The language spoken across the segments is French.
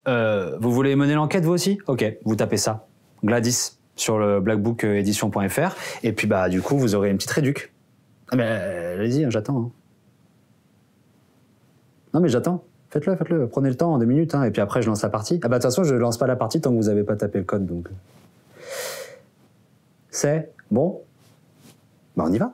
Vous voulez mener l'enquête, vous aussi? Ok, vous tapez ça. Gladys, sur le blackbookedition.fr. Et puis, bah, du coup, vous aurez une petite réduc. Ah, mais allez-y, j'attends. Hein. Non, mais j'attends. Faites-le, faites-le. Prenez le temps, en 2 minutes. Hein, et puis après, je lance la partie. Ah, bah, de toute façon, je lance pas la partie tant que vous n'avez pas tapé le code. Donc, c'est bon? Bah, on y va.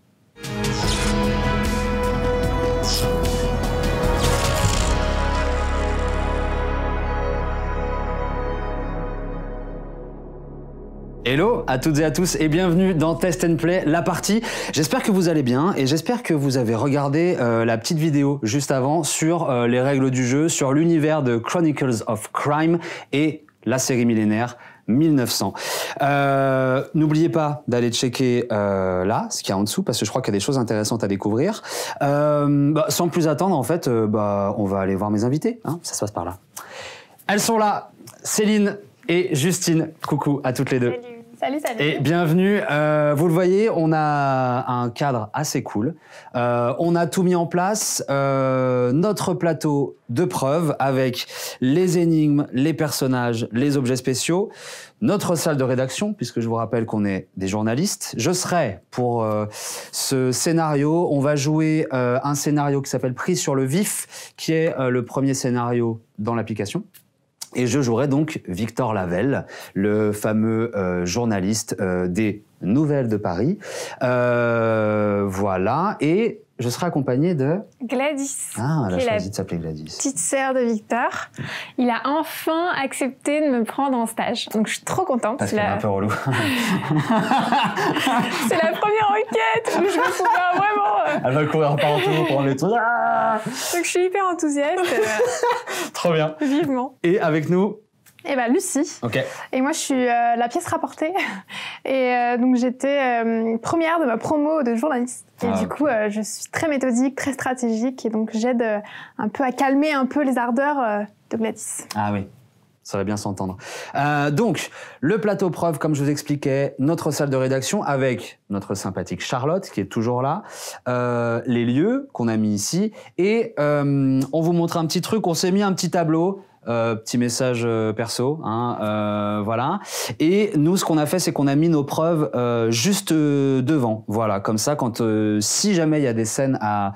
Hello à toutes et à tous et bienvenue dans Test and Play, la partie. J'espère que vous allez bien et j'espère que vous avez regardé la petite vidéo juste avant sur les règles du jeu, sur l'univers de Chronicles of Crime et la série millénaire 1900. N'oubliez pas d'aller checker là, ce qu'il y a en dessous, parce que je crois qu'il y a des choses intéressantes à découvrir. Sans plus attendre, en fait, on va aller voir mes invités. Hein, ça se passe par là. Elles sont là, Céline et Justine. Coucou à toutes les deux. Salut. Salut, salut. Et bienvenue. Vous le voyez, on a un cadre assez cool. On a tout mis en place. Notre plateau de preuves avec les énigmes, les personnages, les objets spéciaux. Notre salle de rédaction, puisque je vous rappelle qu'on est des journalistes. Je serai pour ce scénario. On va jouer un scénario qui s'appelle Prise sur le vif, qui est le premier scénario dans l'application. Et je jouerai donc Victor Lavelle, le fameux journaliste des Nouvelles de Paris. Voilà, et je serai accompagné de... Gladys. Ah, elle a choisi de s'appeler Gladys. Petite sœur de Victor. Il a enfin accepté de me prendre en stage. Donc je suis trop contente. Parce qu'elle est un peu relou. C'est la première enquête où je me souviens vraiment... Elle va courir partout pour les trucs. Donc je suis hyper enthousiaste. Trop bien. Vivement. Et avec nous... Eh ben Lucie. Ok. Et moi je suis la pièce rapportée. Et donc j'étais première de ma promo de journaliste. Et du coup je suis très méthodique, très stratégique. Et donc j'aide un peu à calmer un peu les ardeurs de Gladys. Ah oui. Ça va bien s'entendre. Donc, le plateau preuve, comme je vous expliquais, notre salle de rédaction avec notre sympathique Charlotte, qui est toujours là, les lieux qu'on a mis ici, et on vous montre un petit truc, on s'est mis un petit tableau, petit message perso, hein, voilà. Et nous, ce qu'on a fait, c'est qu'on a mis nos preuves juste devant, voilà, comme ça, quand si jamais il y a des scènes à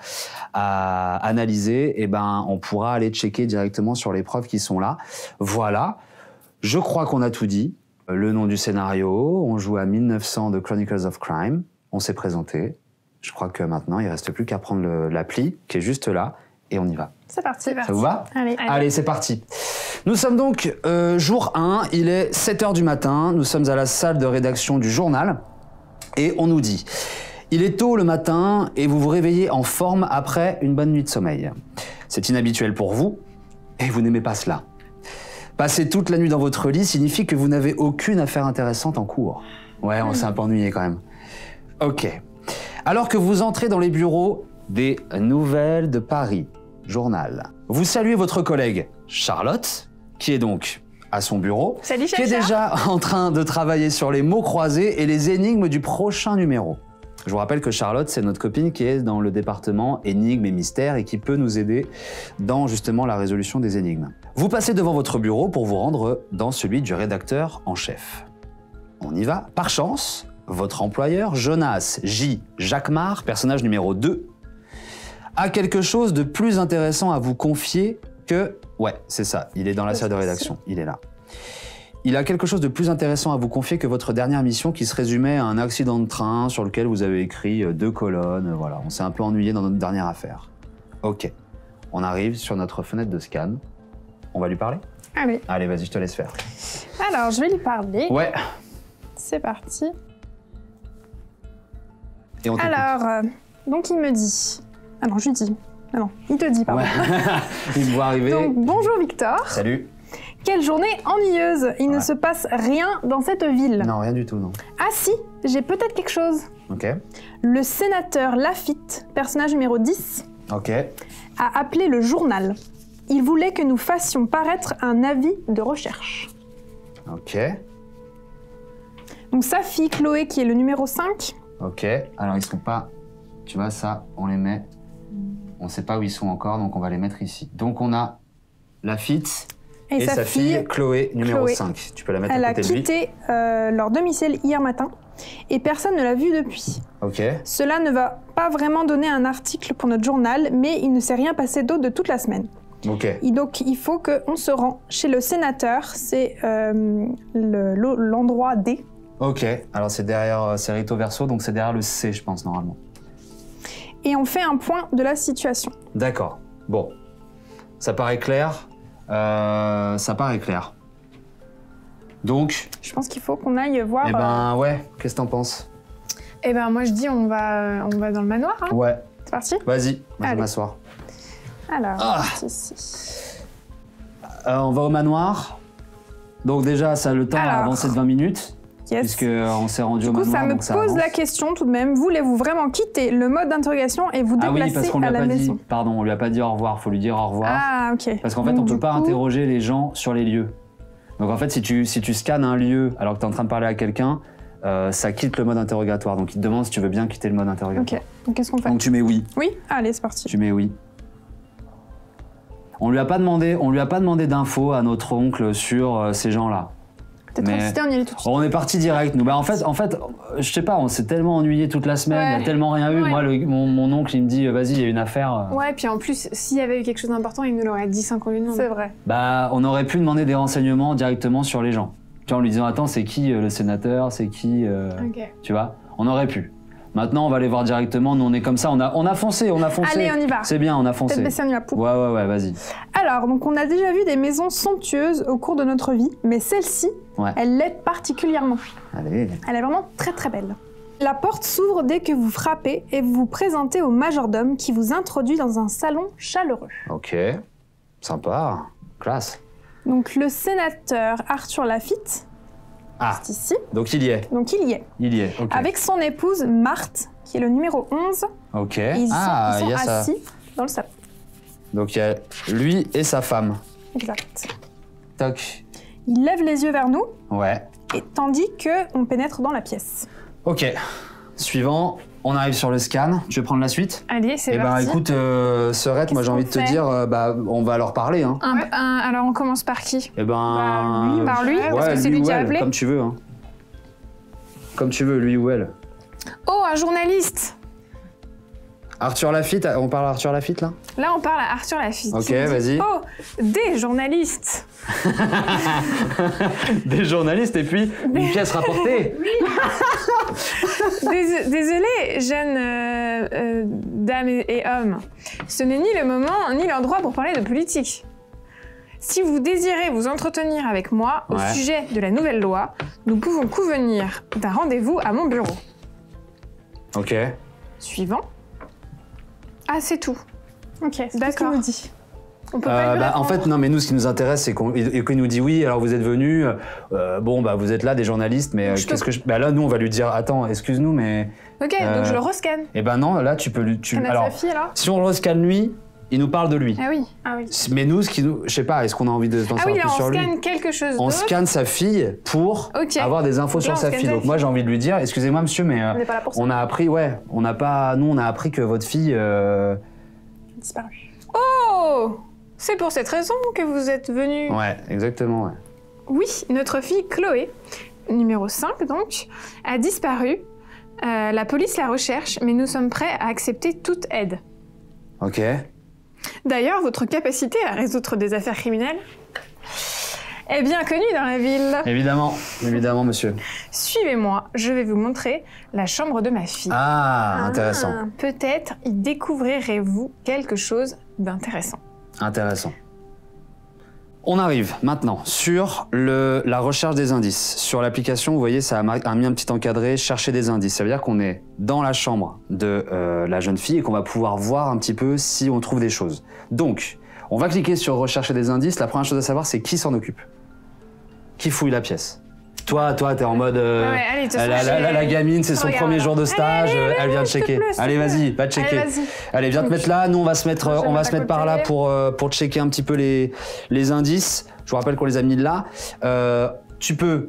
analyser, eh ben, on pourra aller checker directement sur les preuves qui sont là. Voilà. Je crois qu'on a tout dit. Le nom du scénario, on joue à 1900 de Chronicles of Crime. On s'est présenté. Je crois que maintenant, il ne reste plus qu'à prendre l'appli qui est juste là et on y va. C'est parti. Ça vous va? Allez, c'est parti. Nous sommes donc jour 1, il est 7h du matin. Nous sommes à la salle de rédaction du journal et on nous dit... Il est tôt le matin et vous vous réveillez en forme après une bonne nuit de sommeil. C'est inhabituel pour vous et vous n'aimez pas cela. Passer toute la nuit dans votre lit signifie que vous n'avez aucune affaire intéressante en cours. Ouais, on s'est un peu ennuyé quand même. Ok. Alors que vous entrez dans les bureaux des Nouvelles de Paris, journal, vous saluez votre collègue Charlotte, qui est donc à son bureau, Salut, qui est déjà en train de travailler sur les mots croisés et les énigmes du prochain numéro. Je vous rappelle que Charlotte, c'est notre copine qui est dans le département énigmes et mystères et qui peut nous aider dans justement la résolution des énigmes. Vous passez devant votre bureau pour vous rendre dans celui du rédacteur en chef. On y va. Par chance, votre employeur, Jonas J. Jacquemart, personnage numéro 2, a quelque chose de plus intéressant à vous confier que... Ouais, c'est ça, il est dans la salle de rédaction, il est là. Il a quelque chose de plus intéressant à vous confier que votre dernière mission qui se résumait à un accident de train sur lequel vous avez écrit 2 colonnes. Voilà, on s'est un peu ennuyé dans notre dernière affaire. Ok, on arrive sur notre fenêtre de scan. On va lui parler? Allez. Allez, vas-y, je te laisse faire. Alors, je vais lui parler. Ouais. C'est parti. Et on t'écoute. Alors, donc il me dit... Ah non, je lui dis. Ah non, il te dit, pardon. Ouais. Il me voit arriver. Donc, bonjour Victor. Salut. Quelle journée ennuyeuse. Il ne se passe rien dans cette ville. Non, rien du tout, non. Ah si, j'ai peut-être quelque chose. Ok. Le sénateur Lafitte, personnage numéro 10, Ok. a appelé le journal. Il voulait que nous fassions paraître un avis de recherche. Ok. Donc sa fille Chloé, qui est le numéro 5. Ok. Alors, ils sont pas... Tu vois, ça, on les met... On ne sait pas où ils sont encore, donc on va les mettre ici. Donc, on a Lafitte Et sa fille, Chloé, numéro Chloé. 5. Tu peux la mettre Elle à a côté de lui. quitté leur domicile hier matin et personne ne l'a vue depuis. Ok. Cela ne va pas vraiment donner un article pour notre journal, mais il ne s'est rien passé d'autre de toute la semaine. Ok. Et donc, il faut qu'on se rend chez le sénateur, c'est l'endroit D. Ok. Alors c'est derrière, c'est recto verso, donc c'est derrière le C, je pense, normalement. Et on fait un point de la situation. D'accord. Bon. Ça paraît clair. Ça paraît clair. Donc, Je pense qu'il faut qu'on aille voir... eh ben ouais, qu'est-ce que t'en penses? Eh ben, moi, je dis, on va dans le manoir. Hein. Ouais. C'est parti? Vas-y, moi je vais Allez. m'asseoir. Alors, ici. On va au manoir. Donc déjà, ça le temps a Alors. avancé de 20 minutes. Yes. Puisqu'on s'est rendu Du au coup, manoir. ça me donc ça pose avance. la question tout de même. Voulez-vous vraiment quitter le mode d'interrogation et vous Ah déplacer oui, parce qu'on lui à a la pas maison? dit. Pardon, on lui a pas dit au revoir. Faut lui dire au revoir. Ah, ok. Parce qu'en fait, Donc, on peut du pas coup, interroger les gens sur les lieux. Donc en fait, si tu scannes un lieu alors que tu es en train de parler à quelqu'un, ça quitte le mode interrogatoire. Donc il te demande si tu veux bien quitter le mode interrogatoire. Ok, donc qu'est-ce qu'on fait? Donc tu mets oui. Oui? Allez, c'est parti. Tu mets oui. On lui a pas demandé d'infos à notre oncle sur ces gens-là. T'es trop Mais- excité, on y allait tout de suite. On est parti direct, nous. Bah, en fait, je sais pas, on s'est tellement ennuyé toute la semaine, Ouais. il y a tellement rien eu. Ouais. Moi, mon oncle, il me dit, vas-y, il y a une affaire. Ouais, puis en plus, s'il y avait eu quelque chose d'important, il nous l'aurait dit sans qu'on lui demande. C'est vrai. Bah, on aurait pu demander des renseignements directement sur les gens. Tu vois, en lui disant, attends, c'est qui le sénateur, c'est qui, Ok. tu vois. On aurait pu. Maintenant, on va les voir directement. Nous, on est comme ça. On a foncé. Allez, on y va. C'est bien, on a Tête foncé. baissée, on y va. Pou. Ouais, vas-y. Alors, donc on a déjà vu des maisons somptueuses au cours de notre vie, mais celle-ci, Ouais. elle l'est particulièrement. Allez. Elle est vraiment très très belle. La porte s'ouvre dès que vous frappez et vous vous présentez au majordome qui vous introduit dans un salon chaleureux. Ok. Sympa. Classe. Donc le sénateur Arthur Laffitte, Ah, c'est ici, donc il y est. donc il y est, Il y est. Ok. avec son épouse Marthe, qui est le numéro 11, Ok. et ils Ah, sont il y a ça. assis dans le salon. Donc il y a lui et sa femme. Exact. Toc. Il lève les yeux vers nous, Ouais. et tandis qu'on pénètre dans la pièce. Ok. Suivant, on arrive sur le scan. Tu veux prendre la suite? Allez, c'est Eh ben parti. écoute, Serette, moi j'ai qu'on envie de te fait dire, on va leur parler. Hein. Alors, on commence par qui? Eh ben. Par lui, parce que c'est lui lui ou qui a elle, appelé. comme tu veux. Hein. Comme tu veux, lui ou elle. Oh, un journaliste! Arthur Laffitte, on parle à Arthur Laffitte là? Là, on parle à Arthur Laffitte. Ok, qui nous dit, vas-y. Oh, des journalistes! Des journalistes et puis une pièce rapportée. Désolé, jeunes dames et hommes. Ce n'est ni le moment ni l'endroit pour parler de politique. Si vous désirez vous entretenir avec moi au Ouais. sujet de la nouvelle loi, nous pouvons convenir d'un rendez-vous à mon bureau. Ok. Suivant. Ah, c'est tout. Ok, c'est tout ce qu'il D'accord. nous dit. On peut pas lui En répondre. fait, non, mais nous, ce qui nous intéresse, c'est qu'il nous dit oui, alors vous êtes venus, vous êtes là, des journalistes, mais Je qu'est-ce que je. Bah là, nous, on va lui dire, attends, excuse-nous, mais. Ok, donc je le rescanne. Eh ben non, là, tu peux lui. On a Alors, sa fille, alors? si on le rescanne lui, il nous parle de lui. Ah oui. Ah oui. Mais nous, ce qui nous. Je sais pas, est-ce qu'on a envie d'en Ah savoir oui, plus là, sur on lui? scanne quelque chose On d'autre. scanne sa fille pour Ok. avoir des infos Donc là, sur on sa scanne fille. sa Donc moi, j'ai envie de lui dire, excusez-moi, monsieur, mais On n'est pas là pour ça. on a appris, on a appris que votre fille. Disparu. Oh! C'est pour cette raison que vous êtes venu. Ouais, exactement, ouais. Oui, notre fille Chloé, numéro 5 donc, a disparu. La police la recherche, mais nous sommes prêts à accepter toute aide. Ok. D'ailleurs, votre capacité à résoudre des affaires criminelles est bien connue dans la ville. Évidemment, monsieur. Suivez-moi, je vais vous montrer la chambre de ma fille. Ah, intéressant. Peut-être y découvrirez-vous quelque chose d'intéressant. Intéressant. On arrive maintenant sur la recherche des indices. Sur l'application, vous voyez, ça a mis un petit encadré, chercher des indices. Ça veut dire qu'on est dans la chambre de la jeune fille et qu'on va pouvoir voir un petit peu si on trouve des choses. Donc, on va cliquer sur rechercher des indices. La première chose à savoir, c'est qui s'en occupe. Qui fouille la pièce. Toi, t'es en mode... Ouais, allez, de toute façon, la gamine, c'est son Regarde, premier là. jour de stage, elle vient de checker. s'il te plaît. Allez, vas-y, va checker. Allez, vas-y. Allez, viens te mettre là. Nous, on va se mettre, Je vais on va mettre se à mettre par là côté. pour checker un petit peu les indices. Je vous rappelle qu'on les a mis là. Tu peux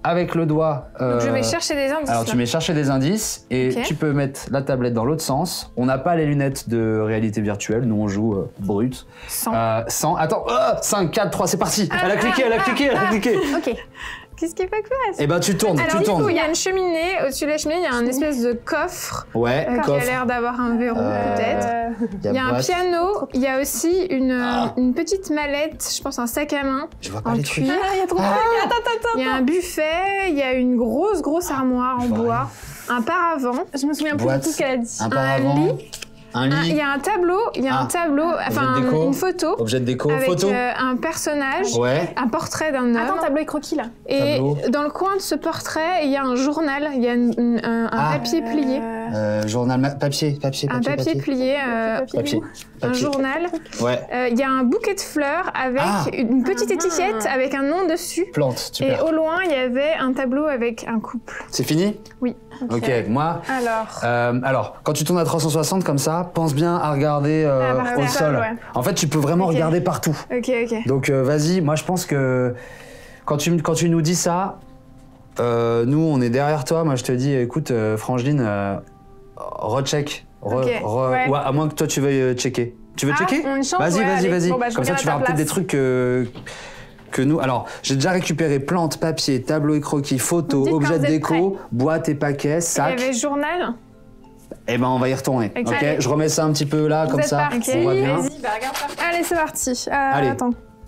avec le doigt. Donc je vais chercher des indices. Alors tu mets chercher des indices et tu peux mettre la tablette dans l'autre sens. On n'a pas les lunettes de réalité virtuelle, nous on joue brut. 100. 100. Attends, 5, 4, 3, c'est parti. Elle a cliqué, elle a cliqué. Ok. Qu'est-ce qu'il faut que je fasse? Et ben tu tournes, Alors, du coup, il y a une cheminée. Au-dessus de la cheminée, il y a un espèce de coffre. Ouais, qui a l'air d'avoir un verrou, peut-être. Il y a un piano. Il y a aussi une petite mallette, je pense un sac à main. Je vois pas en les trucs. cuir. Il y a trop de trucs. Attends. Il y a un buffet. Il y a une grosse armoire en bois. Un paravent. Je me souviens plus de tout ce qu'elle a dit. Un paravent. lit. Un lit. Il y a un tableau, enfin une photo. Objet de déco, avec photo. Un personnage, Ouais. un portrait d'un homme. Attends, tableau et croquis là. Et Tableau. dans le coin de ce portrait, il y a un journal, il y a un papier plié. Journal, papier. Un papier plié, Papier. un journal. Ouais. Il y a un bouquet de fleurs avec une petite étiquette avec un nom dessus. Plante, Et super. au loin, il y avait un tableau avec un couple. C'est fini? Oui. Ok, moi. Alors. Quand tu tournes à 360 comme ça, pense bien à regarder par au terre, sol. ouais. En fait, tu peux vraiment Ok. regarder partout. Ok. Donc vas-y, moi je pense que quand tu nous dis ça, nous on est derrière toi. Moi je te dis, écoute, Frangeline, recheck. Ok, ouais. Ou à moins que toi tu veuilles checker. Tu veux checker? on chante, Vas-y, ouais, vas-y, allez. vas-y. Bon, bah, je Comme ça regarde tu à verras ta peut-être des place. trucs que nous. Alors, j'ai déjà récupéré plantes, papier, tableau et croquis, Vous photos, me dites quand objets de vous êtes déco, boîtes et paquets, Il y sacs. avait journal. Eh ben, on va y retourner. Ok. Ok, je remets ça un petit peu là, comme êtes ça. partis. On voit bien. Vas-y, bah regarde ça. Allez, c'est parti. Allez. Attends.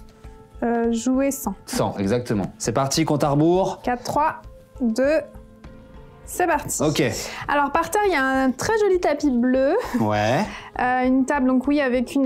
Jouer 100. 100, exactement. C'est parti, compte à rebours. 4, 3, 2, c'est parti. Ok. Alors par terre, il y a un très joli tapis bleu, Ouais. une table donc oui avec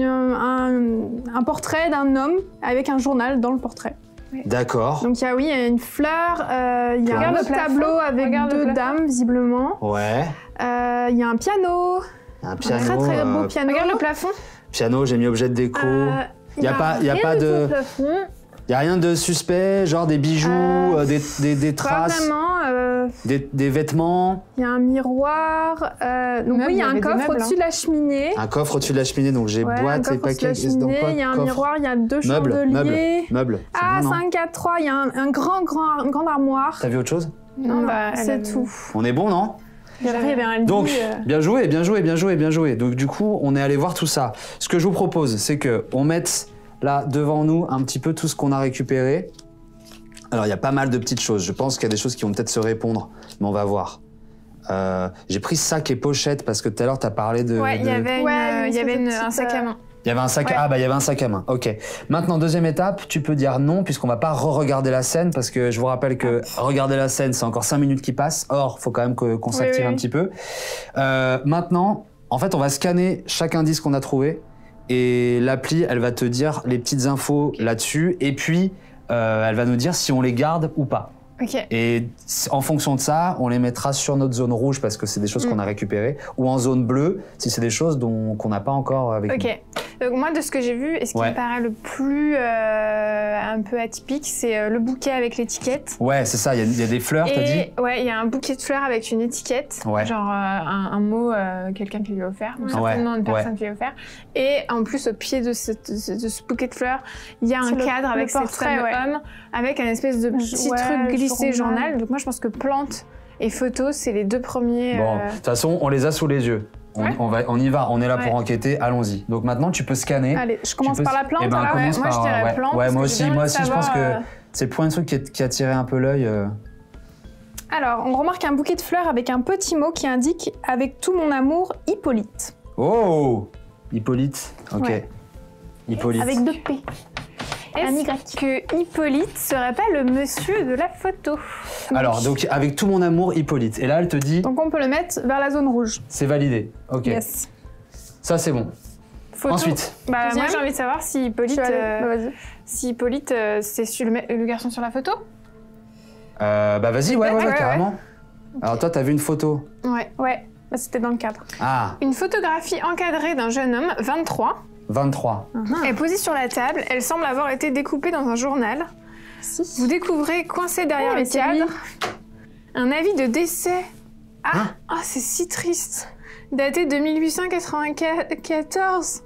un portrait d'un homme avec un journal dans le portrait. D'accord. Donc il y a une fleur, il y a un Regarde le autre plafond. tableau avec Regarde le deux plafond. dames visiblement. Ouais. Il y a un piano, Un un piano. très très beau piano. Regarde le plafond. Piano, j'ai mis objet de déco. Il y a pas rien du tout de- au plafond. Y a rien de suspect, genre des bijoux, des Pas traces, vraiment. des vêtements, Il y a un miroir. Donc Meubles, oui, il y a il y un avait des coffre meubles, au-dessus de la cheminée. un coffre au-dessus de la cheminée, donc j'ai Ouais, un boîte, les coffre au-dessus de paquets, la c'est dans cheminée, quoi? il y a un Coffre. miroir, il y a deux Meuble, chandeliers. meuble. C'est Ah, bien, non 5, 4, 3, il y a une grande armoire. T'as vu autre chose? Non, bah, elle c'est avait- tout. On est bon, non? Et après, il y avait un lit. Donc, bien joué. Donc du coup, on est allé voir tout ça. Ce que je vous propose, c'est que on mette là devant nous un petit peu tout ce qu'on a récupéré. Alors, il y a pas mal de petites choses. Je pense qu'il y a des choses qui vont peut-être se répondre, mais on va voir. J'ai pris sac et pochette parce que tout à l'heure, tu as parlé de... Ouais, il y avait, Ouais, il y avait une un petite, sac à main. Il y avait un sac. Ouais. Ah bah il y avait un sac à main. Ok. Maintenant deuxième étape, tu peux dire non puisqu'on va pas re-regarder la scène parce que je vous rappelle que regarder la scène c'est encore 5 minutes qui passent. Or faut quand même qu'on s'active oui. un petit peu. Maintenant, en fait, on va scanner chaque indice qu'on a trouvé et l'appli elle va te dire les petites infos là-dessus et puis elle va nous dire si on les garde ou pas. Ok. Et en fonction de ça, on les mettra sur notre zone rouge parce que c'est des choses qu'on a récupérées, ou en zone bleue si c'est des choses qu'on n'a pas encore avec nous. Ok. Donc moi, de ce que j'ai vu, et ce qui Ouais. me paraît le plus un peu atypique, c'est le bouquet avec l'étiquette. Ouais, c'est ça, il y a des fleurs, t'as dit? Et ouais, il y a un bouquet de fleurs avec une étiquette, Ouais. genre un mot, quelqu'un qui lui a offert, ou Ouais, certainement une personne ouais. qui lui a offert. Et en plus, au pied de ce bouquet de fleurs, il y a un C'est cadre le avec cet portrait, fameux ouais. homme, avec un espèce de petit Ouais, truc glissé journal. journal. Donc moi, je pense que plantes et photos, c'est les deux premiers. Bon, de toute façon, on les a sous les yeux. Ouais. On y va, on est là Ouais. pour enquêter, allons-y. Donc maintenant, tu peux scanner. Allez, je commence Tu peux- par la plante. Eh ben, alors. commence moi, je par, dirais ouais. plante, Ouais, parce moi que j'ai aussi, bien moi envie de aussi, je pense savoir, que c'est le point de truc qui a tiré un peu l'œil. Alors, on remarque un bouquet de fleurs avec un petit mot qui indique « Avec tout mon amour, Hippolyte Oh, Hippolyte. Ok. Ouais. Hippolyte. ». Avec deux P. Un Y. Est-ce que Hippolyte serait pas le monsieur de la photo? Alors, donc avec tout mon amour, Hippolyte. Et là, elle te dit, Donc on peut le mettre vers la zone rouge. c'est validé. Ok. Yes. Ça, c'est bon. Photo. Ensuite. Bah, moi Deuxième. j'ai envie de savoir si Hippolyte, Je suis allée- bah, vas-y. c'est le garçon sur la photo. Bah vas-y, ouais, Ouais, carrément. Alors toi, t'as vu une photo. Ouais. Ouais, bah, c'était dans le cadre. Ah, Une photographie encadrée d'un jeune homme, 23, 23. est posée sur la table. Elle semble avoir été découpée dans un journal. Si. Vous découvrez, coincé derrière Oh, le mais c'est cadre, lui. un avis de décès. Ah, Hein ah, c'est si triste. daté de 1894.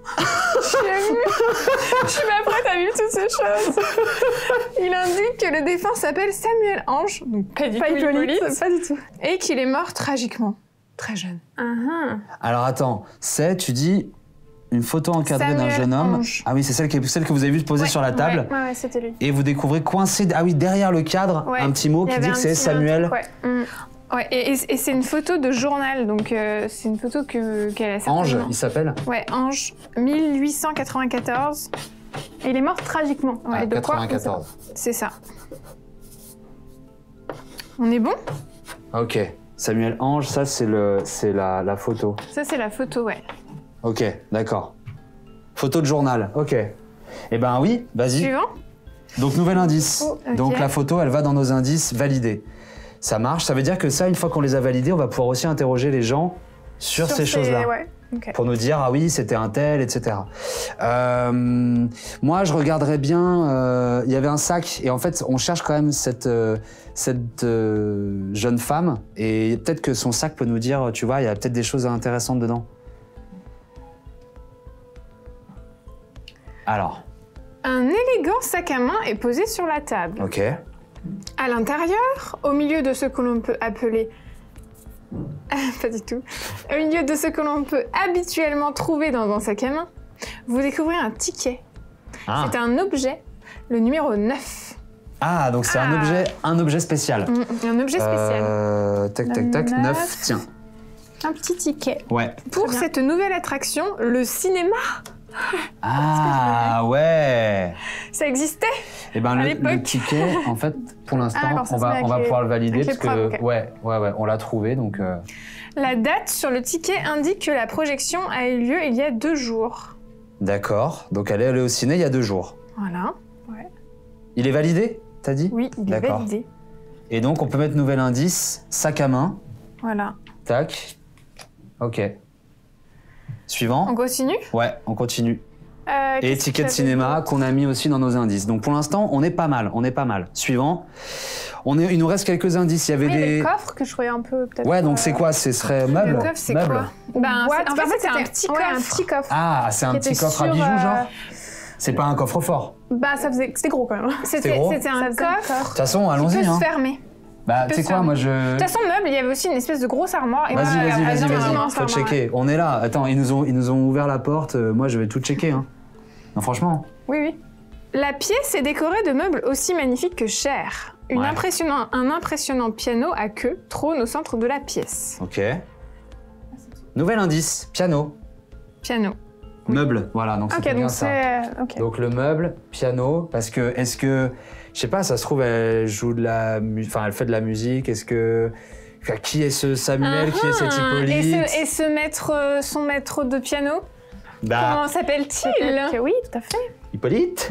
Je suis pas prête à vivre toutes ces choses. Il indique que le défunt s'appelle Samuel Ange, donc pas du tout Hippolyte, pas du tout. et qu'il est mort tragiquement, très jeune. Alors attends, tu dis une photo encadrée d'un Samuel jeune homme. Ange. Ah oui, c'est celle que vous avez vue posée sur la table. Ouais, c'était lui. Et vous découvrez coincé, derrière le cadre, Ouais. un petit mot Il y qui avait dit un que c'est petit Samuel. truc, ouais, et c'est une photo de journal, donc c'est une photo qu'elle a certainement. Ange, il s'appelle. Ouais, Ange, 1894. Et il est mort tragiquement. Ah, Et de quoi, 94. C'est ça. On est bon? Ok. Samuel Ange, ça c'est la photo. Ça, c'est la photo, ouais. Ok, d'accord. Photo de journal, ok. Eh ben oui, vas-y. Suivant? Donc nouvel indice. Oh, ok. Donc la photo, elle va dans nos indices validés. Ça marche, ça veut dire que ça, une fois qu'on les a validés, on va pouvoir aussi interroger les gens sur ces choses-là. Ouais. Okay. Pour nous dire, ah oui, c'était un tel, etc. Moi, je regarderais bien, il y avait un sac, et en fait, on cherche quand même cette jeune femme, et peut-être que son sac peut nous dire, tu vois, il y a peut-être des choses intéressantes dedans. Alors. Un élégant sac à main est posé sur la table. Ok. À l'intérieur, au milieu de ce que l'on peut appeler... pas du tout. Au milieu de ce que l'on peut habituellement trouver dans un sac à main, vous découvrez un ticket. Ah, C'est un objet, le numéro 9. ah donc c'est un objet spécial. Un objet spécial. Tac, 9, tiens. Un petit ticket. Ouais. Pour bien. cette nouvelle attraction, le cinéma, Ah, ouais. ça existait. Et ben À le l'époque. ticket, en fait, pour l'instant, d'accord, ça on se met va avec les- pouvoir le valider avec les parce que preuves, ok. ouais, on l'a trouvé donc. La date sur le ticket indique que la projection a eu lieu il y a 2 jours. D'accord. Donc elle est allée au ciné il y a 2 jours. Voilà. Il est validé, t'as dit? Oui, il est D'accord. validé. Et donc on peut mettre nouvel indice, sac à main. Voilà. Tac. Ok. Suivant. On continue? Ouais, on continue. Et Qu'est-ce ticket de que cinéma qu'on a mis aussi dans nos indices. Donc pour l'instant, on est pas mal. Suivant. Il nous reste quelques indices. Il y avait Oui, il y avait des. le coffre que je trouvais un peu peut-être. Ouais, donc c'est quoi? Ce serait meuble. Le coffre, c'est Meuble. quoi? Ben, boîte. en fait, c'était un petit coffre. Ouais, un petit coffre. Ah, c'est un Qui petit était coffre à sur, bijoux, genre. C'est pas un coffre-fort. Bah, c'était gros quand même. C'était gros. C'était un Ça faisait coffre De toute façon, qui peut allons-y. se Hein. fermer. Bah, tu sais se quoi, fermer. moi De je. toute façon, meuble, il y avait aussi une espèce de grosse armoire. Et Vas-y, voilà, vas-y. immense Faut armoire. checker. On est là. Attends, ils nous ont ouvert la porte. Moi, je vais tout checker. Hein. Non, franchement. Oui, oui. La pièce est décorée de meubles aussi magnifiques que chers. Un impressionnant piano à queue trône au centre de la pièce. Ok. Nouvel indice, piano. Piano. Meuble. Voilà, donc Ok, c'était bien donc ça. c'est. Ok. Donc le meuble, piano, parce que est-ce que, je sais pas, ça se trouve elle joue de la, enfin elle fait de la musique. Est-ce que, enfin, qui est ce Samuel, qui est cet Hippolyte? Et ce maître, son maître de piano, Bah, comment s'appelle-t-il? Ok, oui, tout à fait. Hippolyte.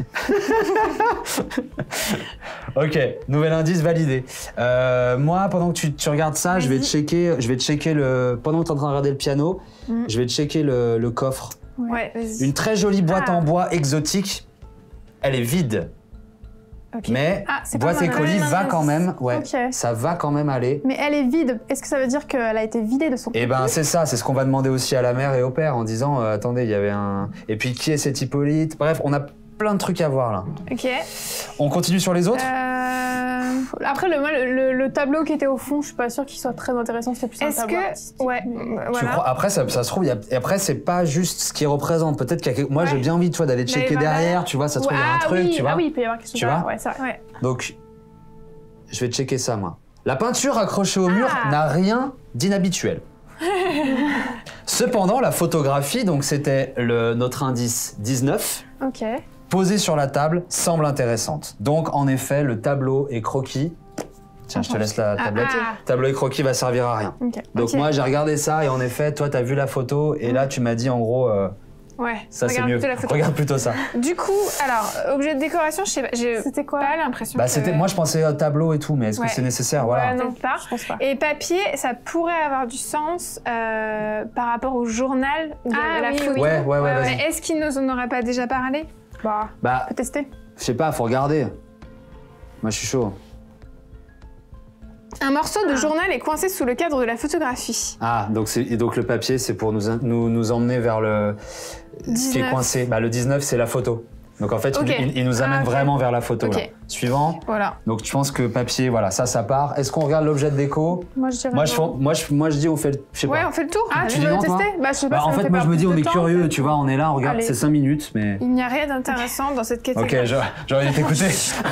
Ok, nouvel indice validé. Moi, pendant que tu regardes ça, je vais checker le. Pendant que tu es en train de regarder le piano, je vais checker le coffre. Ouais, vas-y. Une très jolie boîte Ah. en bois exotique. Elle est vide. Ok. Mais Ah, c'est pas boîte et mal. colis Ouais, va non, quand même, ouais, Ok. ça va quand même aller. Mais elle est vide. Est-ce que ça veut dire qu'elle a été vidée de son Et ben c'est ça, c'est ce qu'on va demander aussi à la mère et au père en disant attendez, il y avait un. Et puis qui est cet Hippolyte? Bref, on a plein de trucs à voir là. Ok. On continue sur les autres? Après, le tableau qui était au fond, je suis pas sûre qu'il soit très intéressant. C'était plus un Est-ce tableau que... artistique. Ouais, Tu voilà. crois- Après, ça se trouve, et après, c'est pas juste ce qu'il représente. Peut-être qu'il y a quelque... Moi, j'ai Ouais. bien envie, tu vois, d'aller checker voilà. derrière, tu vois, ça se trouve, il y a un Ah truc, oui, tu vois. Ah oui, il peut y avoir quelque chose Tu vois derrière, ouais, c'est vrai. Ouais. Donc, je vais checker ça, moi. La peinture accrochée au mur Ah. n'a rien d'inhabituel. Cependant, la photographie, donc c'était notre indice 19, Ok. posée sur la table, semble intéressante. Donc, en effet, le tableau et croquis... Tiens, je te laisse la tablette. Tableau et croquis va servir à rien. Ok. Donc Ok. moi, j'ai regardé ça et en effet, toi, t'as vu la photo et là, tu m'as dit en gros... Ouais. Ça, c'est Regarde mieux. plutôt la photo. Regarde plutôt ça. Du coup, alors, objet de décoration, je sais pas, j'ai C'était quoi pas l'impression Bah, que... c'était, moi, je pensais au tableau et tout, mais est-ce Ouais. que c'est nécessaire? Voilà. Ouais, non, pas. Je pense pas. Et papier, ça pourrait avoir du sens par rapport au journal où il y Ah, avait la oui, photo. oui. Ouais, vas-y. Mais est-ce qu'il nous en aurait pas déjà parlé? Bah, Bah, on peut tester. je sais pas, faut regarder. Moi, je suis chaud. Un morceau de journal est coincé sous le cadre de la photographie. Ah, donc le papier, c'est pour nous emmener vers le... 19. Ce qui est coincé. Bah, le 19, c'est la photo. Donc en fait, Ok. il nous amène vraiment vers la photo. Ok. Là. Suivant. Voilà. Donc je pense que papier, voilà, ça part. Est-ce qu'on regarde l'objet de déco? Moi, je dirais. Moi, je dis on fait le... Je sais Ouais, pas. on fait le tour. Ah, Tu tu dis veux non, toi tester? Bah, je sais pas. Bah, ça en nous fait, fait moi pas je me dis plus on de est temps, curieux, en fait. tu vois, on est là, on regarde, Allez. c'est 5 minutes, mais... Il n'y a rien d'intéressant dans cette Ok, catégorie. j'aurais dû t'écouter.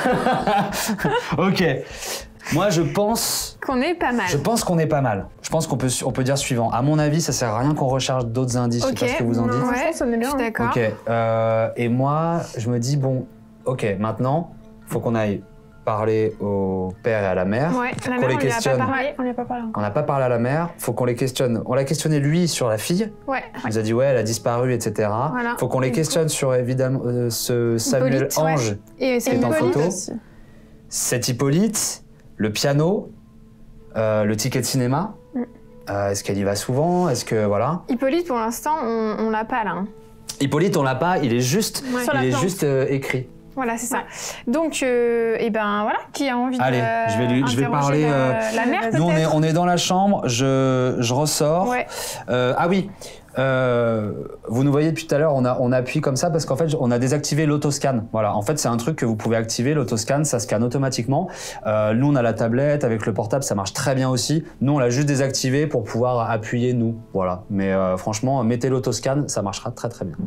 Ok. Moi je pense Qu'on est pas mal. qu'on est pas mal. Je pense qu'on peut dire suivant. À mon avis, ça sert à rien qu'on recharge d'autres indices. Ok. Je sais pas ce que vous en dites. Ouais, Ouais, ça me met je suis bien. d'accord. Ok. Et moi, je me dis bon, ok, maintenant, faut qu'on aille parler au père et à la mère. Ouais, la Qu'on mère, les on lui a pas questionne. parlé. Ouais, on n'y a pas parlé encore. On n'a pas parlé à la mère. Faut qu'on les questionne. On l'a questionné lui sur la fille. Ouais. Il nous a dit ouais, elle a disparu, etc. Voilà. Faut qu'on les Et du questionne sur évidemment ce Samuel Hippolyte, ouais. Ange. Et Qui est en Hippolyte photo. aussi. Cet Hippolyte, le piano, le ticket de cinéma. Est-ce qu'elle y va souvent? Est-ce que voilà? Hippolyte, pour l'instant, on l'a pas là. Hein. Hippolyte, on l'a pas. Il est juste, Ouais. Sur la il est plante. juste écrit. Voilà, c'est ça. Donc, et ben voilà, qui a envie Allez, de je vais interroger parler, la mère Nous, peut-être. on est dans la chambre. Je ressors. Ouais. Ah oui. Vous nous voyez depuis tout à l'heure, on appuie comme ça parce qu'en fait, on a désactivé l'autoscan. Voilà, en fait, c'est un truc que vous pouvez activer, l'autoscan, ça scanne automatiquement. Nous, on a la tablette, avec le portable, ça marche très bien aussi. Nous, on l'a juste désactivé pour pouvoir appuyer, nous. Voilà, mais franchement, mettez l'autoscan, ça marchera très très bien.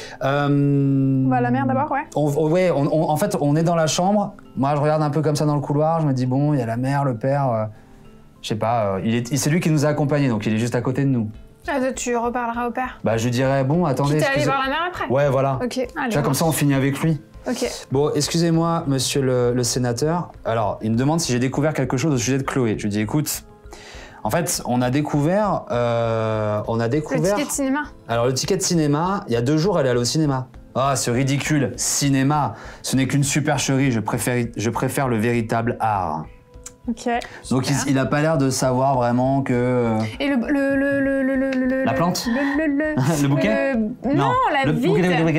Bah, la mère d'abord, ouais. En fait, on est dans la chambre. Moi, je regarde un peu comme ça dans le couloir, je me dis, bon, il y a la mère, le père... je sais pas, c'est lui qui nous a accompagnés, donc il est juste à côté de nous. Ah, tu reparleras au père. Bah, je lui dirais, bon, attendez, Quitte à aller excusez... voir la mère après. Ouais, voilà. Ok. Tu vois, comme ça, on finit avec lui. Ok. Bon, excusez-moi, monsieur le sénateur. Alors, il me demande si j'ai découvert quelque chose au sujet de Chloé. Je lui dis, écoute, en fait, on a découvert... Le ticket de cinéma. Alors, le ticket de cinéma, il y a 2 jours, elle est allée au cinéma. Ah, ce ridicule, cinéma, ce n'est qu'une supercherie, je préfère le véritable art. Ok. Donc, il a pas l'air de savoir vraiment que... Et La plante le Le bouquet Non, la vide.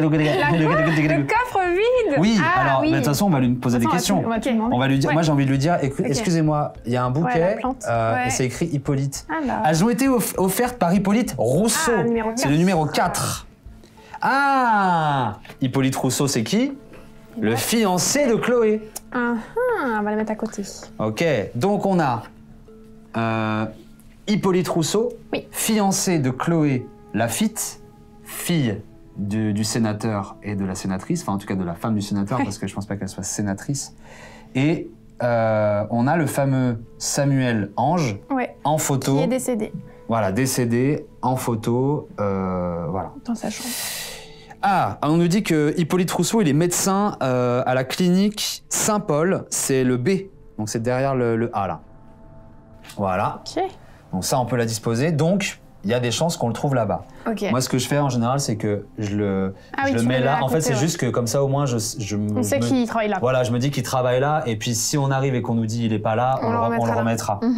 Le coffre vide. Oui, Ah, alors, oui. de toute façon, on va lui poser des questions. On va te demander. On va lui dire, Ouais. moi j'ai envie de lui dire, Ok. excusez-moi, il y a un bouquet la plante. Ouais. et c'est écrit Hippolyte. Alors. Elles ont été offertes par Hippolyte Rousseau. Ah, numéro C'est 4. le numéro 4. Ah, Hippolyte Rousseau, c'est qui? Le fiancé de Chloé. Ah, on va la mettre à côté. Ok, donc on a Hippolyte Rousseau, Oui. fiancé de Chloé Lafitte, fille du sénateur et de la sénatrice, enfin en tout cas de la femme du sénateur, parce que je pense pas qu'elle soit sénatrice. Et on a le fameux Samuel Ange Ouais. en photo. Qui est décédé Voilà, décédé en photo, voilà. dans sa chambre. Ah, on nous dit que Hippolyte Rousseau, il est médecin à la clinique Saint-Paul, c'est le B, donc c'est derrière le A là. Voilà, Ok. donc ça on peut la disposer, donc il y a des chances qu'on le trouve là-bas. Ok. Moi ce que je fais en général, c'est que je le oui, tu mets le là, mets à en fait côté, c'est ouais. juste que comme ça au moins je On sait qu'il travaille là. Voilà, je me dis qu'il travaille là, et puis si on arrive et qu'on nous dit il est pas là, On le remettra là.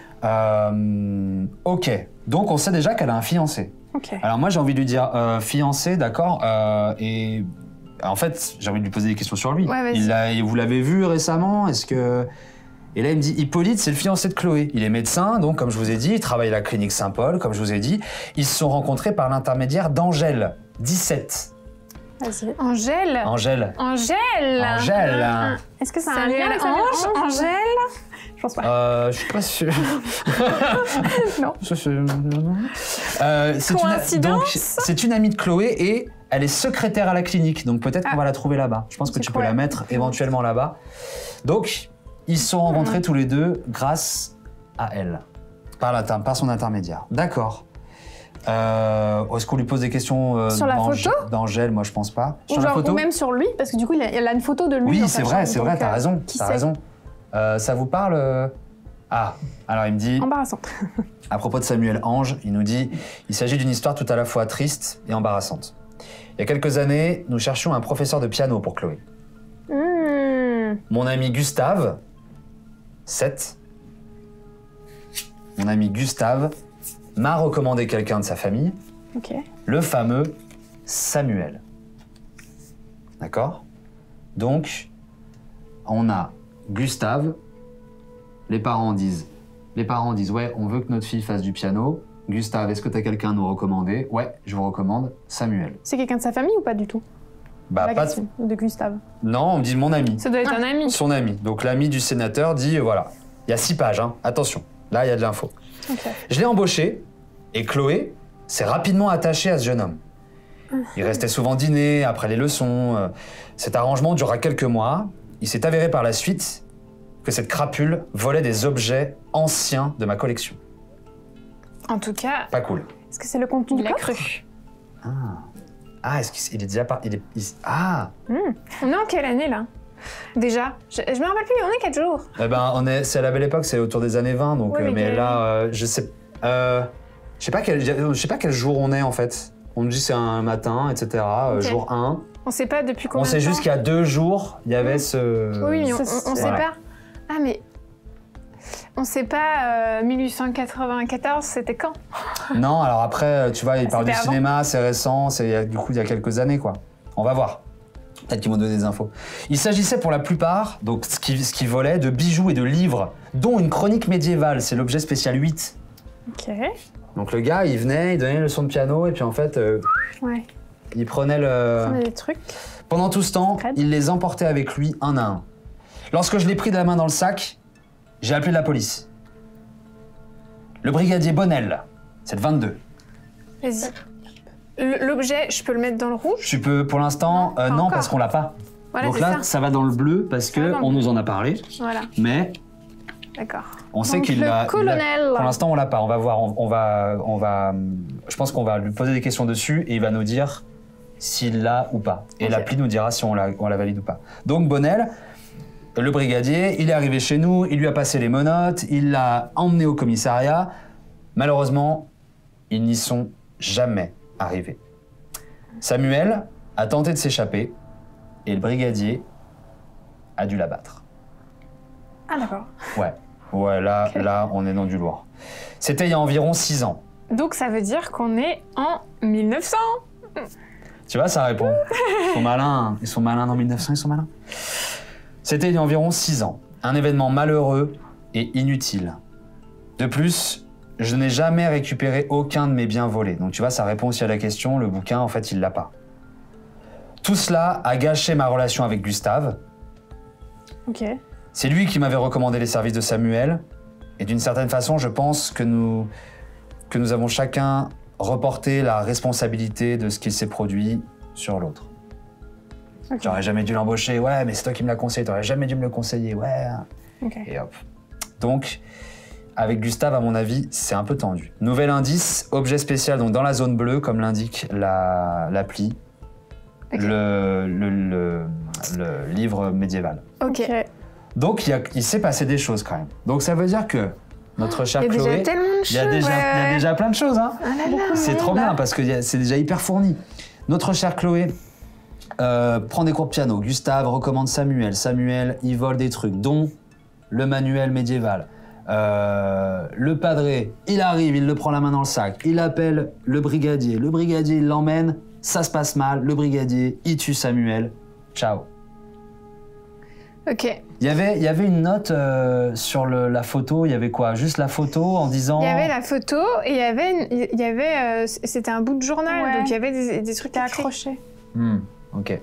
Ok, donc on sait déjà qu'elle a un fiancé. Ok. Alors moi j'ai envie de lui dire fiancé, d'accord, et en fait j'ai envie de lui poser des questions sur lui. Ouais, vas-y. Vous l'avez vu récemment? Est-ce que... Et là il me dit Hippolyte, c'est le fiancé de Chloé. Il est médecin, donc comme je vous ai dit, il travaille à la clinique Saint-Paul, comme je vous ai dit. Ils se sont rencontrés par l'intermédiaire d'Angèle, 17. Vas-y. Angèle. Angèle. Angèle. Angèle. Est-ce que ça a un Samuel lien avec Samuel Ange. Angèle. Je pense pas. Je suis pas sûr. Non. C'est une amie de Chloé et elle est secrétaire à la clinique, donc peut-être qu'on va la trouver là-bas. Je pense que C'est tu peux cool. la mettre éventuellement là-bas. Donc, ils se sont rencontrés tous les deux grâce à elle, par son intermédiaire. D'accord. Est-ce qu'on lui pose des questions Sur la photo d'Angèle? Moi, je pense pas. Ou, Sur la genre, photo ou même sur lui, parce que du coup, il a une photo de lui. Oui, dans c'est sa vrai, chambre, donc, t'as raison. qui T'as sait raison. Ça vous parle Ah, alors il me dit... Embarrassant. À propos de Samuel Ange, il nous dit « Il s'agit d'une histoire tout à la fois triste et embarrassante. Il y a quelques années, nous cherchions un professeur de piano pour Chloé. Mon ami Gustave, 7, mon ami Gustave m'a recommandé quelqu'un de sa famille, Ok. le fameux Samuel. D'accord? Donc, on a Gustave, les parents disent, ouais, on veut que notre fille fasse du piano. Gustave, est-ce que tu as quelqu'un à nous recommander? Ouais, je vous recommande Samuel. C'est quelqu'un de sa famille ou pas du tout? Bah, pas de Gustave. Non, on me dit mon ami. Ça doit être un ami. Son ami. Donc l'ami du sénateur dit, voilà, il y a 6 pages, hein. Attention, là il y a de l'info. Okay. Je l'ai embauché et Chloé s'est rapidement attachée à ce jeune homme. Il restait souvent dîner, après les leçons. Cet arrangement dura quelques mois. Il s'est avéré par la suite que cette crapule volait des objets anciens de ma collection. En tout cas, Pas cool. Est-ce que c'est le contenu il du l'a coffre? cru. Ah, est-ce qu'il est déjà pas... Ah On est en quelle année là? Déjà, je me rappelle plus, on est 4 jours. Eh ben, c'est à la belle époque, c'est autour des années 20, donc... Ouais, mais là, je sais pas quel jour on est, en fait. On me dit c'est un matin, etc. Ok. Jour 1. On sait pas depuis combien On de sait temps. juste qu'il y a 2 jours, il y avait ce... Oui, mais on C'est- sait pas. Ah, mais. On sait pas, 1894, c'était quand? Non, alors après, tu vois, il parle du C'était avant. cinéma, c'est récent, du coup, il y a quelques années, quoi. On va voir. Peut-être qu'ils m'ont donné des infos. Il s'agissait pour la plupart, donc ce qui volait, de bijoux et de livres, dont une chronique médiévale, c'est l'objet spécial 8. Ok. Donc le gars, il venait, il donnait une leçon de piano, et puis en fait, Ouais. il prenait le... On a des trucs. Pendant tout ce temps, Fred. il les emportait avec lui un à un. Lorsque je l'ai pris de la main dans le sac, j'ai appelé la police. Le brigadier Bonnel, c'est le 22. Vas-y. L'objet, je peux le mettre dans le rouge? Tu peux, pour l'instant, pas non, encore. parce qu'on l'a pas. Voilà, Donc c'est là, ça. ça va dans le bleu parce Ça va que dans le on bleu. nous en a parlé, Voilà, mais d'accord. on sait Donc, qu'il le l'a. colonel. Pour l'instant, on l'a pas. On va voir. On va. Je pense qu'on va lui poser des questions dessus et il va nous dire s'il l'a ou pas. Et Ok. l'appli nous dira si on la valide ou pas. Donc Bonnel, le brigadier, il est arrivé chez nous, il lui a passé les menottes, il l'a emmené au commissariat. Malheureusement, ils n'y sont jamais arrivés. Samuel a tenté de s'échapper et le brigadier a dû l'abattre. Ah, d'accord. Ouais, là, on est dans du lourd. C'était il y a environ 6 ans. Donc ça veut dire qu'on est en 1900. Tu vois, ça répond. Ils sont malins dans 1900, ils sont malins. C'était il y a environ 6 ans. Un événement malheureux et inutile. De plus, je n'ai jamais récupéré aucun de mes biens volés. Donc tu vois, ça répond aussi à la question, le bouquin, en fait, il l'a pas. Tout cela a gâché ma relation avec Gustave. Ok. C'est lui qui m'avait recommandé les services de Samuel. Et d'une certaine façon, je pense que nous avons chacun reporté la responsabilité de ce qui s'est produit sur l'autre. Ok. J'aurais jamais dû l'embaucher, ouais, mais c'est toi qui me l'as conseillé, t'aurais jamais dû me le conseiller, ouais. Ok. Et hop. Donc, avec Gustave, à mon avis, c'est un peu tendu. Nouvel indice, objet spécial, donc dans la zone bleue, comme l'indique l'appli, Ok. le livre médiéval. Ok. Donc, il s'est passé des choses quand même. Donc, ça veut dire que notre chère Il y a Chloé, déjà tellement de choses. il y a déjà plein de choses, hein. Ah là là. C'est trop bien parce que c'est déjà hyper fourni. Notre chère Chloé prend des cours de piano. Gustave recommande Samuel. Samuel, il vole des trucs, dont le manuel médiéval. Le padré, il arrive, il le prend la main dans le sac. Il appelle le brigadier. Le brigadier, il l'emmène. Ça se passe mal. Le brigadier, il tue Samuel. Ciao. Ok. Il y avait une note sur la photo. Il y avait quoi? Juste la photo en disant... Il y avait la photo et il y avait c'était un bout de journal, Ouais. donc il y avait des trucs T'es écrits. accroché. Ok.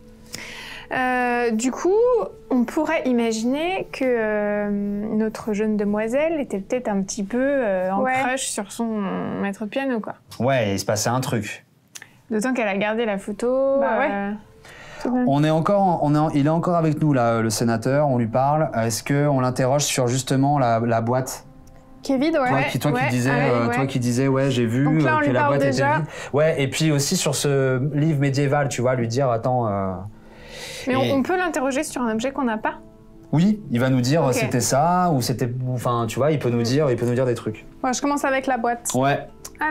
Du coup, on pourrait imaginer que notre jeune demoiselle était peut-être un petit peu en Ouais. crush sur son maître de piano, quoi. Ouais, il se passait un truc. D'autant qu'elle a gardé la photo. Bah ouais. Tout de même. Il est encore avec nous là, le sénateur. On lui parle. Est-ce que on l'interroge sur justement la boîte? Kevin, ouais. Toi qui disais, ouais. toi qui disais, ouais, j'ai vu Donc là, on que lui la parle boîte déjà. était vide. Ouais, et puis aussi sur ce livre médiéval, tu vois, lui dire, attends. Mais Et- on peut l'interroger sur un objet qu'on n'a pas. Oui, il va nous dire Ok. c'était ça ou c'était, enfin, tu vois, il peut nous dire des trucs. Ouais, je commence avec la boîte. Ouais.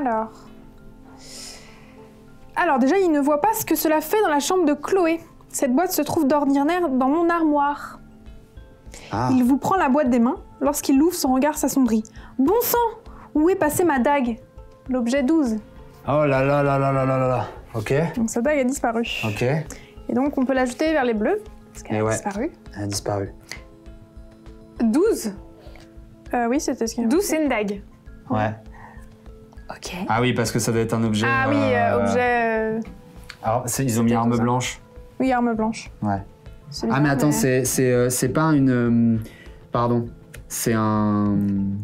Alors déjà, il ne voit pas ce que cela fait dans la chambre de Chloé. Cette boîte se trouve d'ordinaire dans mon armoire. Ah. Il vous prend la boîte des mains. Lorsqu'il l'ouvre, son regard s'assombrit. Bon sang! Où est passée ma dague? L'objet 12. Oh là là là là là là là là. Ok. Donc sa dague a disparu. Ok. Et donc on peut l'ajouter vers les bleus, parce qu'elle Et a ouais. disparu. Elle a disparu. 12. Oui, c'était ce qu'il y a. D'où c'est une dague. Ouais. Ok. Ah oui, parce que ça doit être un objet... Ah oui, objet... Alors, ils ont mis arme blanche. Oui, arme blanche. Ouais. C'est Ah mais bizarre, attends, c'est pas une... pardon. C'est un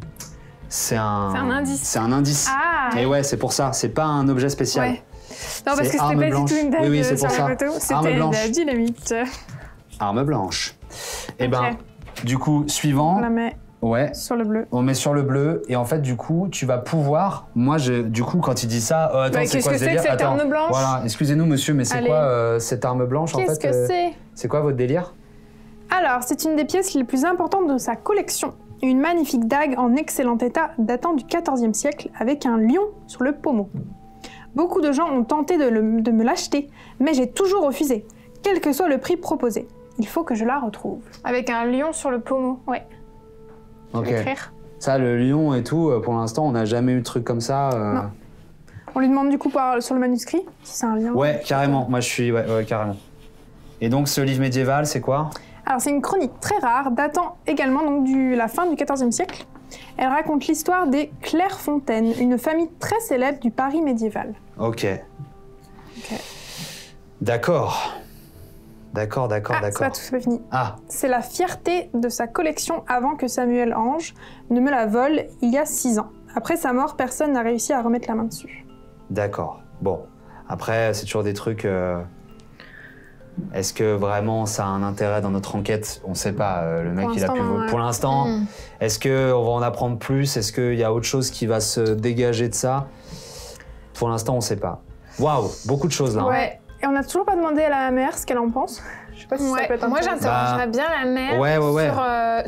indice. C'est un indice. Ah. Et ouais, c'est pour ça. C'est pas un objet spécial. Ouais. Non, parce que c'était arme pas blanche. du tout une dague Oui, c'est sur pour la ça. photo. Arme C'était blanche. de la dynamite. Arme blanche. Et Ok. ben, du coup, suivant. On la met Ouais. sur le bleu. On met sur le bleu et en fait du coup tu vas pouvoir. Moi du coup quand il dit ça, attends Ouais, c'est qu'est-ce quoi que ce c'est délire? que cette Attends, arme blanche? Voilà, excusez-nous monsieur, mais c'est Allez. quoi cette arme blanche en fait? Qu'est-ce que c'est? C'est quoi votre délire? Alors, c'est une des pièces les plus importantes de sa collection. Une magnifique dague en excellent état datant du XIVe siècle avec un lion sur le pommeau. Beaucoup de gens ont tenté de me l'acheter, mais j'ai toujours refusé, quel que soit le prix proposé. Il faut que je la retrouve. Avec un lion sur le pommeau. Ouais, Ok. je vais écrire. Ça le lion et tout, pour l'instant on n'a jamais eu de truc comme ça. Non. On lui demande du coup sur le manuscrit si c'est un lien. Ouais, carrément. Moi je suis ouais, carrément. Et donc ce livre médiéval, c'est quoi? Alors c'est une chronique très rare, datant également donc la fin du XIVe siècle. Elle raconte l'histoire des Clairefontaine, une famille très célèbre du Paris médiéval. Ok. Ok. D'accord. D'accord. C'est pas tout, c'est pas fini. Ah, C'est la fierté de sa collection avant que Samuel Ange ne me la vole il y a 6 ans. Après sa mort, personne n'a réussi à remettre la main dessus. d'accord. Bon. Après, c'est toujours des trucs... Est-ce que vraiment ça a un intérêt dans notre enquête? On sait pas. Le mec, Pour il a pu... l'instant, non, Pour l'instant, Mm. est-ce qu'on va en apprendre plus? Est-ce qu'il y a autre chose qui va se dégager de ça? Pour l'instant, on sait pas. Waouh, beaucoup de choses là. hein. Ouais. Et on n'a toujours pas demandé à la mère ce qu'elle en pense. Je sais pas si ça Ouais. peut être Moi, intéressant. j'interrogerais bien la mère Ouais.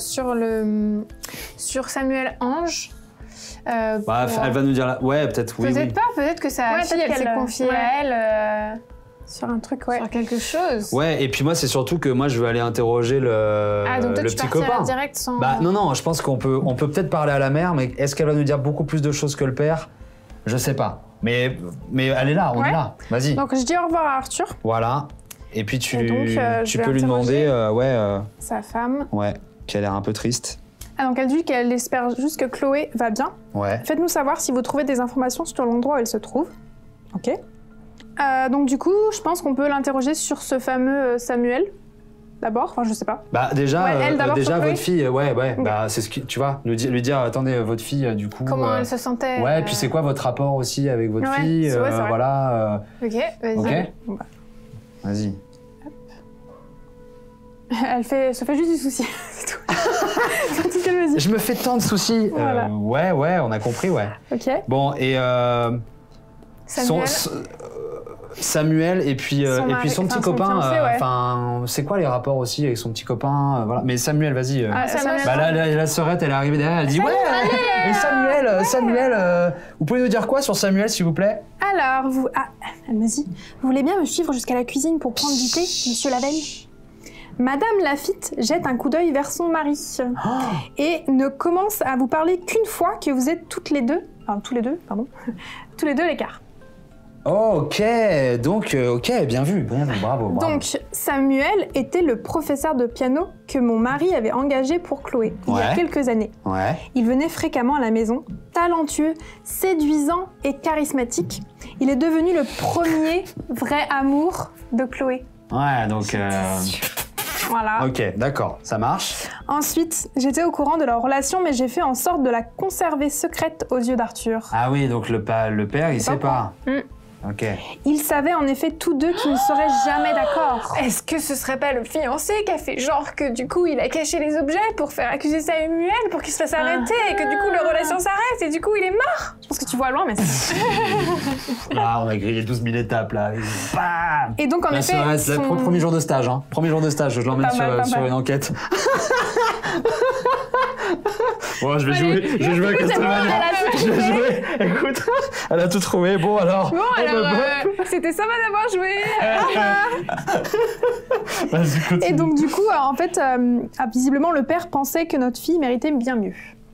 sur Samuel Ange. Bah, elle va nous dire là. Ouais, peut-être oui. Peut-être oui. pas, peut-être que sa Ouais, fille, peut-être elle s'est qu'elle, confiée ouais. à elle Sur un truc, ouais. sur quelque chose. Ouais, et puis moi, c'est surtout que moi, je veux aller interroger le Ah, donc toi, le tu petit partirais copain. direct sans... Bah non, je pense qu'on peut peut-être parler à la mère, mais est-ce qu'elle va nous dire beaucoup plus de choses que le père? Je sais pas. Mais elle est là, on Ouais. est là. Vas-y. Donc je dis au revoir à Arthur, Voilà. Et puis tu Et donc, je vais peux lui interroger. demander, sa femme. ouais, qui a l'air un peu triste. Ah, donc elle dit qu'elle espère juste que Chloé va bien. Ouais. Faites-nous savoir si vous trouvez des informations sur l'endroit où elle se trouve. Ok. Donc du coup, je pense qu'on peut l'interroger sur ce fameux Samuel. D'abord, enfin je sais pas. Bah déjà, Ouais, elle, d'abord sur Chloé. votre fille, ouais, bah c'est ce que tu vois, lui dire, attendez, votre fille, du coup. Comment elle se sentait Ouais, et puis c'est quoi votre rapport aussi avec votre Ouais, fille, c'est vrai, c'est vrai. voilà. Ok, vas-y. Ok. Bon, bah. Vas-y. Elle se fait juste du souci. C'est tout. C'est tout ce qu'elle me dit. Je me fais tant de soucis. Voilà. Ouais, on a compris, ouais. Ok. Bon, et Samuel. Samuel et puis Son mari, son petit enfin, son copain. fiancé, ouais. Enfin, c'est quoi les rapports aussi avec son petit copain, voilà. Mais Samuel, vas-y. Ah, Samuel. Bah là, la sœurette, elle est arrivée derrière, elle dit ouais. Et Samuel, vous pouvez nous dire quoi sur Samuel, s'il vous plaît? Alors, elle me dit, vous voulez bien me suivre jusqu'à la cuisine pour prendre du thé, monsieur Lavelle? Madame Lafitte jette un coup d'œil vers son mari et ne commence à vous parler qu'une fois que vous êtes tous les deux à l'écart. Ok, donc ok, bien vu, bravo. Donc, Samuel était le professeur de piano que mon mari avait engagé pour Chloé il y a Ouais. quelques années. Ouais. Il venait fréquemment à la maison, talentueux, séduisant et charismatique. Il est devenu le premier vrai amour de Chloé. Ouais, donc Voilà. ok, d'accord, ça marche. Ensuite, j'étais au courant de leur relation, mais j'ai fait en sorte de la conserver secrète aux yeux d'Arthur. Ah oui, donc le père, il sait pas. Ok. Ils savaient en effet tous deux qu'ils ne seraient jamais d'accord. Est-ce que ce serait pas le fiancé qui a fait genre que du coup il a caché les objets pour faire accuser Samuel pour qu'il se fasse arrêter et que du coup leur relation s'arrête et du coup il est mort? Je pense que tu vois loin, mais c'est... Là, on a grillé 12 000 étapes, là. Bam. Et donc en Là, effet, c'est le premier jour de stage, hein. Premier jour de stage, je l'emmène Pas mal, pas sur mal. une enquête. Bon, je vais jouer à Castlevania. Je vais jouer. Écoute, elle a tout trouvé. Bon, alors. Bon alors, c'était sympa d'avoir joué. Vas-y, continue. Et donc du coup, en fait, visiblement le père pensait que notre fille méritait bien mieux.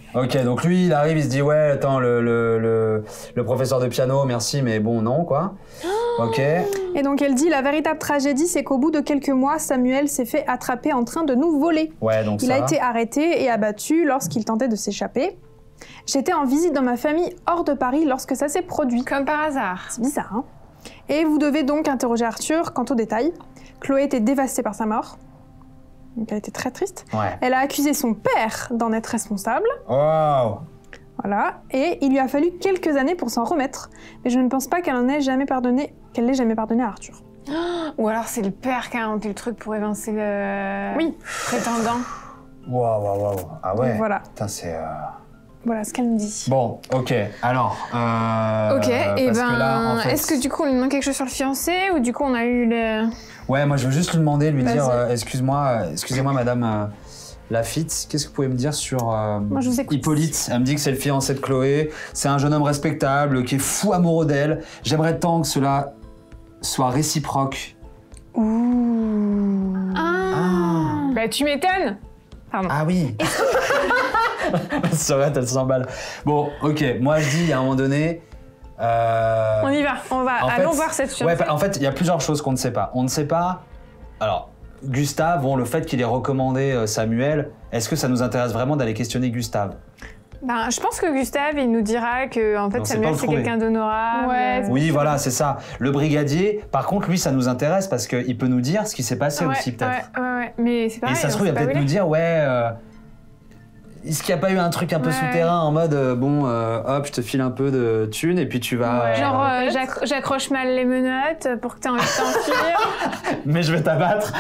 Ok, donc lui, il arrive, il se dit ouais, attends, le professeur de piano, merci, mais bon, non, quoi. Ok. Et donc elle dit la véritable tragédie, c'est qu'au bout de quelques mois, Samuel s'est fait attraper en train de nous voler. Ouais, donc Il a été arrêté et abattu lorsqu'il tentait de s'échapper. J'étais en visite dans ma famille hors de Paris lorsque ça s'est produit. Comme par hasard. C'est bizarre, hein? Et vous devez donc interroger Arthur quant aux détails. Chloé était dévastée par sa mort. Donc elle était très triste. Ouais. Elle a accusé son père d'en être responsable. Wow. Voilà. Et il lui a fallu quelques années pour s'en remettre. Mais je ne pense pas qu'elle l'ait jamais pardonné à Arthur. Ou alors c'est le père qui a inventé le truc pour évincer le prétendant. Waouh. Ah ouais. Donc voilà. Putain, c'est... Voilà ce qu'elle me dit. Bon, ok. Alors, Ok, et parce que là, en fait... est-ce que du coup on lui demande quelque chose sur le fiancé ou du coup on a eu le... Ouais, moi je veux juste lui demander, lui Vas-y. dire, excusez-moi madame Lafitte, qu'est-ce que vous pouvez me dire sur Moi, je vous écoute. Hippolyte? Elle me dit que c'est le fiancé de Chloé, c'est un jeune homme respectable, qui est fou amoureux d'elle. J'aimerais tant que cela soit réciproque. Ouh. Bah tu m'étonnes. Pardon. Ah oui. C'est vrai, elle s'emballe. Bon, ok, moi je dis à un moment donné... On y va, allons voir cette fiancée. Ouais, en fait, il y a plusieurs choses qu'on ne sait pas. On ne sait pas... Alors, Gustave, bon, le fait qu'il ait recommandé Samuel, est-ce que ça nous intéresse vraiment d'aller questionner Gustave? Ben, je pense que Gustave, il nous dira que en fait, Non, Samuel, c'est quelqu'un d'honorable. Ouais, Oui, voilà, c'est ça. Le brigadier, par contre, lui, ça nous intéresse parce qu'il peut nous dire ce qui s'est passé aussi, peut-être. Ouais. Mais c'est pareil. Et ça se trouve, il va peut-être nous dire, est-ce qu'il n'y a pas eu un truc un peu souterrain en mode, hop, je te file un peu de thunes et puis tu vas... Genre, j'accroche mal les menottes pour que tu aies envie de t'enfuir. Mais je vais t'abattre.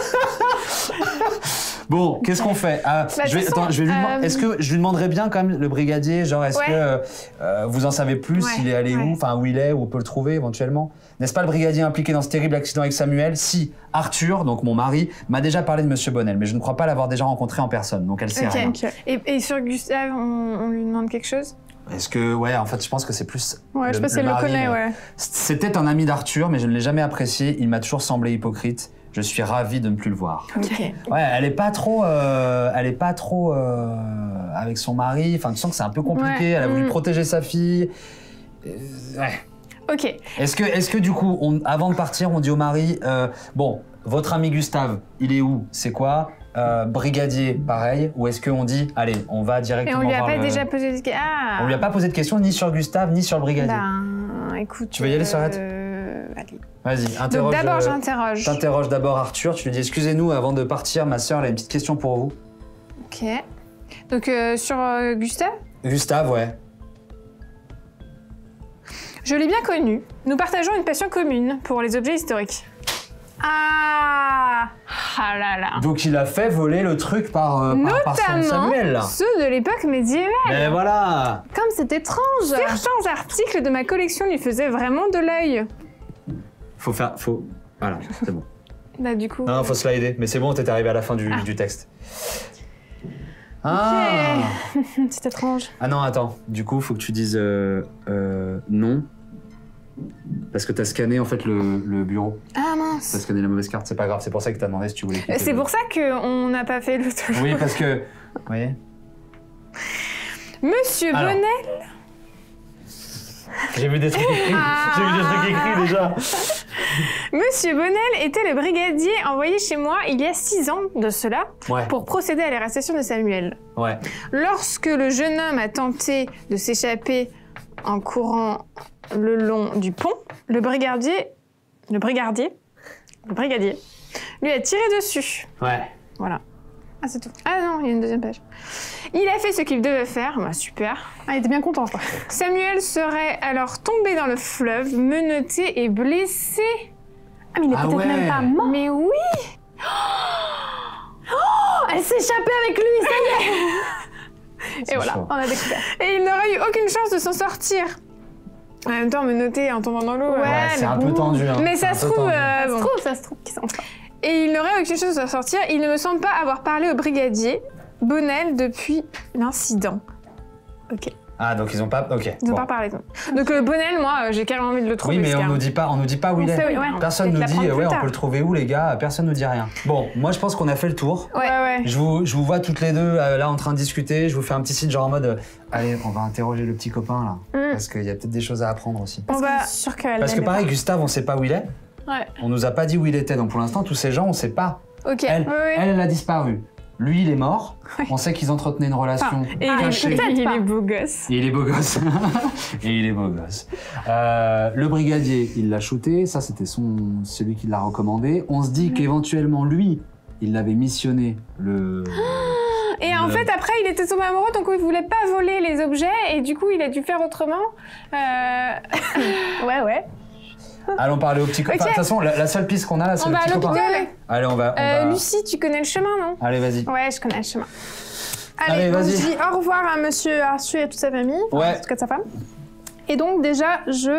Bon, qu'est-ce qu'on fait? Je vais lui demander, est-ce que je lui demanderais bien quand même le brigadier, genre est-ce que vous en savez plus, il est allé où, enfin où il est, où on peut le trouver éventuellement? N'est-ce pas le brigadier impliqué dans ce terrible accident avec Samuel? Si, Arthur, donc mon mari, m'a déjà parlé de Monsieur Bonnel, mais je ne crois pas l'avoir déjà rencontré en personne, donc elle sait rien. Et sur Gustave, on lui demande quelque chose? Est-ce que, en fait, je pense que c'est plus. Ouais, je pense qu'elle le connaît, ouais. C'était un ami d'Arthur, mais je ne l'ai jamais apprécié. Il m'a toujours semblé hypocrite. Je suis ravi de ne plus le voir. Ok. Ouais, elle est pas trop avec son mari. Enfin, tu sens que c'est un peu compliqué. Ouais. Elle a voulu protéger sa fille. Ouais. Ok. Est-ce que du coup, avant de partir, on dit au mari, bon, votre ami Gustave, il est où? C'est quoi? Brigadier, pareil. Ou est-ce qu'on dit, allez, on va directement Et on lui a voir pas déjà posé de questions? On lui a pas posé de questions ni sur Gustave ni sur le brigadier. Ben, écoute. Tu veux y aller, Sorette? Allez. Vas-y, interroge. Donc d'abord, j'interroge. T'interroges d'abord Arthur. Tu lui dis, excusez-nous, avant de partir, ma sœur, elle a une petite question pour vous. Ok. Donc sur Gustave? Gustave, ouais. Je l'ai bien connu. Nous partageons une passion commune pour les objets historiques. Ah là là. Donc il a fait voler le truc par son Samuel, là. Ceux de l'époque médiévale. Mais voilà. Comme c'est étrange. Certains articles de ma collection lui faisaient vraiment de l'œil. Voilà, c'est bon. Bah du coup... Non, faut slider. Mais c'est bon, t'es arrivé à la fin du texte. Ah. C'est étrange. Ah non, attends. Du coup, faut que tu dises non. Parce que t'as scanné en fait le bureau. Ah mince. T'as scanné la mauvaise carte, c'est pas grave. C'est pour ça que t'as demandé si tu voulais quitter. C'est pour ça qu'on n'a pas fait le truc. Oui, parce que... Vous voyez. Monsieur Bonnel. J'ai vu des trucs écrits. J'ai vu des trucs écrits déjà. Monsieur Bonnel était le brigadier envoyé chez moi il y a 6 ans de cela pour procéder à l'arrestation de Samuel. Ouais. Lorsque le jeune homme a tenté de s'échapper en courant le long du pont, le brigadier lui a tiré dessus. Ouais. Voilà. Ah, c'est tout. Ah non, il y a une deuxième page. Il a fait ce qu'il devait faire. Bah, super. Ah, il était bien content, quoi. Samuel serait alors tombé dans le fleuve, menotté et blessé. Ah, mais il est peut-être même pas mort. Mais oui. Oh, elle s'est échappée avec lui, ça y est. Et voilà, chaud. on a découvert. Et il n'aurait eu aucune chance de s'en sortir. En même temps, menotté en tombant dans l'eau. Ouais, c'est un peu tendu. Hein. Mais ça se trouve... Ça se trouve qu'ils sont pas. Et il n'aurait aucune chance de s'en sortir. Il ne me semble pas avoir parlé au brigadier Bonnel depuis l'incident. Ok. Ah, donc ils ont pas... Ok. Ils n'ont pas parlé. Donc Bonnel, moi, j'ai carrément envie de le trouver. Oui, mais on nous dit pas où il est. Sait, ouais. Personne nous dit, on peut le trouver où, les gars? Personne nous dit rien. Bon, moi, je pense qu'on a fait le tour. Ouais. Je vous vois toutes les deux là en train de discuter. Je vous fais un petit signe genre en mode, allez, on va interroger le petit copain là, parce qu'il y a peut-être des choses à apprendre aussi. Parce que pareil, Gustave, on sait pas où il est. Ouais. On nous a pas dit où il était, donc pour l'instant, tous ces gens, on sait pas. Ok. Elle a disparu. Lui, il est mort. Ouais. On sait qu'ils entretenaient une relation cachée. Il est beau gosse. Et il est beau gosse. Et il est beau gosse. Le brigadier, il l'a shooté. Ça, c'était celui qui l'a recommandé. On se dit qu'éventuellement, lui, il l'avait missionné. Et en fait, après, il était tombé amoureux, donc il voulait pas voler les objets. Et du coup, il a dû faire autrement. Ouais. Allons parler au petit copain. De toute façon, la seule piste qu'on a là, c'est le petit copain. Allez, on va... Lucie, tu connais le chemin, non? Allez, vas-y. Ouais, je connais le chemin. Allez, donc vas-y. je dis au revoir à monsieur Arthur et toute sa famille, Ouais. en tout cas de sa femme. Et donc déjà,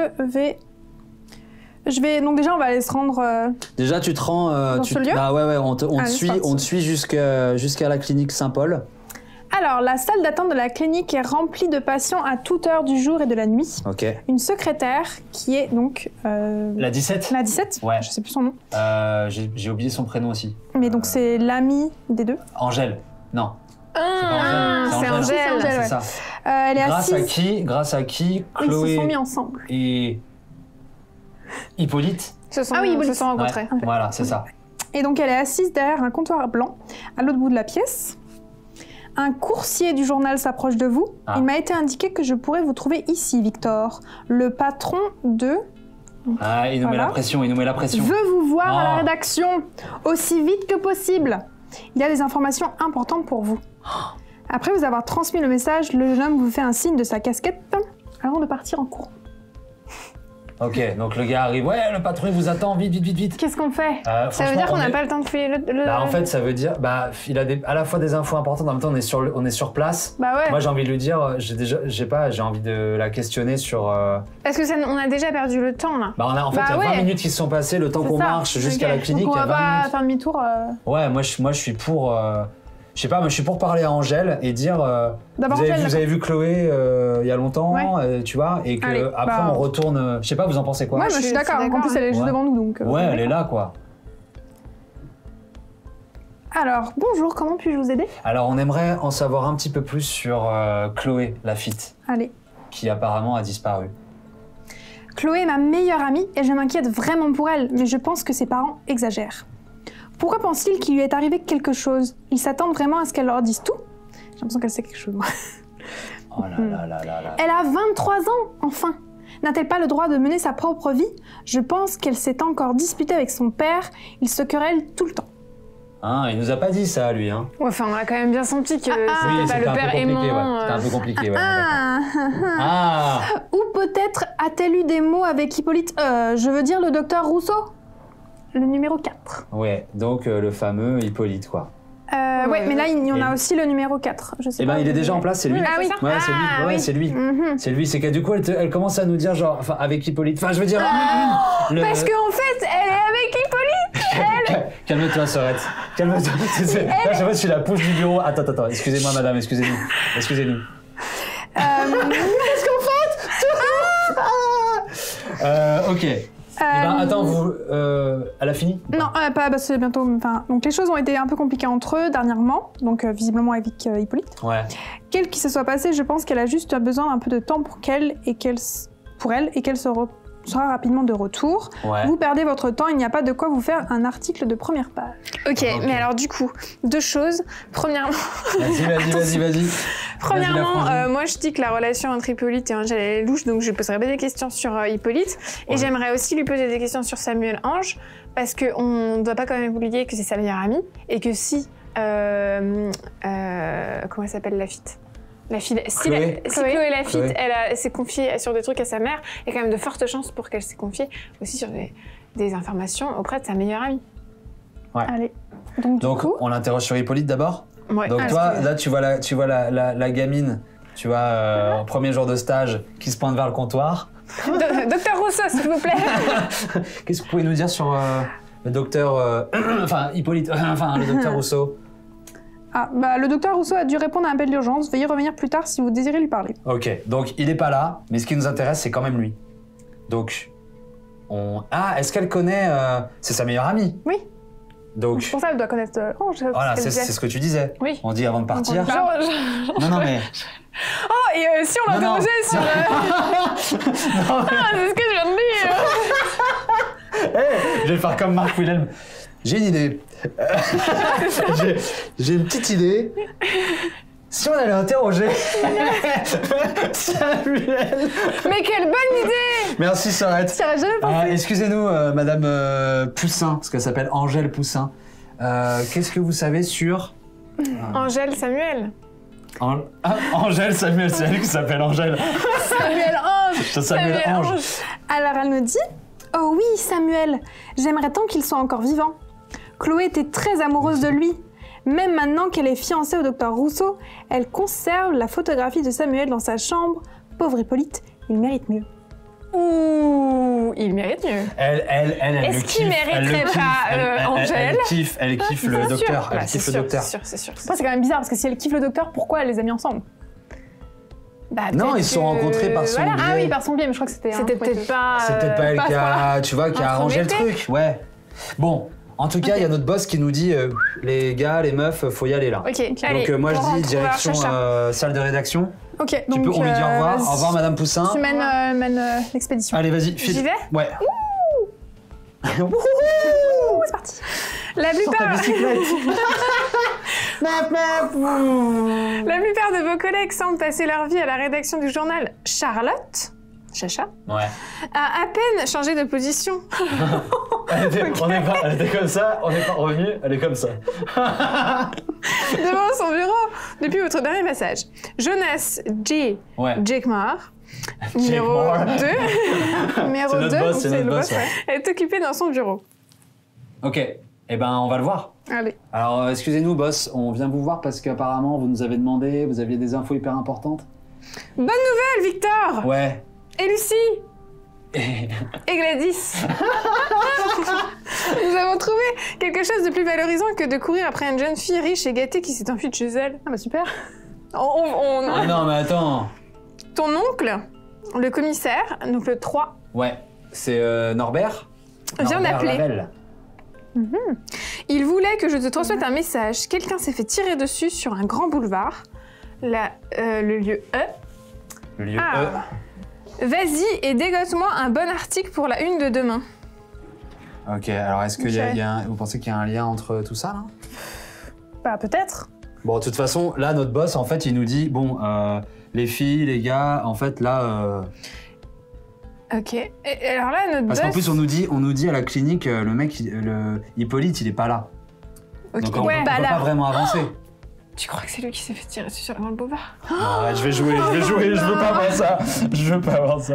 donc déjà, on va aller se rendre... Déjà, tu te rends... dans ce lieu. Bah ouais, on te suit jusqu'à la clinique Saint-Paul. Alors, la salle d'attente de la clinique est remplie de patients à toute heure du jour et de la nuit. Ok. Une secrétaire qui est donc... La 17 La 17 Ouais. Je sais plus son nom. J'ai oublié son prénom aussi. Mais donc c'est l'amie des deux. Angèle. Non. C'est Angèle. C'est ça. Elle est Grâce à qui Ils Chloé se sont mis ensemble. et Hippolyte Se sont rencontrés. Ouais, voilà, c'est ça. Et donc elle est assise derrière un comptoir blanc, à l'autre bout de la pièce. Un coursier du journal s'approche de vous. Ah. Il m'a été indiqué que je pourrais vous trouver ici, Victor. Le patron de... Ah, il nous met la pression, Veut vous voir à la rédaction, aussi vite que possible. Il y a des informations importantes pour vous. Après vous avoir transmis le message, le jeune homme vous fait un signe de sa casquette avant de partir en courant. Ok, donc le gars arrive, ouais, le patron il vous attend, vite. Qu'est-ce qu'on fait? Ça veut dire qu'on n'a pas le temps de fouiller le... Bah en fait, ça veut dire, il a à la fois des infos importantes, en même temps on est sur place. Bah ouais. Moi j'ai envie de lui dire, j'ai envie de la questionner sur... Parce que on a déjà perdu le temps là. Bah il y a 20 minutes qui se sont passées, le temps qu'on marche jusqu'à la clinique. Donc on va pas faire demi-tour. Ouais, moi je suis pour... je sais pas, moi je suis pour parler à Angèle et dire vous avez vu Chloé il y a longtemps, tu vois, et que après on retourne. Je sais pas, vous en pensez quoi? Ouais, je suis d'accord. En plus, elle est juste devant nous, donc. Ouais, elle est là, quoi. Alors, bonjour, comment puis-je vous aider? Alors, on aimerait en savoir un petit peu plus sur Chloé Lafitte. Allez. Qui apparemment a disparu. Chloé est ma meilleure amie et je m'inquiète vraiment pour elle, mais je pense que ses parents exagèrent. Pourquoi pense-t-il qu'il lui est arrivé quelque chose? Ils s'attendent vraiment à ce qu'elle leur dise tout? J'ai l'impression qu'elle sait quelque chose, moi. Oh là là. Elle a 23 ans, enfin. N'a-t-elle pas le droit de mener sa propre vie? Je pense qu'elle s'est encore disputée avec son père. Ils se querellent tout le temps. Ah, il nous a pas dit ça, lui, hein. Ouais, enfin, on a quand même bien senti que c'était pas le père aimant. C'était un peu compliqué, ouais. Ou peut-être a-t-elle eu des mots avec Hippolyte, je veux dire le docteur Rousseau? Le numéro 4. Ouais, donc le fameux Hippolyte, quoi. Ouais, mais là, il y en a aussi le numéro 4. Je sais pas. Il est déjà en place, c'est lui. Ah oui. Ouais, c'est lui. Ouais, c'est lui. C'est lui. C'est que du coup, elle commence à nous dire, genre, enfin, avec Hippolyte. Enfin, je veux dire. Parce qu'en fait, elle est avec Hippolyte. Calme-toi, Sorette. Calme-toi. Là, je suis la pousse du bureau. Attends. Excusez-moi, madame. Excusez-nous. Parce qu'en fait. Ok. Attends, elle a fini? Non, pas, c'est bientôt. Enfin, donc les choses ont été un peu compliquées entre eux dernièrement, donc visiblement avec Hippolyte. Ouais. Quel qu'il se soit passé, je pense qu'elle a juste besoin d'un peu de temps pour elle et qu'elle sera rapidement de retour. Ouais. Vous perdez votre temps, il n'y a pas de quoi vous faire un article de première page. Ok, mais alors du coup, deux choses. Premièrement... Vas-y. Premièrement, moi je dis que la relation entre Hippolyte et Angèle est louche, donc je poserai des questions sur Hippolyte. Et j'aimerais aussi lui poser des questions sur Samuel Ange, parce qu'on ne doit pas quand même oublier que c'est sa meilleure amie, et que si... comment elle s'appelle, Lafitte? Si Chloé Lafitte, elle s'est confiée sur des trucs à sa mère, il y a quand même de fortes chances pour qu'elle s'est confiée aussi sur des informations auprès de sa meilleure amie. Ouais. Allez. Donc du coup, on l'interroge sur Hippolyte d'abord. Ouais. Donc toi, là, tu vois la gamine, tu vois, au premier jour de stage, qui se pointe vers le comptoir. Docteur Rousseau, s'il vous plaît. Qu'est-ce que vous pouvez nous dire sur le docteur... Hippolyte, le docteur Rousseau? Ah, bah le docteur Rousseau a dû répondre à un appel d'urgence. Veuillez revenir plus tard si vous désirez lui parler. Ok, donc il n'est pas là, mais ce qui nous intéresse, c'est quand même lui. Donc, Ah, est-ce qu'elle connaît... C'est sa meilleure amie? Oui. Donc... Pour ça, elle doit connaître Ange. Voilà, c'est ce que tu disais. Oui. On dit avant de partir. Non, mais... Oh, et si on l'interrogeait sur... Non, c'est ce que je viens de dire. Je vais faire comme Marc Willem. J'ai une idée. J'ai une petite idée. Si on allait interroger Samuel. Mais quelle bonne idée! Merci Sorette. J'y aurais jamais pensé. Excusez-nous, Madame Poussin, parce qu'elle s'appelle Angèle Poussin. Qu'est-ce que vous savez sur... Angèle Samuel. Angèle Samuel, c'est elle qui s'appelle Angèle. Samuel Ange. Samuel Ange. Alors elle me dit « Oh oui, Samuel, j'aimerais tant qu'il soit encore vivant. Chloé était très amoureuse de lui. Même maintenant qu'elle est fiancée au docteur Rousseau, elle conserve la photographie de Samuel dans sa chambre. Pauvre Hippolyte, il mérite mieux. » Ouh, il mérite mieux. Elle Est-ce qu'il mériterait pas Angèle? Elle kiffe le docteur. Elle kiffe le docteur. C'est sûr. Après, c'est quand même bizarre parce que si elle kiffe le docteur, pourquoi elle les a mis ensemble? Bah, non, ils se sont rencontrés par son biais. Ah oui, par son biais, mais je crois que c'était... C'était peut-être pas... C'est peut-être pas elle qui a, tu vois, qui a arrangé le intrometté. truc. Ouais. Bon, en tout cas, il y a notre boss qui nous dit les gars, les meufs, faut y aller là. Ok, allez, Donc moi je on dis rentre, direction on va salle de rédaction. Ok, On lui dit au revoir. Au revoir Madame Poussin. Tu mènes l'expédition. Allez, vas-y, file. J'y vais? Ouais. Ouh, c'est parti. La plupart... bicyclette. La plupart de vos collègues semblent passer leur vie à la rédaction du journal Charlotte, Chacha, Ouais. a à peine changé de position. Elle était comme ça, on n'est pas revenu, elle est comme ça. Devant son bureau depuis votre dernier message. Jonas J. Ouais. Jackmar, numéro 2, numéro 2, C'est notre boss, ouais. est occupé dans son bureau. Ok, eh ben on va le voir. Allez. Alors excusez-nous boss, on vient vous voir parce qu'apparemment vous nous avez demandé, vous aviez des infos hyper importantes. Bonne nouvelle, Victor! Ouais. Et Lucie! Et Gladys! Nous avons trouvé quelque chose de plus valorisant que de courir après une jeune fille riche et gâtée qui s'est enfuie de chez elle. Ah bah super. Ah non mais attends. Ton oncle, le commissaire, donc le 3, Ouais, c'est Norbert. Vient Norbert d'appeler. Lavelle. Il voulait que je te transmette un message. Quelqu'un s'est fait tirer dessus sur un grand boulevard. Le lieu E. Le lieu Ah. Vas-y et dégote-moi un bon article pour la une de demain. Ok, alors est-ce que vous pensez qu'il y a un lien entre tout ça là? Bah peut-être. Bon, de toute façon, là, notre boss, en fait, il nous dit, bon, les filles, les gars, en fait, là... Ok. Et alors là, notre Parce boss... qu'en plus, on nous dit à la clinique, le mec, Hippolyte, il est pas là. Ok, Donc on ouais, peut bah là. pas vraiment avancer. Tu crois que c'est lui qui s'est fait tirer dessus sur un boulevard? Je vais jouer, je veux pas voir ça. Je veux pas voir ça.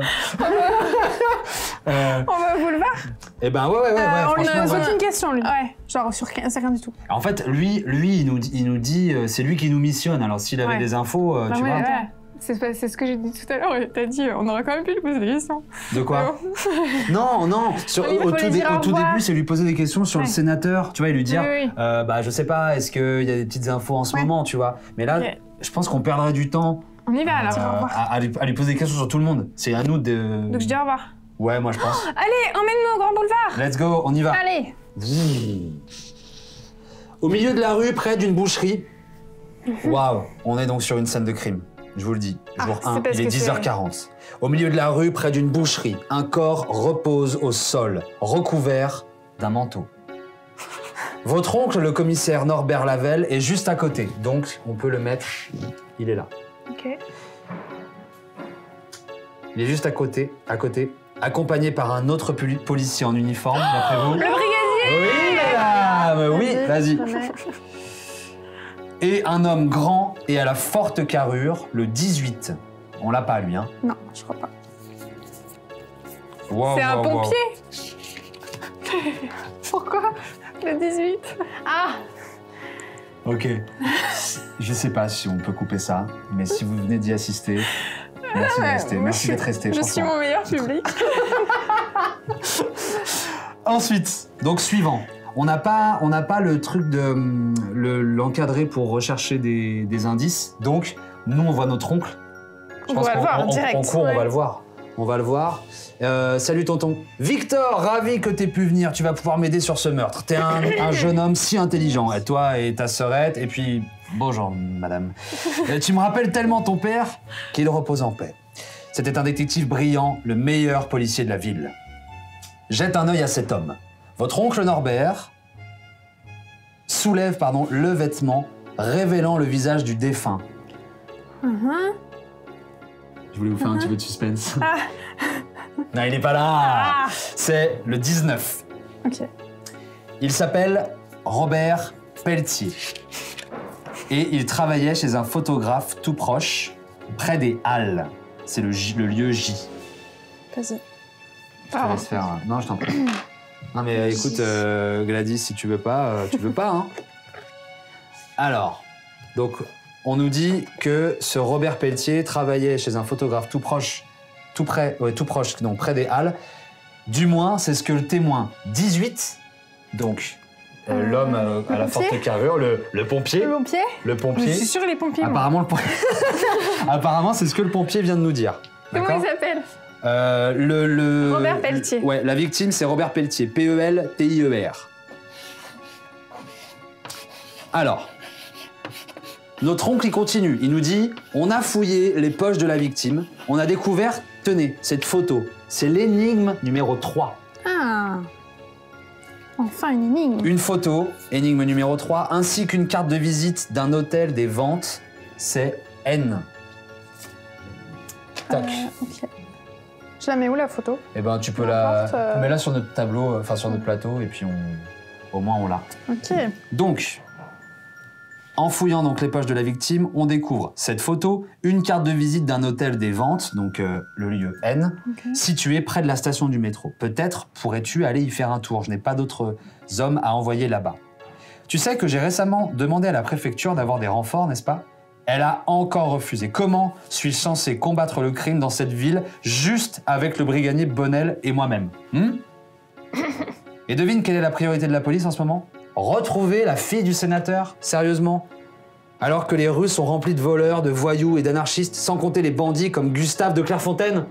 On va au boulevard? Eh ben, ouais, On lui franchement, pose ouais. aucune question, lui. Ouais. Genre sur rien, c'est rien du tout. En fait, lui, il nous dit, c'est lui qui nous missionne. Alors, s'il avait Ouais. des infos, tu vois. Ouais. C'est ce que j'ai dit tout à l'heure. T'as dit, on aurait quand même pu lui poser des questions. De quoi? Mais Non. Oui, Au faut lui dire au tout revoir. début, c'est lui poser des questions sur le Ouais. sénateur. Tu vois, et lui dire, Oui. bah, je sais pas, est-ce qu'il y a des petites infos en ce Ouais. moment, tu vois. Mais là, Ok. je pense qu'on perdrait du temps On y va alors. Au revoir. à lui poser des questions sur tout le monde. C'est à nous de... Donc je dis au revoir. Ouais, moi, je pense. Allez, emmène-nous au grand boulevard. Let's go, on y va. Allez. Au milieu de la rue, près d'une boucherie. Waouh, on est donc sur une scène de crime. Je vous le dis. Jour c'est 1, parce il est que 10h40. Au milieu de la rue, près d'une boucherie, un corps repose au sol, recouvert d'un manteau. Votre oncle, le commissaire Norbert Lavelle, est juste à côté. Donc, on peut le mettre. Il est là. Ok. Il est juste à côté, accompagné par un autre policier en uniforme, d'après vous. Le brigadier. Oui, madame, oui, vas-y. Et un homme grand et à la forte carrure, le 18. On l'a pas, lui, hein. Non, je crois pas. Wow, C'est un wow, wow. pompier. Pourquoi? Le 18. Ah. Ok. Je sais pas si on peut couper ça, mais si vous venez d'y assister, merci de rester. Merci d'être resté, Je suis franchement. mon meilleur public. Ensuite, donc suivant. On n'a pas le truc de l'encadrer pour rechercher des indices. Donc, nous, on voit notre oncle. Je pense va le voir direct. En cours, on va le voir. On va le voir. Salut tonton. Victor, ravi que t'aies pu venir. Tu vas pouvoir m'aider sur ce meurtre. T'es un jeune homme si intelligent. Et toi et ta sœurette. Et puis, bonjour, madame. Tu me rappelles tellement ton père qu'il repose en paix. C'était un détective brillant, le meilleur policier de la ville. Jette un œil à cet homme. Votre oncle Norbert soulève le vêtement révélant le visage du défunt. Je voulais vous faire un petit peu de suspense. Non, il n'est pas là. C'est le 19. Ok. Il s'appelle Robert Pelletier. Et il travaillait chez un photographe tout proche, près des Halles. C'est le lieu J. Vas-y. Je te laisse faire. Non, je t'en prie. Non, mais écoute, Gladys, si tu veux pas, tu veux pas, hein. Alors, donc, on nous dit que ce Robert Pelletier travaillait chez un photographe tout proche, donc près des Halles. Du moins, c'est ce que le témoin 18, donc l'homme à la forte carrure, le pompier. Le pompier. Je suis sûre les pompiers. Apparemment, apparemment, c'est ce que le pompier vient de nous dire. Comment il s'appelle Robert Pelletier. Ouais, la victime, c'est Robert Pelletier. P-E-L-T-I-E-R. Alors, notre oncle, il continue. Il nous dit, on a fouillé les poches de la victime. On a découvert, tenez, cette photo. C'est l'énigme numéro 3. Ah. Enfin, une énigme. Une photo, énigme numéro 3, ainsi qu'une carte de visite d'un hôtel des ventes. C'est N. Tac. Ok. Je la mets où, la photo? Eh ben, tu peux la... mets-la sur notre tableau, enfin sur notre plateau, et puis au moins on l'a. Ok. Donc, en fouillant donc les poches de la victime, on découvre cette photo, une carte de visite d'un hôtel des ventes, donc le lieu N, situé près de la station du métro. Peut-être pourrais-tu aller y faire un tour. Je n'ai pas d'autres hommes à envoyer là-bas. Tu sais que j'ai récemment demandé à la préfecture d'avoir des renforts, n'est-ce pas? Elle a encore refusé. Comment suis-je censé combattre le crime dans cette ville juste avec le brigadier Bonnel et moi-même? Et devine quelle est la priorité de la police en ce moment? Retrouver la fille du sénateur? Sérieusement? Alors que les rues sont remplies de voleurs, de voyous et d'anarchistes, sans compter les bandits comme Gustave de Clairefontaine?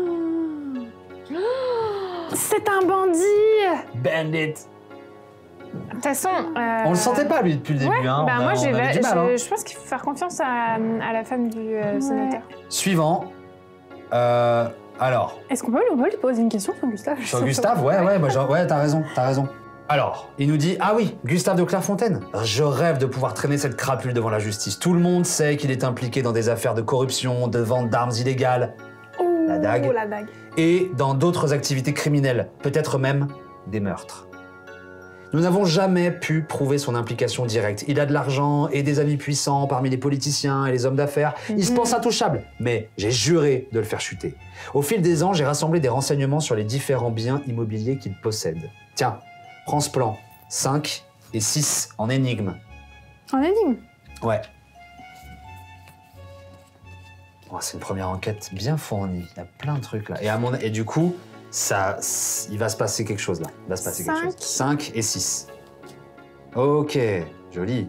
C'est un bandit! Bandit! De toute façon... On le sentait pas, lui, depuis le début. Hein. Bah moi, je pense qu'il faut faire confiance à la femme du sénateur. Suivant. Alors... Est-ce qu'on peut lui poser une question sur Gustave? Sur Gustave, ouais, t'as raison. Alors, il nous dit, ah oui, Gustave de Clairefontaine. Je rêve de pouvoir traîner cette crapule devant la justice. Tout le monde sait qu'il est impliqué dans des affaires de corruption, de vente d'armes illégales. La dague. Et dans d'autres activités criminelles, peut-être même des meurtres. Nous n'avons jamais pu prouver son implication directe. Il a de l'argent et des amis puissants parmi les politiciens et les hommes d'affaires. Il se pense intouchable, mais j'ai juré de le faire chuter. Au fil des ans, j'ai rassemblé des renseignements sur les différents biens immobiliers qu'il possède. Tiens, prends ce plan. 5 et 6 en énigme. En énigme? Ouais. Oh, c'est une première enquête bien fournie. Il y a plein de trucs là. Et du coup... il va se passer quelque chose là. 5 et 6. Ok, joli.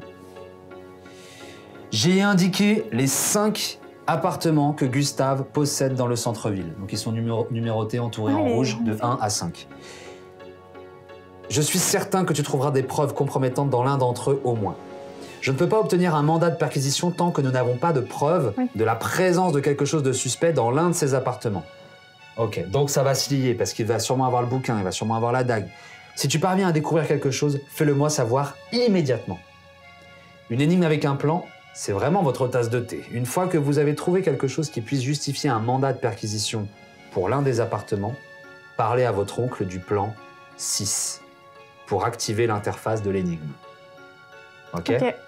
J'ai indiqué les 5 appartements que Gustave possède dans le centre-ville. Donc ils sont numérotés, entourés en rouge, de 1 à 5. Je suis certain que tu trouveras des preuves compromettantes dans l'un d'entre eux au moins. Je ne peux pas obtenir un mandat de perquisition tant que nous n'avons pas de preuve de la présence de quelque chose de suspect dans l'un de ces appartements. Ok, donc ça va se lier parce qu'il va sûrement avoir le bouquin, il va sûrement avoir la dague. Si tu parviens à découvrir quelque chose, fais-le moi savoir immédiatement. Une énigme avec un plan, c'est vraiment votre tasse de thé. Une fois que vous avez trouvé quelque chose qui puisse justifier un mandat de perquisition pour l'un des appartements, parlez à votre oncle du plan 6 pour activer l'interface de l'énigme. Ok.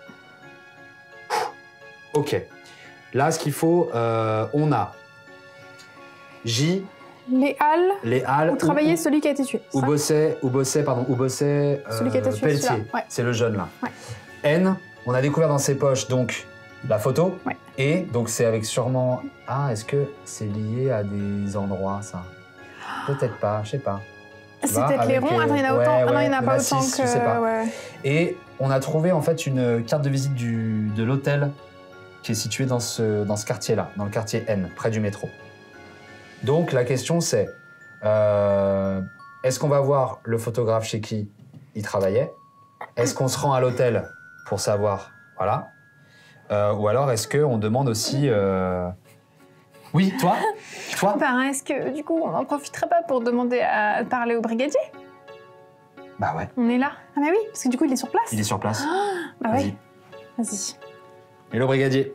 Ok. Là, ce qu'il faut, on a J. Les Halles. Où travaillait celui qui a été tué. Où bossait celui qui a été tué, Pelletier. C'est le jeune là. Ouais. N. On a découvert dans ses poches donc la photo. Ouais. Et donc c'est avec sûrement. Ah, est-ce que c'est lié à des endroits ça? Peut-être pas, je sais pas. tu C'est vois, peut-être les avec, ronds. Attends, il y en a autant. Ah non, il n'y en a pas autant 6, que. je sais pas. Ouais. Et on a trouvé en fait une carte de visite de l'hôtel qui est situé dans ce quartier-là, dans le quartier N, près du métro. Donc la question c'est, est-ce qu'on va voir le photographe chez qui il travaillait? Est-ce qu'on se rend à l'hôtel pour savoir, voilà. Ou alors est-ce qu'on demande aussi... Oui, toi? Ben, est-ce que du coup, on n'en profiterait pas pour demander à parler au brigadier? Bah ouais, On est là. Ah bah oui, parce que du coup, il est sur place. il est sur place. Bah Vas-y. oui, vas-y. Hello brigadier.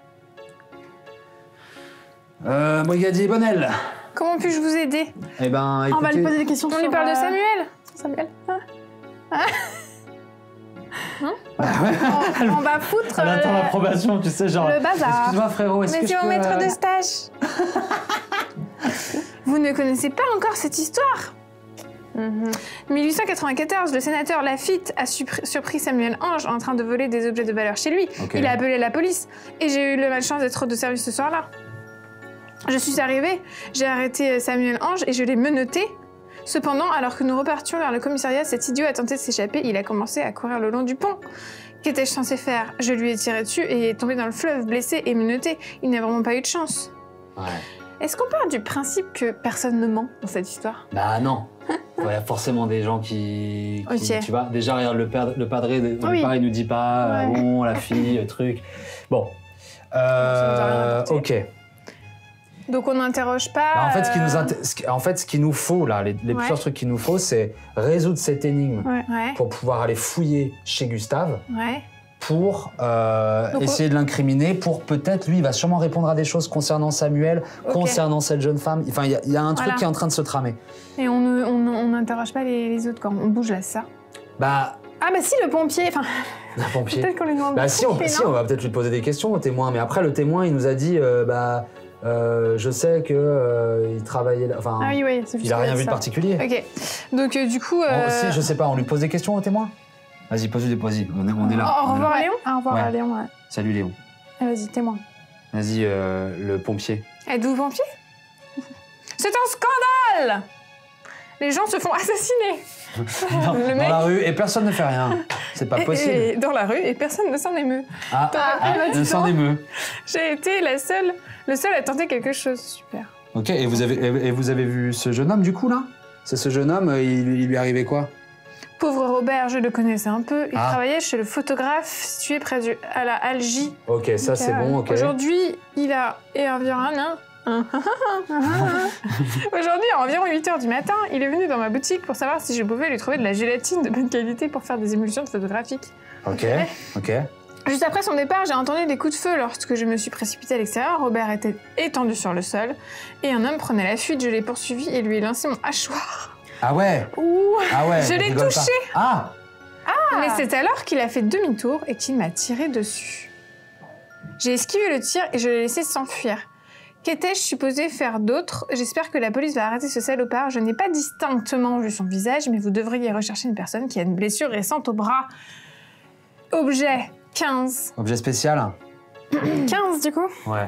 Brigadier Bonnel. Comment puis-je vous aider? Eh ben, écoutez... On va lui poser des questions On sur... lui parle de Samuel? Samuel. On va foutre Elle attend l'approbation, tu sais, genre... le bazar. Excuse-moi frérot, est-ce que Mais je c'est peux... mon maître de stage. Vous ne connaissez pas encore cette histoire? 1894, le sénateur Laffitte a surpris Samuel Ange en train de voler des objets de valeur chez lui. Ok. Il a appelé la police et j'ai eu le malchance d'être de service ce soir-là. Je suis arrivée, j'ai arrêté Samuel Ange et je l'ai menotté. Cependant, alors que nous repartions vers le commissariat, cet idiot a tenté de s'échapper. Il a commencé à courir le long du pont. Qu'étais-je censé faire? Je lui ai tiré dessus et il est tombé dans le fleuve, blessé et menotté. Il n'a vraiment pas eu de chance. Ouais. Est-ce qu'on part du principe que personne ne ment dans cette histoire? Bah non. Il y a forcément des gens qui Ok. tu vois, déjà regarde le padré, Oui. il nous dit pas, Ouais. bon, la fille, le truc. Bon. Ça nous a rien apporté. Ok. Donc on n'interroge pas. Bah, en fait, ce qu'il nous faut, là, les Ouais. plusieurs trucs qu'il nous faut, c'est résoudre cette énigme Ouais, pour pouvoir aller fouiller chez Gustave, ouais. pour Donc, essayer de l'incriminer, pour peut-être, lui, il va sûrement répondre à des choses concernant Samuel, Ok. concernant cette jeune femme. Enfin, il y a un truc Voilà. qui est en train de se tramer. Et on n'interroge pas les autres quand on bouge là, ça. Bah, Ah bah si, le pompier, enfin, un pompier. peut-être qu'on lui demande... Bah si, on non va peut-être lui poser des questions au témoin, mais après le témoin il nous a dit je sais que il travaillait là, enfin Ah oui, oui, c'est juste il a rien ça. vu de particulier. Ok. Donc du coup. Si, je sais pas, on lui pose des questions au témoin. Vas-y, pose-lui des posis, on est là. Au on est revoir là. Léon. Au revoir, Ouais. Léon, ouais. Salut Léon. Ah, vas-y, témoin. Vas-y, le pompier. Êtes-vous pompier? C'est un scandale! Les gens se font assassiner. Dans Le mec- la rue et personne ne fait rien. C'est pas possible. Et dans la rue et personne ne s'en émeut. Ah, bah, ne dis s'en donc. émeut. J'ai été le seul à tenter quelque chose. Super. Ok, et vous avez vu ce jeune homme du coup là? C'est ce jeune homme, il lui arrivait quoi? Pauvre Robert, je le connaissais un peu. Il Ah. travaillait chez le photographe situé près à la Algie. Ok, ça c'est bon, ok. Aujourd'hui, il a Aujourd'hui, à environ 8h du matin, il est venu dans ma boutique pour savoir si je pouvais lui trouver de la gélatine de bonne qualité pour faire des émulsions photographiques. Ok, ok. Juste après son départ, j'ai entendu des coups de feu lorsque je me suis précipitée à l'extérieur. Robert était étendu sur le sol et un homme prenait la fuite. Je l'ai poursuivi et lui ai lancé mon hachoir. Ah ouais. Ouh. Ah ouais. Je l'ai rigole touché. pas. Ah. Mais c'est alors qu'il a fait demi-tour et qu'il m'a tiré dessus. J'ai esquivé le tir et je l'ai laissé s'enfuir. Qu'étais-je supposé faire d'autre? J'espère que la police va arrêter ce salopard. Je n'ai pas distinctement vu son visage, mais vous devriez rechercher une personne qui a une blessure récente au bras. Objet 15. Objet spécial. 15, du coup. Ouais.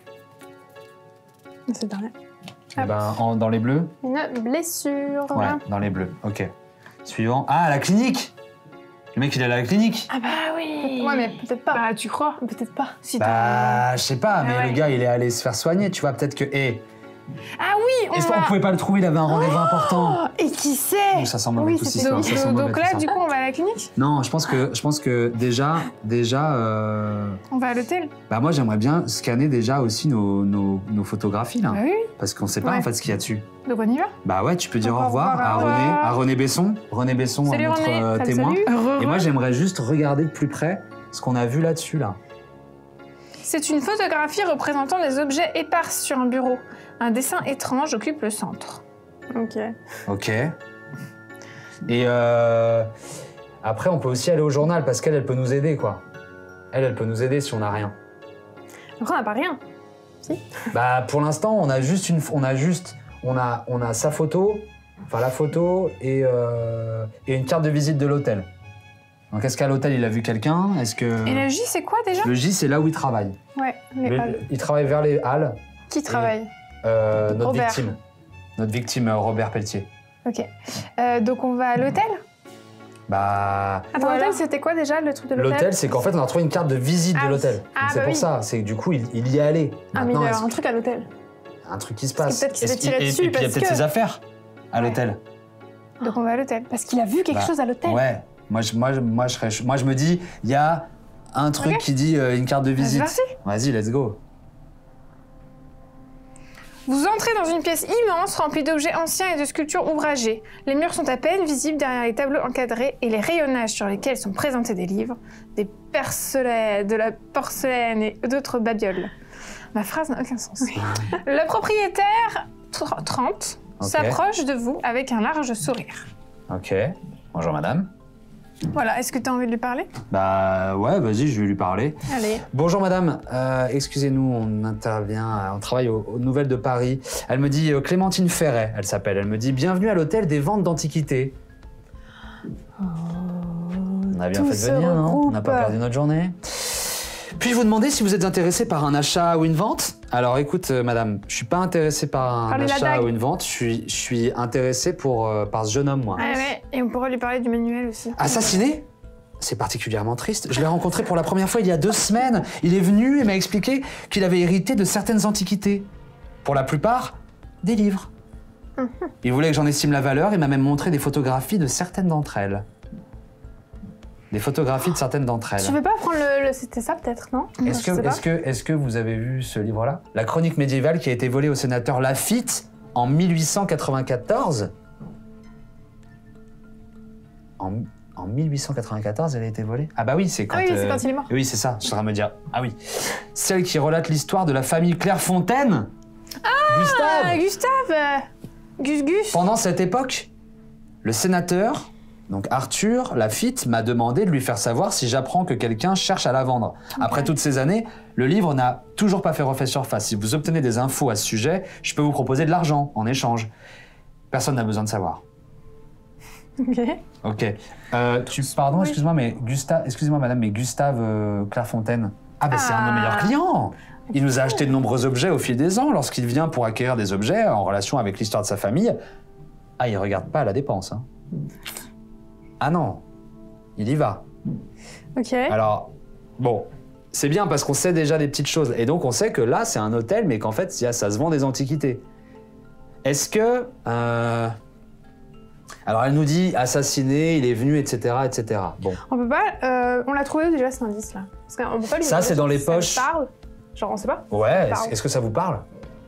C'est dernier. Eh ben, dans les bleus. Une blessure. Ouais, dans les bleus. Ok. Suivant. Ah, la clinique. Le mec, il est allé à la clinique. Ah bah oui. Ouais, mais peut-être pas. Bah, tu crois? Peut-être pas. Si Bah, je sais pas, mais ouais. le gars, il est allé se faire soigner. Tu vois, peut-être que. Ah oui, Est-ce qu'on pouvait pas le trouver? Il avait un rendez-vous important. Oh, et qui sait? Oh, ça sent mauvais, Oui, toute cette c'était histoire. Ça sent mauvais, donc tout là, ça. du coup, on va à la clinique? Non, je pense que déjà, On va à l'hôtel? bah moi j'aimerais bien scanner déjà aussi nos photographies là, Bah oui, parce qu'on sait pas Ouais. en fait ce qu'il y a dessus. donc on y va? Bah ouais, tu peux dire Au au revoir revoir, à au revoir. René Besson, Salut notre René. témoin. Salut. Et moi j'aimerais juste regarder de plus près ce qu'on a vu là-dessus là. C'est une photographie représentant des objets épars sur un bureau. Un dessin étrange occupe le centre. Ok. Ok. Et après on peut aussi aller au journal parce qu'elle peut nous aider quoi. Elle peut nous aider si on n'a rien. Après, on n'a pas rien. Bah pour l'instant on a juste on a sa photo, enfin la photo et une carte de visite de l'hôtel. Donc est-ce qu'à l'hôtel il a vu quelqu'un? Est-ce que Et la J, c'est quoi déjà? le J c'est là où il travaille. Ouais, les halles. Il travaille vers les halles. Qui travaille? Notre Robert. victime Robert Pelletier. Ok. Donc on va à l'hôtel? Bah... Attends, l'hôtel, c'était quoi déjà le truc de l'hôtel? L'hôtel, c'est qu'en fait, on a trouvé une carte de visite de l'hôtel. C'est pour ça, c'est que du coup, il y est allé. Ah, mais il y a un truc à l'hôtel. Un truc qui se passe. Peut-être qu'il s'est tiré dessus. Et puis, il y a peut-être ses affaires à l'hôtel. Donc on va à l'hôtel. Parce qu'il a vu quelque chose à l'hôtel. Ouais. Moi, je me dis, il y a un truc qui dit une carte de visite. Vas-y, let's go. Vous entrez dans une pièce immense remplie d'objets anciens et de sculptures ouvragées. Les murs sont à peine visibles derrière les tableaux encadrés et les rayonnages sur lesquels sont présentés des livres, des porcelaines, de la porcelaine et d'autres babioles. Ma phrase n'a aucun sens. Le propriétaire, 30, s'approche de vous avec un large sourire. Ok. Bonjour madame. Voilà, est-ce que tu as envie de lui parler? Bah ouais, vas-y, je vais lui parler. Allez. Bonjour madame, excusez-nous, on travaille aux Nouvelles de Paris. Elle me dit, Clémentine Ferret, elle s'appelle, elle me dit, bienvenue à l'hôtel des ventes d'antiquités. On a bien fait de venir, non? On n'a pas perdu notre journée. Puis-je vous demander si vous êtes intéressé par un achat ou une vente? Alors écoute madame, je suis pas intéressé par un achat ou une vente, je suis intéressé par ce jeune homme moi. Ah ouais, et on pourra lui parler du manuel aussi. Assassiné? C'est particulièrement triste. Je l'ai rencontré pour la première fois il y a 2 semaines. Il est venu et m'a expliqué qu'il avait hérité de certaines antiquités. Pour la plupart, des livres. Il voulait que j'en estime la valeur et m'a même montré des photographies de certaines d'entre elles. Des photographies de certaines d'entre elles. Tu veux pas prendre le... C'était ça peut-être, non? Est-ce que vous avez vu ce livre-là? La chronique médiévale qui a été volée au sénateur Laffitte en 1894. En 1894, elle a été volée? Ah bah oui, c'est quand... Ah oui, c'est quand il est mort. Oui, c'est ça, je suis en train de me dire. Ah oui. Celle qui relate l'histoire de la famille Clairefontaine. Ah, Gustave Gus. Pendant cette époque, le sénateur... Donc Arthur Laffitte m'a demandé de lui faire savoir si j'apprends que quelqu'un cherche à la vendre. Après toutes ces années, le livre n'a toujours pas fait refait surface. Si vous obtenez des infos à ce sujet, je peux vous proposer de l'argent en échange. Personne n'a besoin de savoir. Ok. Pardon, excuse-moi, mais excusez-moi madame, mais Gustave Clairefontaine. Ah ben c'est un de nos meilleurs clients. Il nous a acheté de nombreux objets au fil des ans. Lorsqu'il vient pour acquérir des objets en relation avec l'histoire de sa famille, il regarde pas à la dépense. Hein. Ah non, il y va. Ok. Alors, bon, c'est bien parce qu'on sait déjà des petites choses. Et donc, on sait que là, c'est un hôtel, mais qu'en fait, ça se vend des antiquités. Est-ce que... Alors, elle nous dit assassiné, il est venu, etc., etc. Bon. On peut pas... on l'a trouvé déjà, cet indice-là. Parce qu'on peut pas lui ça, c'est dans les poches. Ça parle. Genre, on sait pas. Ouais, est-ce que ça vous parle?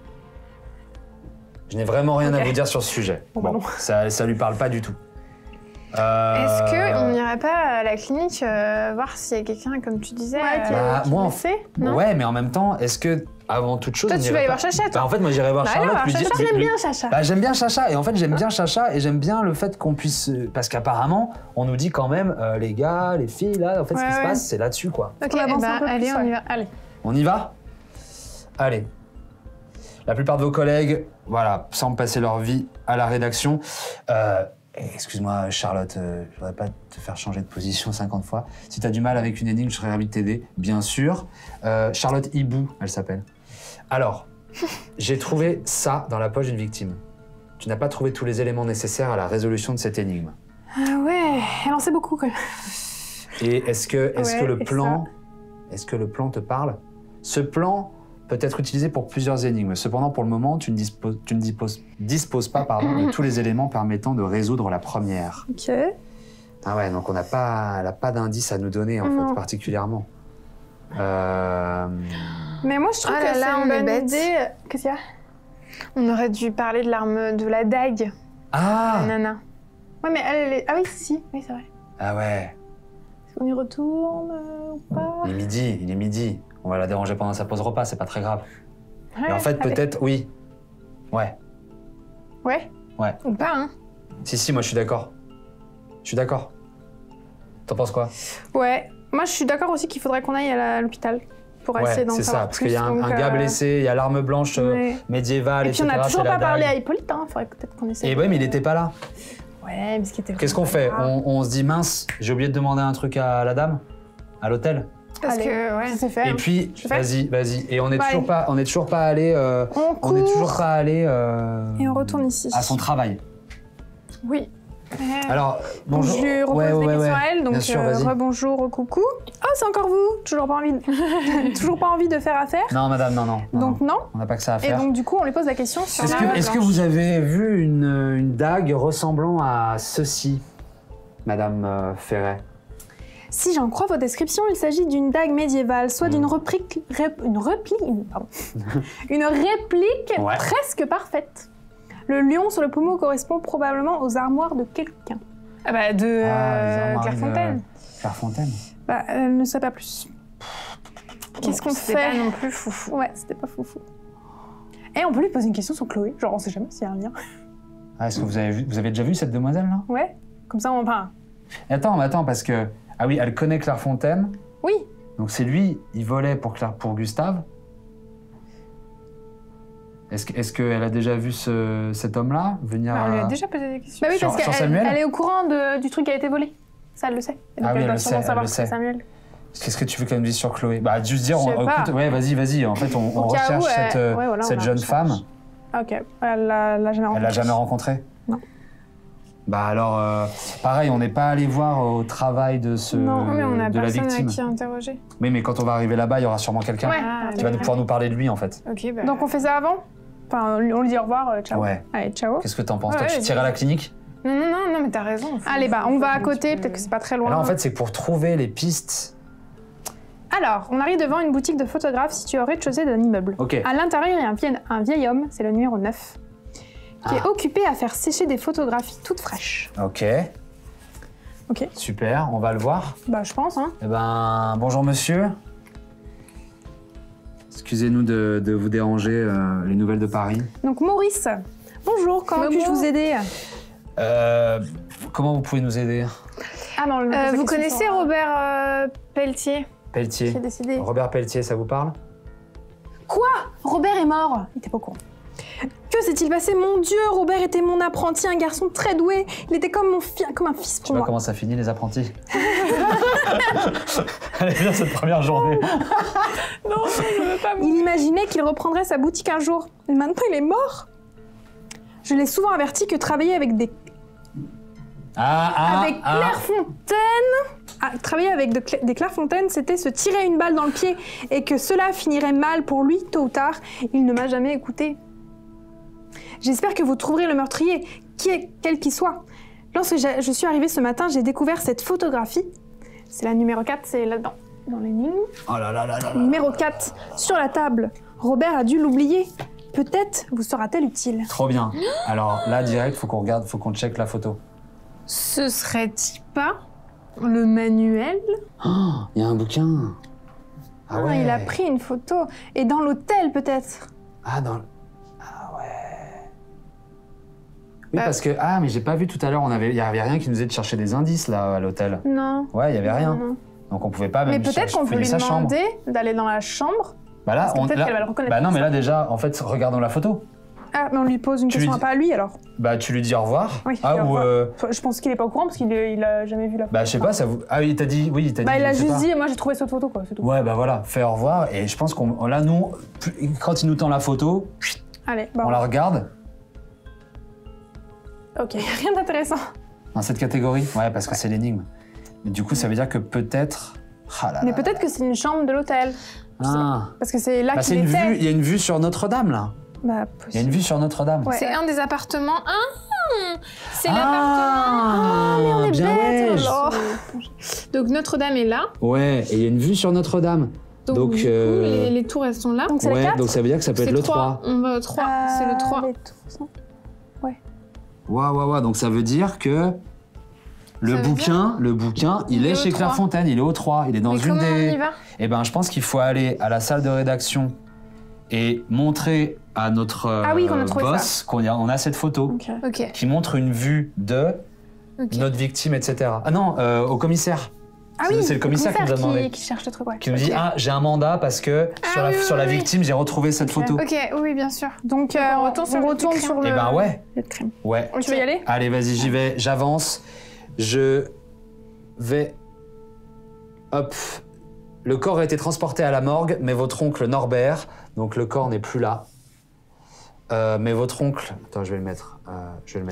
Je n'ai vraiment rien à vous dire sur ce sujet. Bon, ça lui parle pas du tout. Est-ce qu'on n'irait pas à la clinique voir s'il y a quelqu'un, comme tu disais, qui moi, le sait, non? Ouais, mais en même temps, est-ce que, avant toute chose... Toi, tu vas aller voir Chacha, toi? En fait, moi, j'irai voir Charlotte. J'aime bien Chacha. J'aime bien Chacha, et en fait, j'aime bien Chacha, et j'aime bien le fait qu'on puisse... Parce qu'apparemment, on nous dit quand même, les gars, les filles, là, en fait, ce qui se passe, c'est là-dessus, quoi. Ok, allez, on y va. Allez. On y va? Allez. La plupart de vos collègues, voilà, semblent passer leur vie à la rédaction. Excuse-moi, Charlotte, je voudrais pas te faire changer de position 50 fois. Si t'as du mal avec une énigme, je serais ravi de t'aider, bien sûr. Charlotte Hibou, elle s'appelle. Alors, j'ai trouvé ça dans la poche d'une victime. Tu n'as pas trouvé tous les éléments nécessaires à la résolution de cette énigme. Ah ouais, elle en sait beaucoup quand même. Et est-ce que le plan te parle? Ce plan peut être utilisé pour plusieurs énigmes. Cependant, pour le moment, tu ne disposes pas de tous les éléments permettant de résoudre la première. Ok. Ah ouais, donc elle n'a pas d'indice à nous donner, en fait, particulièrement. Mais moi, je trouve que c'est une bonne idée. Qu'est-ce qu'il y a? On aurait dû parler de l'arme, de la dague. Ah! Nana. Ouais, mais elle est... Ah oui, si, oui, c'est vrai. Ah ouais. Est-ce qu'on y retourne ou pas? Il est midi. On va la déranger pendant sa pause repas, c'est pas très grave. Ouais, et en fait, peut-être, oui. Ouais. Ouais? Ouais. Ou pas, hein? Si, moi je suis d'accord. Je suis d'accord. T'en penses quoi? Ouais. Moi, je suis d'accord aussi qu'il faudrait qu'on aille à l'hôpital pour essayer d'en savoir plus. C'est ça, parce qu'il y a un gars blessé, il y a l'arme blanche médiévale, etc. Et puis on n'a toujours pas parlé à Hippolyte, hein. Faudrait peut-être qu'on essaie. Et ouais, mais il était pas là. Ouais, mais ce qui était... Qu'est-ce qu'on fait? On se dit, mince, j'ai oublié de demander un truc à la dame? À l'hôtel? Parce que, ouais, c'est fait. Et puis, vas-y. Et on n'est toujours pas allé... On n'est toujours pas allé... Et on retourne ici. À son travail. Oui. Alors, Donc, bonjour. je lui repose des questions à elle, donc Bien sûr, vas-y. rebonjour, coucou. Oh, c'est encore vous. Toujours pas envie de faire affaire. Non, madame, non. Donc non. On n'a pas que ça à Et faire. donc du coup, on lui pose la question sur Est-ce que vous avez vu une dague ressemblant à ceci, madame Ferret? Si j'en crois votre description, il s'agit d'une dague médiévale, soit d'une réplique Ouais. presque parfaite. Le lion sur le pommeau correspond probablement aux armoires de quelqu'un. Ah bah les armoires Clairefontaine. Clairefontaine. Bah, elle ne sait pas plus. Qu'est-ce qu'on C'était fait pas non plus foufou. Ouais, c'était pas foufou. Et on peut lui poser une question sur Chloé, genre on sait jamais s'il y a un lien. Ah, est-ce que vous avez déjà vu cette demoiselle là? Ouais, comme ça on... Enfin, Attends, parce que... Ah oui, elle connaît Clairefontaine. oui. Donc c'est lui, il volait pour Gustave. Est-ce qu'elle a déjà vu cet homme-là venir... On lui a déjà posé des questions. Bah oui, Sur- parce sur qu'elle Samuel elle est au courant du truc qui a été volé. Ça, elle le sait. Et donc Ah oui, elle doit le sûrement sait, savoir elle le que c'est sait. Samuel. Qu'est-ce que tu veux qu'elle me dise sur Chloé? Bah juste dire, Je sais pas. écoute, ouais, vas-y. En fait, on Au cas recherche où, cette, ouais, voilà, cette on la jeune recherche. femme. Ok, elle l'a jamais rencontré. Elle l'a jamais rencontrée? Non. Bah alors, pareil, on n'est pas allé voir au travail de Non, mais on a de la personne à victime. qui interroger. Oui, mais quand on va arriver là-bas, il y aura sûrement quelqu'un Ouais. qui va pouvoir nous parler de lui, en fait. Ok, bah. Donc on fait ça avant. Enfin, on lui dit au revoir, ciao. Ouais. Allez, ciao. Qu'est-ce que t'en penses? Ouais, Toi, tu ouais, tires à la clinique? Non, mais t'as raison. Allez, bah, on va à côté, peut-être que c'est pas très loin. Et là, en fait, c'est pour trouver les pistes. Alors, on arrive devant une boutique de photographes située au rez-de-chaussée d'un immeuble. Ok. À l'intérieur, il y a un vieil homme, c'est le numéro 9, qui est occupé à faire sécher des photographies toutes fraîches. Ok. Ok. Super, on va le voir. Bah, je pense, hein. Eh ben, bonjour monsieur. Excusez-nous de vous déranger, les nouvelles de Paris. Donc, Maurice, bonjour, comment puis-je vous aider? Comment vous pouvez nous aider? Ah non, Vous connaissez Robert Pelletier? Pelletier. Qui a décidé. Robert Pelletier, ça vous parle? Quoi? Robert est mort? Il était pas au courant. Que s'est-il passé? Mon Dieu, Robert était mon apprenti, un garçon très doué. Il était comme comme un fils Je sais pour pas moi. comment ça finit, les apprentis. Elle est bien cette première journée. Non, je veux pas. Il imaginait qu'il reprendrait sa boutique un jour. Et maintenant, il est mort. Je l'ai souvent averti que travailler avec Clairefontaine... travailler avec des Clairefontaine, c'était se tirer une balle dans le pied et que cela finirait mal pour lui, tôt ou tard. Il ne m'a jamais écouté. J'espère que vous trouverez le meurtrier, quel qu'il soit. Lorsque je suis arrivée ce matin, j'ai découvert cette photographie. C'est la numéro 4, c'est là-dedans, dans l'énigme. Oh là là là là là. Numéro 4, sur la table. Robert a dû l'oublier. Peut-être vous sera-t-elle utile. Trop bien. Alors là, direct, faut qu'on check la photo. Ce serait-il pas le manuel? Il y a un bouquin. Ah ouais. Il a pris une photo. Et dans l'hôtel, peut-être. Ah, dans le... Ah ouais. Oui, parce que... Ah, mais j'ai pas vu tout à l'heure, il y avait rien qui nous aidait de chercher des indices, là, à l'hôtel. Non. Ouais, il y avait rien. Non. Donc on pouvait pas Mais même peut-être qu'on peut lui sa chambre. demander d'aller dans la chambre. Bah là, Parce que peut-être qu'elle va le reconnaître Bah non, comme mais ça. là déjà, en fait, regardons la photo. Ah, mais on lui pose une Tu lui question dis- pas à lui, alors. Bah tu lui dis au revoir. Oui, Ah au ou... revoir. Je pense qu'il est pas au courant, parce qu'il a jamais vu la photo. Bah je sais pas, ça vous... Ah oui, il t'a dit... Oui, il t'a Bah, dit... il a je sais juste pas. dit, moi j'ai trouvé cette photo, quoi, c'est tout. Ouais, bah voilà, fais au revoir. Et je pense qu'on... Là, nous, quand il nous tend la photo, Allez, bah, on la regarde. Ok, rien d'intéressant. Dans cette catégorie. Ouais, parce que c'est l'énigme. Mais du coup, ça veut dire que peut-être... Ah là Mais là. peut-être que c'est une chambre de l'hôtel. Ah. Parce que c'est là Bah, c'est qu'il une était. vue... Il y a une vue sur Notre-Dame, là. Bah, Il y a une vue sur Notre-Dame. Ouais. C'est un des appartements. C'est l'appartement. Ah, mais on est bien bêtes, ouais. alors. Donc Notre-Dame est là. Ouais, et il y a une vue sur Notre-Dame. Donc, du coup, les tours, elles sont là. Donc c'est Ouais, le 4. donc ça veut dire que ça peut être C'est le 3. 3. On va au 3. C'est le 3. Ouais, donc ça veut dire que le Ça veut bouquin, il est au chez 3. Clairefontaine, il est au 3, il est dans Mais une comment on des... y va? Eh ben, je pense qu'il faut aller à la salle de rédaction et montrer à notre Ah oui, qu'on a trouvé boss qu'on a cette photo Ok. Ok. qui montre une vue de Ok. notre victime, etc. Ah non, au commissaire. Ah oui, C'est le commissaire qui nous a demandé. qui cherche le truc, ouais. Qui nous dit, Ok. ah, j'ai un mandat parce que sur la, oui, sur la oui, oui. victime, j'ai retrouvé cette photo. Ok, oui, bien sûr. Donc, on retourne sur le crime. sur le... Eh ben ouais, le crime. ouais. Tu veux y aller? Allez, vas-y, j'y vais, j'avance. Je vais... Hop. Le corps a été transporté à la morgue, mais votre oncle Norbert, donc le corps n'est plus là. Mais votre oncle... Attends, je vais le mettre là.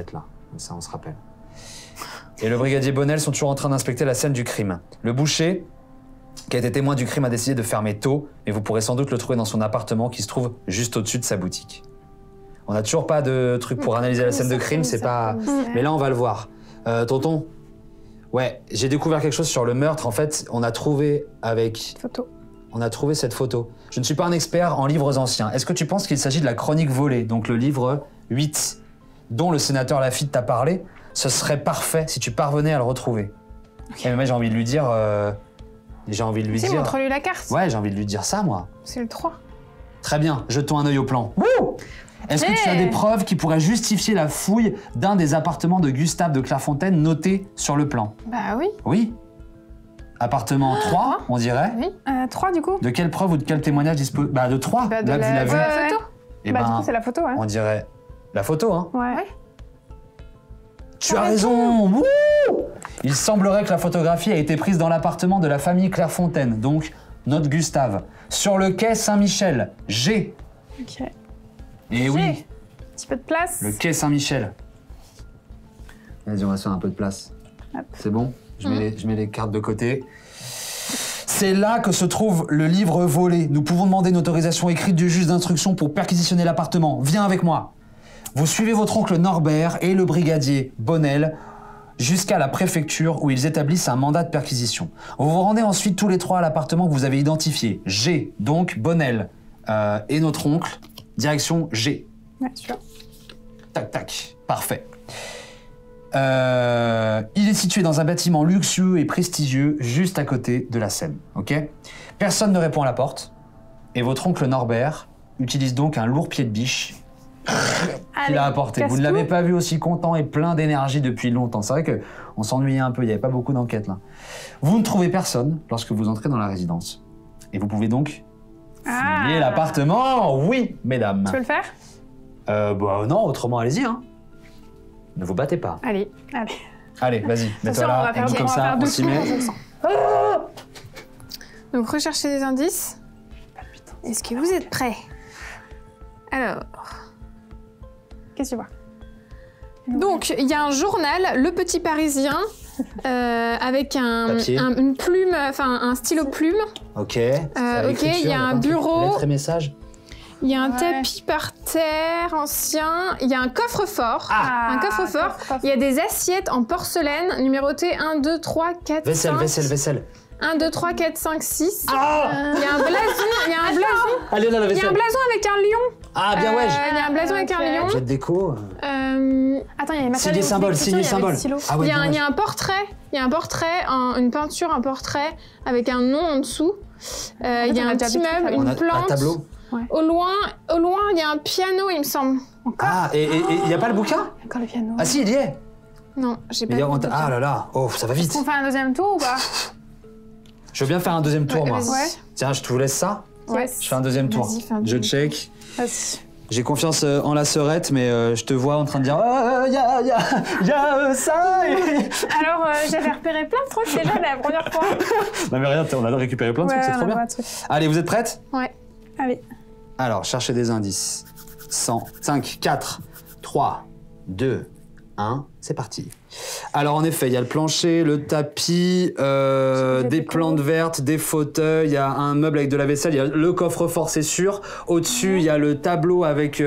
Ça, on se rappelle. Et le brigadier Bonnel sont toujours en train d'inspecter la scène du crime. Le boucher, qui a été témoin du crime, a décidé de fermer tôt, et vous pourrez sans doute le trouver dans son appartement qui se trouve juste au-dessus de sa boutique. On n'a toujours pas de truc pour analyser la scène de crime, c'est pas... Mais là, on va le voir. Tonton, ouais, j'ai découvert quelque chose sur le meurtre. En fait, on a trouvé avec... Photo. On a trouvé cette photo. Je ne suis pas un expert en livres anciens. Est-ce que tu penses qu'il s'agit de la chronique volée, donc le livre 8, dont le sénateur Laffitte t'a parlé? Ce serait parfait si tu parvenais à le retrouver. Okay. Mais moi, j'ai envie de lui dire... montre-lui la carte. Ouais, j'ai envie de lui dire ça, moi. C'est le 3. Très bien, jetons un œil au plan. Est-ce que tu as des preuves qui pourraient justifier la fouille d'un des appartements de Gustave de Clairefontaine notés sur le plan? Bah oui. Oui. Appartement 3, on dirait. Oui. 3 du coup. De quelle preuve ou de quel témoignage dispose? Bah de 3. Bah, de là, la... tu l'as vu. la photo. Et Bah du coup c'est la photo, ouais. On dirait la photo, hein. Ouais. Tu as raison. Wouh. Il semblerait que la photographie a été prise dans l'appartement de la famille Clairefontaine, donc notre Gustave, sur le quai Saint-Michel, G. Ok. Et oui. Un petit peu de place. Le quai Saint-Michel. Vas-y, on va se faire un peu de place. C'est bon? Je mets les cartes de côté. C'est là que se trouve le livre volé. Nous pouvons demander une autorisation écrite du juge d'instruction pour perquisitionner l'appartement. Viens avec moi. Vous suivez votre oncle Norbert et le brigadier Bonnel jusqu'à la préfecture où ils établissent un mandat de perquisition. Vous vous rendez ensuite tous les trois à l'appartement que vous avez identifié. G, donc Bonnel et notre oncle. Direction G. Ouais, sûr. Tac, tac. Parfait. Il est situé dans un bâtiment luxueux et prestigieux juste à côté de la Seine. Ok ? Personne ne répond à la porte. Et votre oncle Norbert utilise donc un lourd pied de biche qu'il a apporté. Vous ne l'avez pas vu aussi content et plein d'énergie depuis longtemps. C'est vrai qu'on s'ennuyait un peu, il n'y avait pas beaucoup d'enquêtes là. Vous ne trouvez personne lorsque vous entrez dans la résidence. Et vous pouvez donc fouiller l'appartement. Oui, mesdames. Tu veux le faire? Bah non, autrement allez-y. Hein. Ne vous battez pas. Allez. Allez, vas-y, mets-toi là, on va comme ça, on s'y met. Donc recherchez des indices. Est-ce que vous êtes prêts? Alors... Qu'est-ce que tu vois? Donc, il y a un journal, Le Petit Parisien, avec une plume, enfin un stylo plume. Ok. Il y a un bureau. Lettres et messages. Il y a un tapis par terre ancien. Il y a un coffre-fort. Un coffre-fort. Il y a des assiettes en porcelaine numérotées 1, 2, 3, 4, 5. Vaisselle. 1, 2, 3, 4, 5, 6. Ah Il y a un blason. Allez, là, la Il y vaisselle. a un blason avec un lion. Ah, bien ouais. Il y a un blason avec un lion. Jet de déco. Attends, il y a une Signé symbole. Ah ouais, il y a un portrait. Il y a un portrait, une peinture, un portrait avec un nom en dessous. Il y a un petit meuble, une plante. Un tableau. Ouais. Au loin, il y a un piano, il me semble. Ah, et il n'y a pas le bouquin? Encore le piano. Ah si, il y est. Non, j'ai pas. Ah là là, oh, ça va vite. On fait un deuxième tour ou pas? Je veux bien faire un deuxième tour, moi. Ouais. Tiens, je te vous laisse ça. Ouais. Je fais un deuxième tour. Vas-y, fais un Je deuxième check. Vas-y. J'ai confiance en la sœurette, mais je te vois en train de dire « y a ça !» Alors, j'avais repéré plein de trucs déjà la première fois. Non mais rien, on a récupéré plein de trucs, c'est trop bien. Allez, vous êtes prêtes? Ouais. Allez. Alors, cherchez des indices. 100, 5, 4, 3, 2, 1, c'est parti. Alors en effet, il y a le plancher, le tapis, des plantes vertes, des fauteuils, il y a un meuble avec de la vaisselle, il y a le coffre-fort, c'est sûr. Au-dessus, il y a le tableau avec...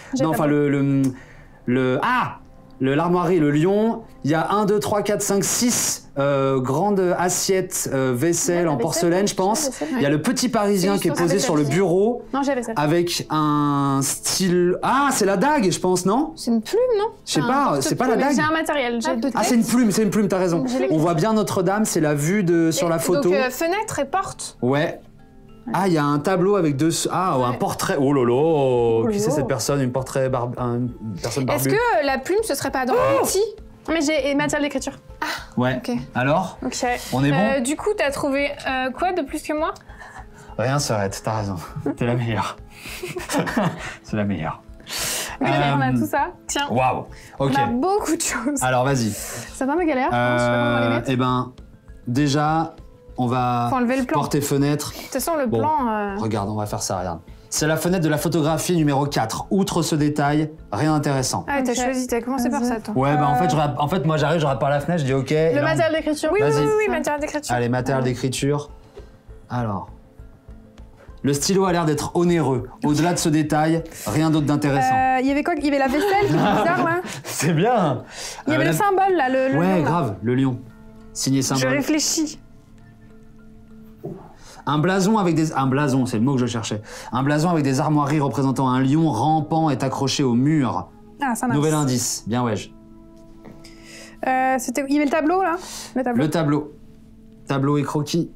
l'armoirie, le lion. Il y a 1, 2, 3, 4, 5, 6 grandes assiettes vaisselle en porcelaine, je pense. Il y a le Petit Parisien qui est posé sur le bureau. Non, j'ai vaisselle. Avec un style... Ah, c'est la dague, je pense, non? C'est une plume, non? Je sais pas, c'est pas la dague. J'ai un matériel. Ah, c'est une plume, t'as raison. On voit bien Notre-Dame, c'est la vue sur la photo. Donc, fenêtre et porte. Ouais. Ah, il y a un tableau avec deux... Ah, un portrait... Oh lolo. Qui c'est cette personne? Une personne barbue. Est-ce que la plume, ce serait pas dans l'outil? Mais j'ai matériel d'écriture. Ouais. Ok. Alors? Ok. On est bon? Du coup, t'as trouvé quoi de plus que moi? Rien, Sœurette, t'as raison. T'es la meilleure. C'est la meilleure. On a tout ça. Tiens. Waouh. Ok. On a beaucoup de choses. Alors, vas-y. Ça va, ma galère? Je sais pas comment on va les mettre. Eh ben, déjà, on va Faut enlever le plan. porter fenêtre. De toute façon, le Bon, plan... regarde, on va faire ça, regarde. C'est la fenêtre de la photographie numéro 4. Outre ce détail, rien d'intéressant. Ah, t'as choisi, t'as commencé par ça, toi. Ouais, bah en fait, moi j'arrive, je regarde par la fenêtre, je dis ok. Le matériel d'écriture. Oui, Vas-y. oui, matériel d'écriture. Allez, matériel d'écriture. Alors. Le stylo a l'air d'être onéreux. Au-delà de ce détail, rien d'autre d'intéressant. Il y avait quoi? Il y avait la vaisselle qui est bizarre là. C'est bien. Il y avait le symbole là, le Ouais, lion, là. grave, le lion. Signé Je symbole. réfléchis. Un blason avec des... Un blason, c'est le mot que je cherchais. Un blason avec des armoiries représentant un lion rampant est accroché au mur. Ah, ça marche. Nouvel indice. Bien, ouais. Il y avait le tableau là. Le tableau. Le tableau. Tableau et croquis.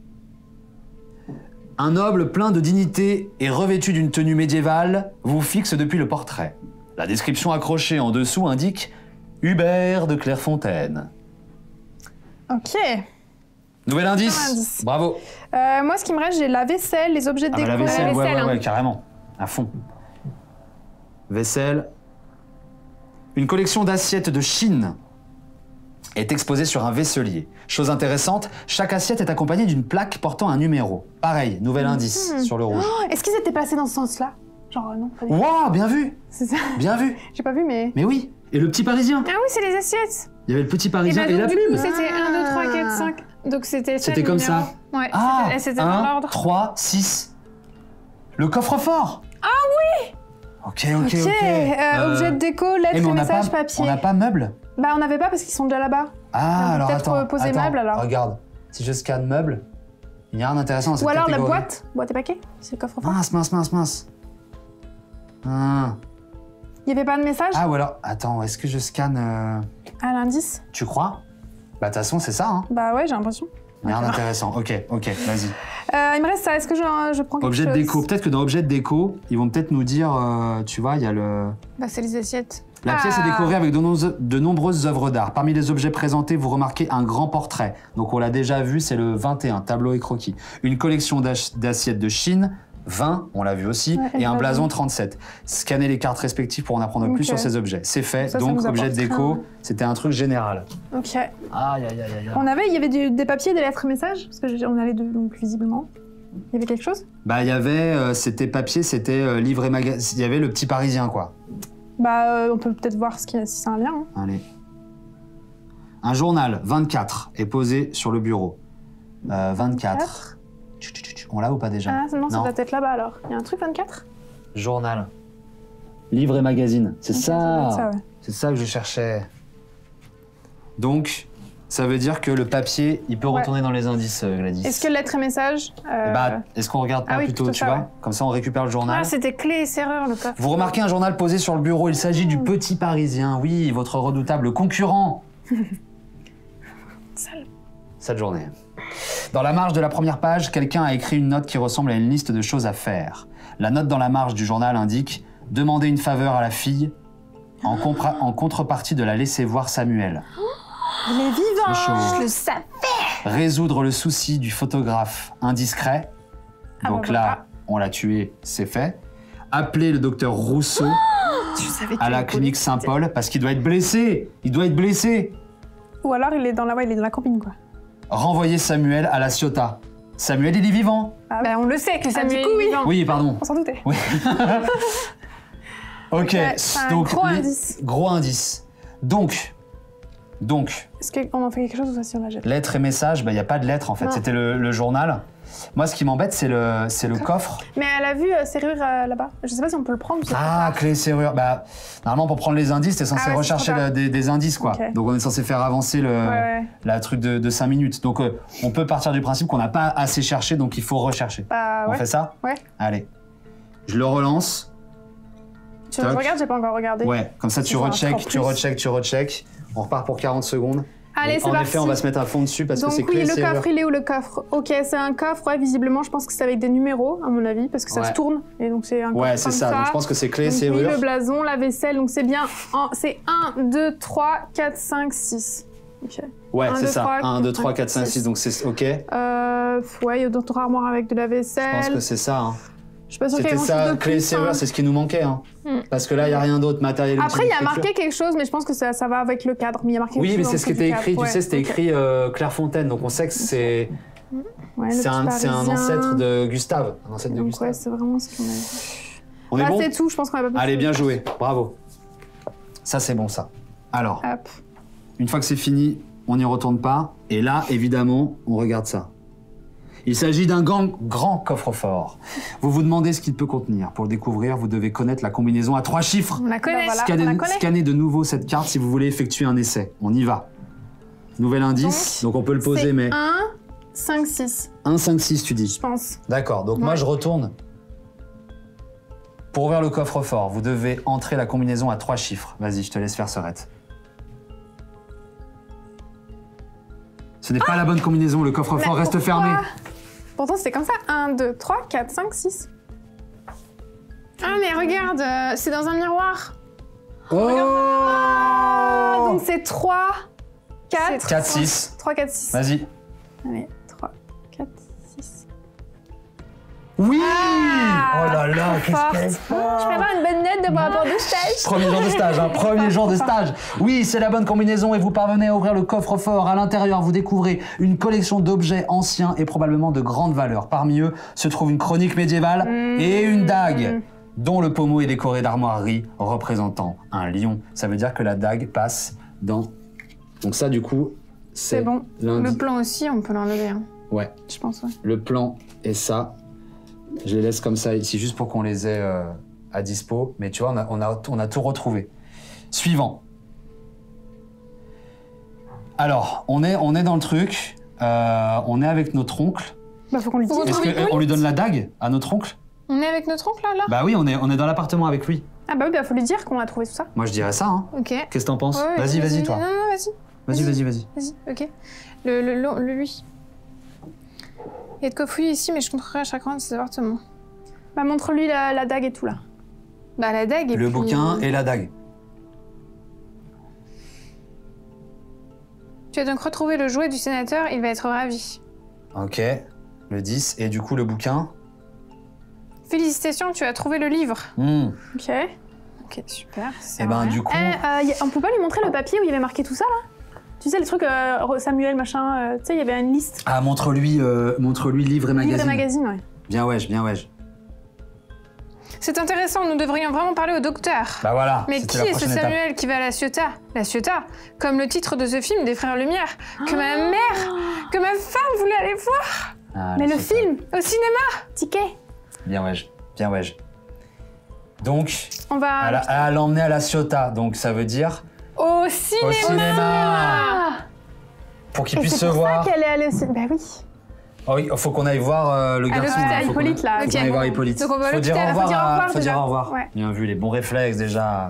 Un noble plein de dignité et revêtu d'une tenue médiévale vous fixe depuis le portrait. La description accrochée en dessous indique Hubert de Clairefontaine. Ok. Nouvel indice. indice. Bravo. Moi, ce qui me reste, j'ai la vaisselle, les objets de Ah bah déco. la vaisselle, ouais, hein. carrément. À fond. Vaisselle. Une collection d'assiettes de Chine est exposée sur un vaisselier. Chose intéressante, chaque assiette est accompagnée d'une plaque portant un numéro. Pareil, nouvel indice sur le rouge. Oh, est-ce qu'ils étaient passés dans ce sens-là? Genre, non, pas du tout. Waouh, bien vu. C'est ça. Bien vu. J'ai pas vu, mais. Mais oui. Et le petit Parisien. Ah oui, c'est les assiettes. Il y avait le petit Et Parisien bah, et la donc, du coup, pub. c'était 1, 2, 3, 4, 5. Donc c'était ça. C'était le comme numéro. ça. Ouais, Ah, c'était dans 1, l'ordre. 3, 6. Le coffre-fort. Ah oui. Ok. Objet de déco, lettres mais et on n'a messages, pas, papier. on n'a pas meuble. Bah, on n'avait pas parce qu'ils sont déjà là-bas. Ah, On peut alors peut-être attends. poser attends, meuble, alors. Regarde, si je scanne meuble, il n'y a rien d'intéressant dans cette Ou alors la catégorie. boîte et paquet. C'est le coffre-fort. Mince. Ah. Il y avait pas de message? Ah, ou alors, attends, est-ce que je scanne À l'indice? Tu crois? Bah, de toute façon, c'est ça, hein. Bah ouais, j'ai l'impression. Il n'y a rien d'intéressant. Ok, vas-y. Il me reste ça. Est-ce que je prends quelque Objet chose? de déco. Peut-être que dans objet de déco, ils vont peut-être nous dire, tu vois, il y a le... Bah, c'est les assiettes. La pièce est décorée avec de nombreuses œuvres d'art. Parmi les objets présentés, vous remarquez un grand portrait. Donc on l'a déjà vu, c'est le 21, tableau et croquis. Une collection d'assiettes de Chine, 20, on l'a vu aussi, Ouais, et un je l'ai blason vu. 37. Scannez les cartes respectives pour en apprendre plus Ok. sur ces objets. C'est fait, Ça donc nous objet de apporte déco, rien. c'était un truc général. Ok. Aïe. Il y avait des papiers, des lettres et messages? Parce que on a les deux, donc visiblement. Il y avait quelque chose? Bah il y avait, c'était papier, c'était livre et magazine, il y avait le petit Parisien quoi. Bah, on peut peut-être voir si c'est un lien. Hein. Allez. Un journal, 24, est posé sur le bureau. 24. On l'a ou pas déjà? Ah, non, ça doit être là-bas alors. Il y a un truc 24? Journal. Livre et magazine. C'est Ok, ça doit être ça, ouais. C'est ça que je cherchais. Donc, ça veut dire que le papier, il peut Ouais. retourner dans les indices, Gladys. Est-ce que lettres et messages? Bah, est-ce qu'on regarde pas Ah oui, plutôt, plutôt tu ça, vois? ouais. Comme ça, on récupère le journal. Ah, c'était clé et serrure, le coffre. Vous remarquez un journal posé sur le bureau. Il s'agit du Petit Parisien. Oui, votre redoutable concurrent. Cette journée. Dans la marge de la première page, quelqu'un a écrit une note qui ressemble à une liste de choses à faire. La note dans la marge du journal indique « Demandez une faveur à la fille en contrepartie de la laisser voir Samuel. Il est vivant! C'est chaud. Je le savais. Résoudre le souci du photographe indiscret. » Ah Donc bah là, voilà. on l'a tué, c'est fait. Appeler le docteur Rousseau Je savais à la clinique Saint-Paul parce qu'il doit être blessé. Il doit être blessé. Ou alors il est dans la camping, quoi. Renvoyer Samuel à la Ciotat. Samuel, il est vivant. Ah, Bah, on le sait que ça du coup, oui. Oui, pardon. On s'en doutait. Oui. Ok, Ouais, c'est un donc gros indice. gros indice. Donc, Est-ce qu'on en fait quelque chose ou ça si on la jette? lettres et messages, il n'y a pas de lettres en fait, Non. c'était le journal. Moi, ce qui m'embête, c'est le coffre. Mais elle a vu serrure là-bas. Je sais pas si on peut le prendre ou c'est Ah, clé, serrure. Bah, normalement, pour prendre les indices, t'es censé Ah ouais, c'est rechercher trop tard. des indices, quoi. Ok. Donc, on est censé faire avancer Ouais. la truc de 5 minutes. Donc, on peut partir du principe qu'on n'a pas assez cherché, donc il faut rechercher. Bah On ouais. fait ça? Ouais. Allez. Je le relance. Tu veux que je regarde? J'ai pas encore regardé. Ouais, comme ça, tu Ça va recheck, encore tu recheck. On repart pour 40 secondes. Allez, Et c'est en parti. effet, on va se mettre à fond dessus parce Donc que c'est oui, clé, le serrure. coffre, il est où le coffre? Ok, c'est un coffre, ouais, visiblement, je pense que c'est avec des numéros, à mon avis, parce que ça Ouais. se tourne, et donc c'est un coffre Ouais, c'est comme ça. Donc, je pense que c'est clé, Donc, oui, serrure. le blason, la vaisselle, donc c'est bien, c'est 1, 2, 3, 4, 5, 6. Ok. Ouais, 1, c'est 2, ça. 3, 1, 2, 3, 4, 5, 6. 6. Donc, c'est OK. Ouais, il y a d'autres armoires avec de la Je pense vaisselle. que c'est ça. Hein. Je suis pas sûre qu'il y ait C'était grand-chose ça, de clé, plus, serrure, hein. c'est ce qui nous manquait. Hein. Hmm. Parce que là, il n'y a rien d'autre, matériel. Après, il y a d'écriture. marqué quelque chose, mais je pense que ça va avec le cadre. Mais il y a marqué Oui, quelque mais chose c'est en ce qui dessous était du écrit. cadre. Tu sais, c'était Ouais, ok. écrit Clairefontaine. Donc, on sait que c'est. Ouais, Ouais, C'est un ancêtre de Gustave. Un ancêtre de Donc Gustave. ouais, c'est vraiment ce qu'on a dit. On est bon? C'est tout, je pense qu'on va pas plus. Allez, bien joué. Bravo. Ça, c'est bon, ça. Alors, Hop. une fois que c'est fini, on n'y retourne pas. Et là, évidemment, on regarde ça. Il s'agit d'un grand coffre-fort. Vous vous demandez ce qu'il peut contenir. Pour le découvrir, vous devez connaître la combinaison à 3 chiffres. On la connaît. Voilà, Scannez, on la connaît. scannez de nouveau cette carte si vous voulez effectuer un essai. On y va. Nouvel indice, donc on peut le poser, C'est mais 1, 5, 6, 1, 5, 6, tu dis. je pense. D'accord, donc moi Ouais. je retourne. Pour ouvrir le coffre-fort, vous devez entrer la combinaison à 3 chiffres. Vas-y, je te laisse faire Sorette. Ce n'est pas la bonne combinaison, le coffre-fort Mais reste pourquoi fermé. Pourtant, c'était comme ça. 1, 2, 3, 4, 5, 6. Ah, mais regarde, c'est dans un miroir. Oh Donc c'est 3, 4, 4, 6. 3, 4, 6. Vas-y. Allez, 3, 4, 6. Oui Ah, oh là là, qu'est-ce forte. qu'elle est Je forte. peux avoir une bonne note de mon rapport de stage. Premier jour de stage, hein, premier jour de stage. Oui, c'est la bonne combinaison et vous parvenez à ouvrir le coffre-fort. À l'intérieur, vous découvrez une collection d'objets anciens et probablement de grande valeur. Parmi eux se trouve une chronique médiévale et une dague, dont le pommeau est décoré d'armoiries représentant un lion. Ça veut dire que la dague passe dans... Donc ça, du coup, c'est bon. lundi. Le plan aussi, on peut l'enlever. Hein. Ouais, Je pense, ouais. le plan et ça, je les laisse comme ça ici, juste pour qu'on les ait à dispo. Mais tu vois, on a tout retrouvé. Suivant. Alors, on est dans le truc. On est avec notre oncle. Bah, faut qu'on lui dise. Faut Est-ce retrouver qu'on lui donne la dague à notre oncle? On est avec notre oncle là Bah oui, on est dans l'appartement avec lui. Ah bah oui, bah faut lui dire qu'on a trouvé tout ça. Moi, je dirais ça, hein. Ok. Qu'est-ce que t'en penses? Ouais, Vas-y, toi. Non, non, vas-y. Vas-y. Ok. Le lui. Il y a de quoi fouiller ici, mais je contrôlerai à chaque coin de ces appartements. Bah montre-lui la dague et tout là. Bah la dague et Le puis... bouquin et la dague. Tu as donc retrouvé le jouet du sénateur, il va être ravi. Ok. Le 10. Et du coup, le bouquin. Félicitations, tu as trouvé le livre. Ok. Ok, super. Et ben, du coup... On peut pas lui montrer le papier où il y avait marqué tout ça là? Tu sais, le truc Samuel machin, tu sais, il y avait une liste. Ah, montre-lui livre et magazine. Livre et magazine, ouais. Bien wesh. C'est intéressant, nous devrions vraiment parler au docteur. Bah voilà. Mais c'était qui la est ce prochaine étape. Samuel qui va à la Ciotat? La Ciotat, comme le titre de ce film des Frères Lumière, que ma mère, que ma femme voulait aller voir Ah, Mais la le Ciotat. film, au cinéma. ticket. Bien wesh. Donc, On va. à l'emmener à la Ciotat, donc ça veut dire Au cinéma. au cinéma, Ah pour qu'il Et puisse c'est se pour voir. ça qu'elle est allée aussi. Bah oui. Oh oui, faut qu'on aille voir le garçon. l'hôpital, là. Faut qu'on Hippolyte, là. Faut qu'on Ok. aille voir Hippolyte. Donc on va à Faut dire au l'hôpital, revoir. faut dire au revoir Faut dire déjà. au revoir. Ouais. Bien vu, les bons réflexes déjà.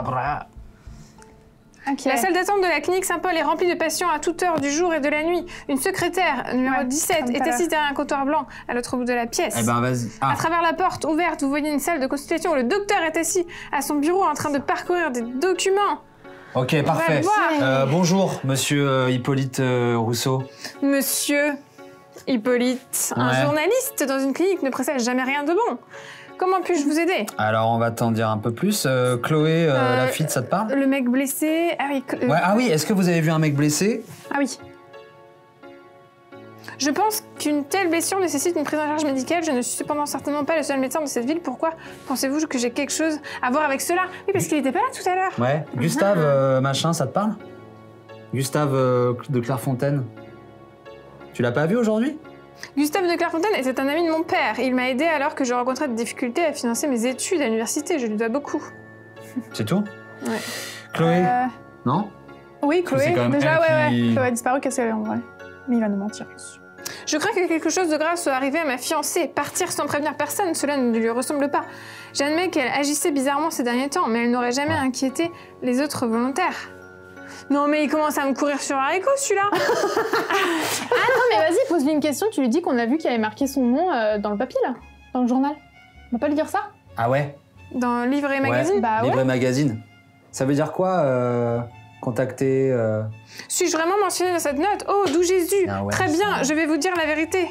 Ok. La salle d'attente de la clinique Saint-Paul est remplie de patients à toute heure du jour et de la nuit. Une secrétaire, numéro Ouais, 17, comme tout est à assise derrière un comptoir blanc à l'autre bout de la pièce. Eh ben vas-y. À Ah, travers la porte ouverte, vous voyez une salle de consultation où le docteur est assis à son bureau en train de parcourir des documents. ok, parfait. le voir. Bonjour, monsieur Hippolyte Rousseau. Monsieur Hippolyte, un Ouais. journaliste dans une clinique ne présage jamais rien de bon. Comment puis-je vous aider? Alors, on va t'en dire un peu plus. Chloé, la fille, ça te parle? Le mec blessé... Ah oui, Ouais, ah oui, est-ce que vous avez vu un mec blessé? Ah oui. Je pense qu'une telle blessure nécessite une prise en charge médicale. Je ne suis cependant certainement pas le seul médecin de cette ville. Pourquoi pensez-vous que j'ai quelque chose à voir avec cela? Oui, parce qu'il n'était pas là tout à l'heure. Ouais. Gustave, machin, ça te parle? Gustave de Clairefontaine. Tu l'as pas vu aujourd'hui? Gustave de Clairefontaine était un ami de mon père. Il m'a aidé alors que je rencontrais des difficultés à financer mes études à l'université. Je lui dois beaucoup. C'est tout? Ouais. Chloé? Non? Oui, C'est Chloé. quand même Déjà, elle ouais. qui- Chloé a disparu, qu'est-ce qu'elle est en vrai? Mais il va nous mentir. Je crains que quelque chose de grave soit arrivé à ma fiancée. Partir sans prévenir personne, cela ne lui ressemble pas. J'admets qu'elle agissait bizarrement ces derniers temps, mais elle n'aurait jamais inquiété les autres volontaires. Non mais il commence à me courir sur haricot celui-là. Non, mais vas-y, pose-lui une question. Tu lui dis qu'on a vu qu'il avait marqué son nom dans le papier, là. Dans le journal. On va pas lui dire ça? Ah ouais? Dans Livre et Ouais. Magazine. Bah Livre ouais. et magazine. Ça veut dire quoi contacter Suis-je vraiment mentionné dans cette note? Oh, d'où Jésus? Ah ouais, Très bien, je vais vous dire la vérité.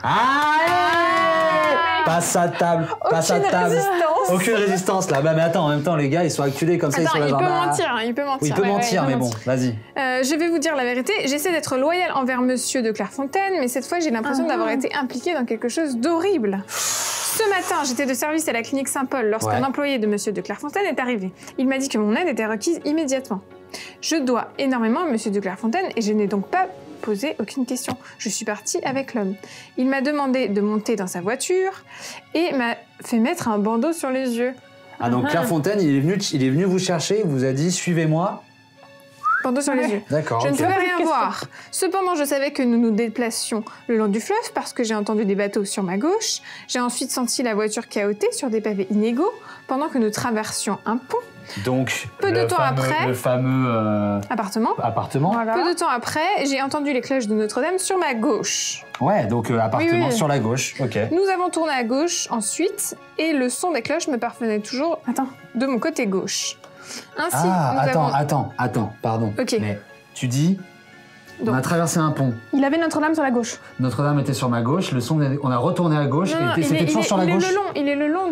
Passe à table, passe à table. Résistance. Aucune résistance là. Bah mais attends, en même temps les gars ils sont acculés comme ça, Attends, ils sont là il genre, peut bah, mentir, hein, il peut mentir. Oui, il peut Ouais, mentir, il peut mais bon, mentir. vas-y. Je vais vous dire la vérité. J'essaie d'être loyale envers Monsieur de Clairefontaine, mais cette fois, j'ai l'impression d'avoir été impliquée dans quelque chose d'horrible. Ce matin, j'étais de service à la clinique Saint-Paul lorsqu'un employé de Monsieur de Clairefontaine est arrivé. Il m'a dit que mon aide était requise immédiatement. Je dois énormément à Monsieur de Clairefontaine et je n'ai donc pas posé aucune question. Je suis partie avec l'homme. Il m'a demandé de monter dans sa voiture et m'a fait mettre un bandeau sur les yeux. Ah donc Clairefontaine, il est venu vous chercher, il vous a dit suivez-moi. Bandeau sur les yeux. D'accord. Je ne ok. pouvais rien voir. Cependant, je savais que nous nous déplacions le long du fleuve parce que j'ai entendu des bateaux sur ma gauche. J'ai ensuite senti la voiture cahotée sur des pavés inégaux pendant que nous traversions un pont. Donc Peu de temps après- le fameux Appartement. appartement. Voilà. Peu de temps après, j'ai entendu les cloches de Notre-Dame sur ma gauche. Ouais, donc appartement Oui. sur la gauche. Ok. Nous avons tourné à gauche ensuite et le son des cloches me parvenait toujours Attends. de mon côté gauche. Ainsi, Ah, nous avons... attends, pardon. Ok. Mais tu dis, on Donc- a traversé un pont. Il avait Notre-Dame sur la gauche. Notre-Dame était sur ma gauche, le son, on a retourné à gauche, Non, non, et c'était toujours sur la gauche. Il est le long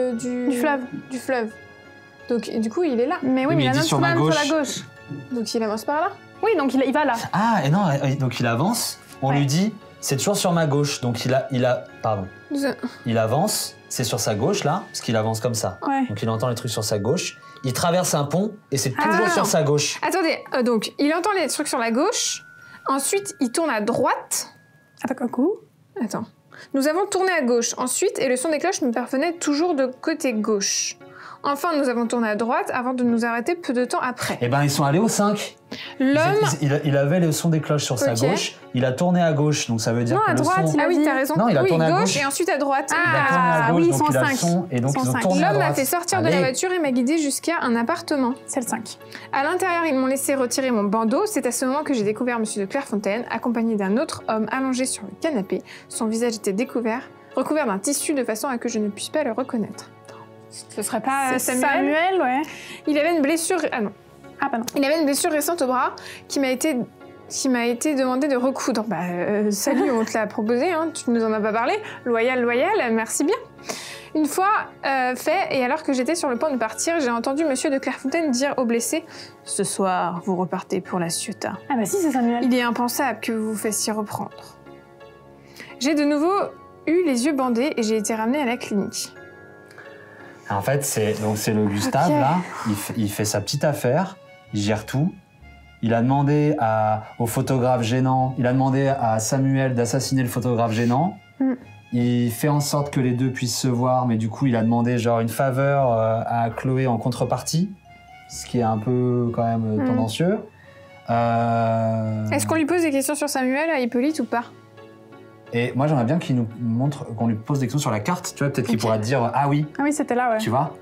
du fleuve. Du fleuve. Donc, du coup, il est là. Mais oui, mais mais il a il dit sur ma Notre-Dame sur gauche. la gauche. Donc, il avance par là. Oui, donc il va là. Ah, et non, donc il avance, on Ouais. lui dit, c'est toujours sur ma gauche, donc pardon, il avance, c'est sur sa gauche là, parce qu'il avance comme ça. Ouais. Donc il entend les trucs sur sa gauche, il traverse un pont, et c'est toujours Ah. sur sa gauche. Attendez, donc, il entend les trucs sur la gauche. Ensuite, il tourne à droite. Attends, un coup. Attends. Nous avons tourné à gauche ensuite et le son des cloches me parvenait toujours de côté gauche. Enfin, nous avons tourné à droite avant de nous arrêter peu de temps après. Eh ben ils sont allés au 5. L'homme... Il avait le son des cloches sur sa Ok. gauche, il a tourné à gauche, donc ça veut dire Non, que à le droite, son... il Ah oui, dit- t'as raison. Non, il a oui, tourné à gauche gauche. et ensuite à droite. Il a tourné à Ah, gauche, oui, donc il a le 105. son, et donc ils ont 105. tourné à L'homme droite. m'a fait sortir de Allez. la voiture et m'a guidé jusqu'à un appartement. C'est le 5. À l'intérieur, ils m'ont laissé retirer mon bandeau. C'est à ce moment que j'ai découvert Monsieur de Clairefontaine, accompagné d'un autre homme allongé sur le canapé. Son visage était recouvert d'un tissu de façon à que je ne puisse pas le reconnaître. Ce serait pas Samuel? ouais. Il avait une blessure... Ah non. Ah bah non. Il avait une blessure récente au bras qui m'a été demandé de recoudre. Salut, on te l'a proposé, hein, tu nous en as pas parlé. Loyal, merci bien. Une fois fait, et alors que j'étais sur le point de partir, j'ai entendu Monsieur de Clairefontaine dire au blessé « Ce soir, vous repartez pour la Ciotat. Ah bah si, c'est Samuel. Il est impensable que vous vous fassiez reprendre. » J'ai de nouveau eu les yeux bandés et j'ai été ramenée à la clinique. En fait, c'est le Gustave, Ok. là, il fait sa petite affaire, il gère tout. Il a demandé au photographe gênant, il a demandé à Samuel d'assassiner le photographe gênant. Mm. Il fait en sorte que les deux puissent se voir, mais du coup, il a demandé genre une faveur à Chloé en contrepartie, ce qui est un peu quand même tendancieux. Est-ce qu'on lui pose des questions sur Samuel à Hippolyte ou pas? Et moi, j'aimerais bien qu'il nous montre, qu'on lui pose des questions sur la carte, tu vois, peut-être qu'il Ok. pourra te dire « Ah oui », Ah oui, c'était là, ouais. tu vois.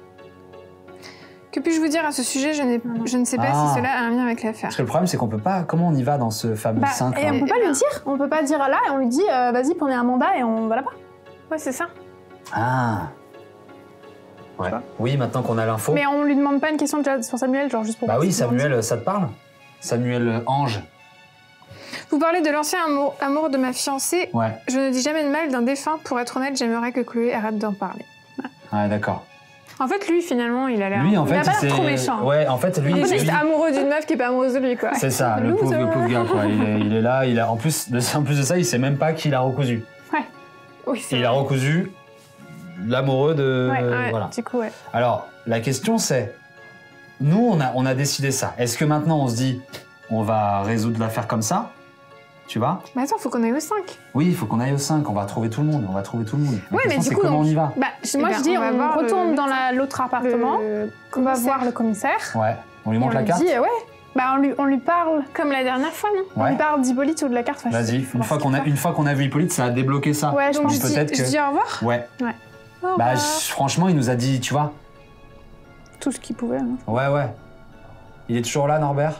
Que puis-je vous dire à ce sujet? Je ne sais pas Ah. si cela a un lien avec l'affaire. Parce que le problème, c'est qu'on peut pas... Comment on y va dans ce fameux Bah, 5 et on peut pas lui dire. On peut pas dire là et on lui dit vas-y, prenez un mandat et on va là-bas. Ouais, c'est ça. Ah. Ouais. Oui, maintenant qu'on a l'info. Mais on lui demande pas une question déjà sur Samuel, genre juste pour. Bah oui, pour dire. Samuel, ça te parle? Samuel Ange. Vous parlez de l'ancien amour de ma fiancée. Ouais. Je ne dis jamais de mal d'un défunt. Pour être honnête, j'aimerais que Chloé arrête d'en parler. Ouais, d'accord. En fait, lui, finalement, il a l'air... Lui, en il a fait, pas l'air trop c'est... méchant. Ouais, en fait, lui, Il est juste lui- amoureux d'une meuf qui est pas amoureuse de lui, quoi. c'est ça, le Loser. pauvre gars, quoi. Il est là, en plus de ça, il sait même pas qui l'a recousu. Oui, c'est Il a recousu l'amoureux de... Ouais, Voilà. du coup, ouais. Alors, la question c'est, nous, on a décidé ça. Est-ce que maintenant, on se dit, on va résoudre l'affaire comme ça? Tu vois? Mais attends, faut qu'on aille au 5. Oui, il faut qu'on aille au 5, on va trouver tout le monde, La Ouais, mais question, du c'est coup, comment donc- on y va? Bah, moi ben, je dis, on va on voir retourne le dans l'autre appartement, on va voir le commissaire. Ouais, on lui Et montre on la lui carte? dit, ouais. Bah, on lui parle. Comme la dernière fois, non? On Ouais. lui parle d'Hippolyte ou de la carte. Enfin, je sais Vas-y, plus, une faut fois voir ce qu'il qu'on a vu Hippolyte, ça a débloqué ça. Ouais, je Donc, pense. je peut-être dis, que- je dis au revoir. Ouais. Ouais. Au Bah, revoir. franchement, il nous a dit, tu vois. Tout ce qu'il pouvait. Hein. Ouais. Il est toujours là, Norbert?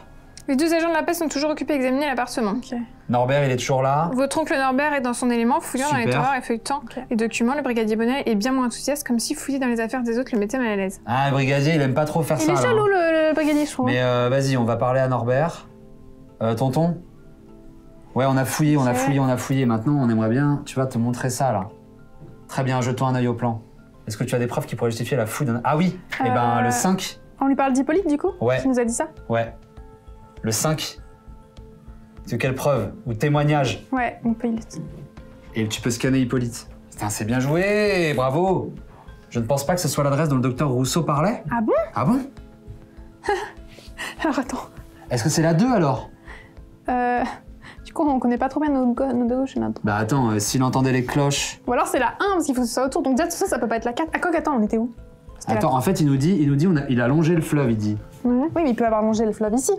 Les 2 agents de la paix sont toujours occupés à examiner l'appartement. Norbert, il est toujours là. Votre oncle Norbert est dans son élément, fouillant dans les tiroirs et feuilletant les documents. Le brigadier Bonnel est bien moins enthousiaste, comme si fouiller dans les affaires des autres le mettait mal à l'aise. Ah, le brigadier, il aime pas trop faire ça. Il est jaloux, le brigadier, je trouve. Mais vas-y, on va parler à Norbert. Tonton? Ouais, on a fouillé. Maintenant, on aimerait bien, tu vas te montrer ça, là. Très bien, jetons un œil au plan. Est-ce que tu as des preuves qui pourraient justifier la fouille d'un... Ah oui, eh ben, le 5. On lui parle d'Hippolyte, du coup? Ouais. Qui nous a dit ça? Ouais. Le 5. De quelle preuve? Ou témoignage? Ouais, Hippolyte. Et tu peux scanner Hippolyte. Putain, c'est bien joué, bravo. Je ne pense pas que ce soit l'adresse dont le docteur Rousseau parlait. Ah bon? Ah bon? Alors attends. Est-ce que c'est la 2 alors? Du coup, on connaît pas trop bien nos gauche et notre... Bah attends, s'il entendait les cloches... Ou alors c'est la 1, parce qu'il faut que ce soit autour. Donc déjà, tout ça, ça peut pas être la 4. Ah quoi, attends, on était où? Attends, en fait, il nous dit il a longé le fleuve, il dit. Oui, mais il peut avoir longé le fleuve ici.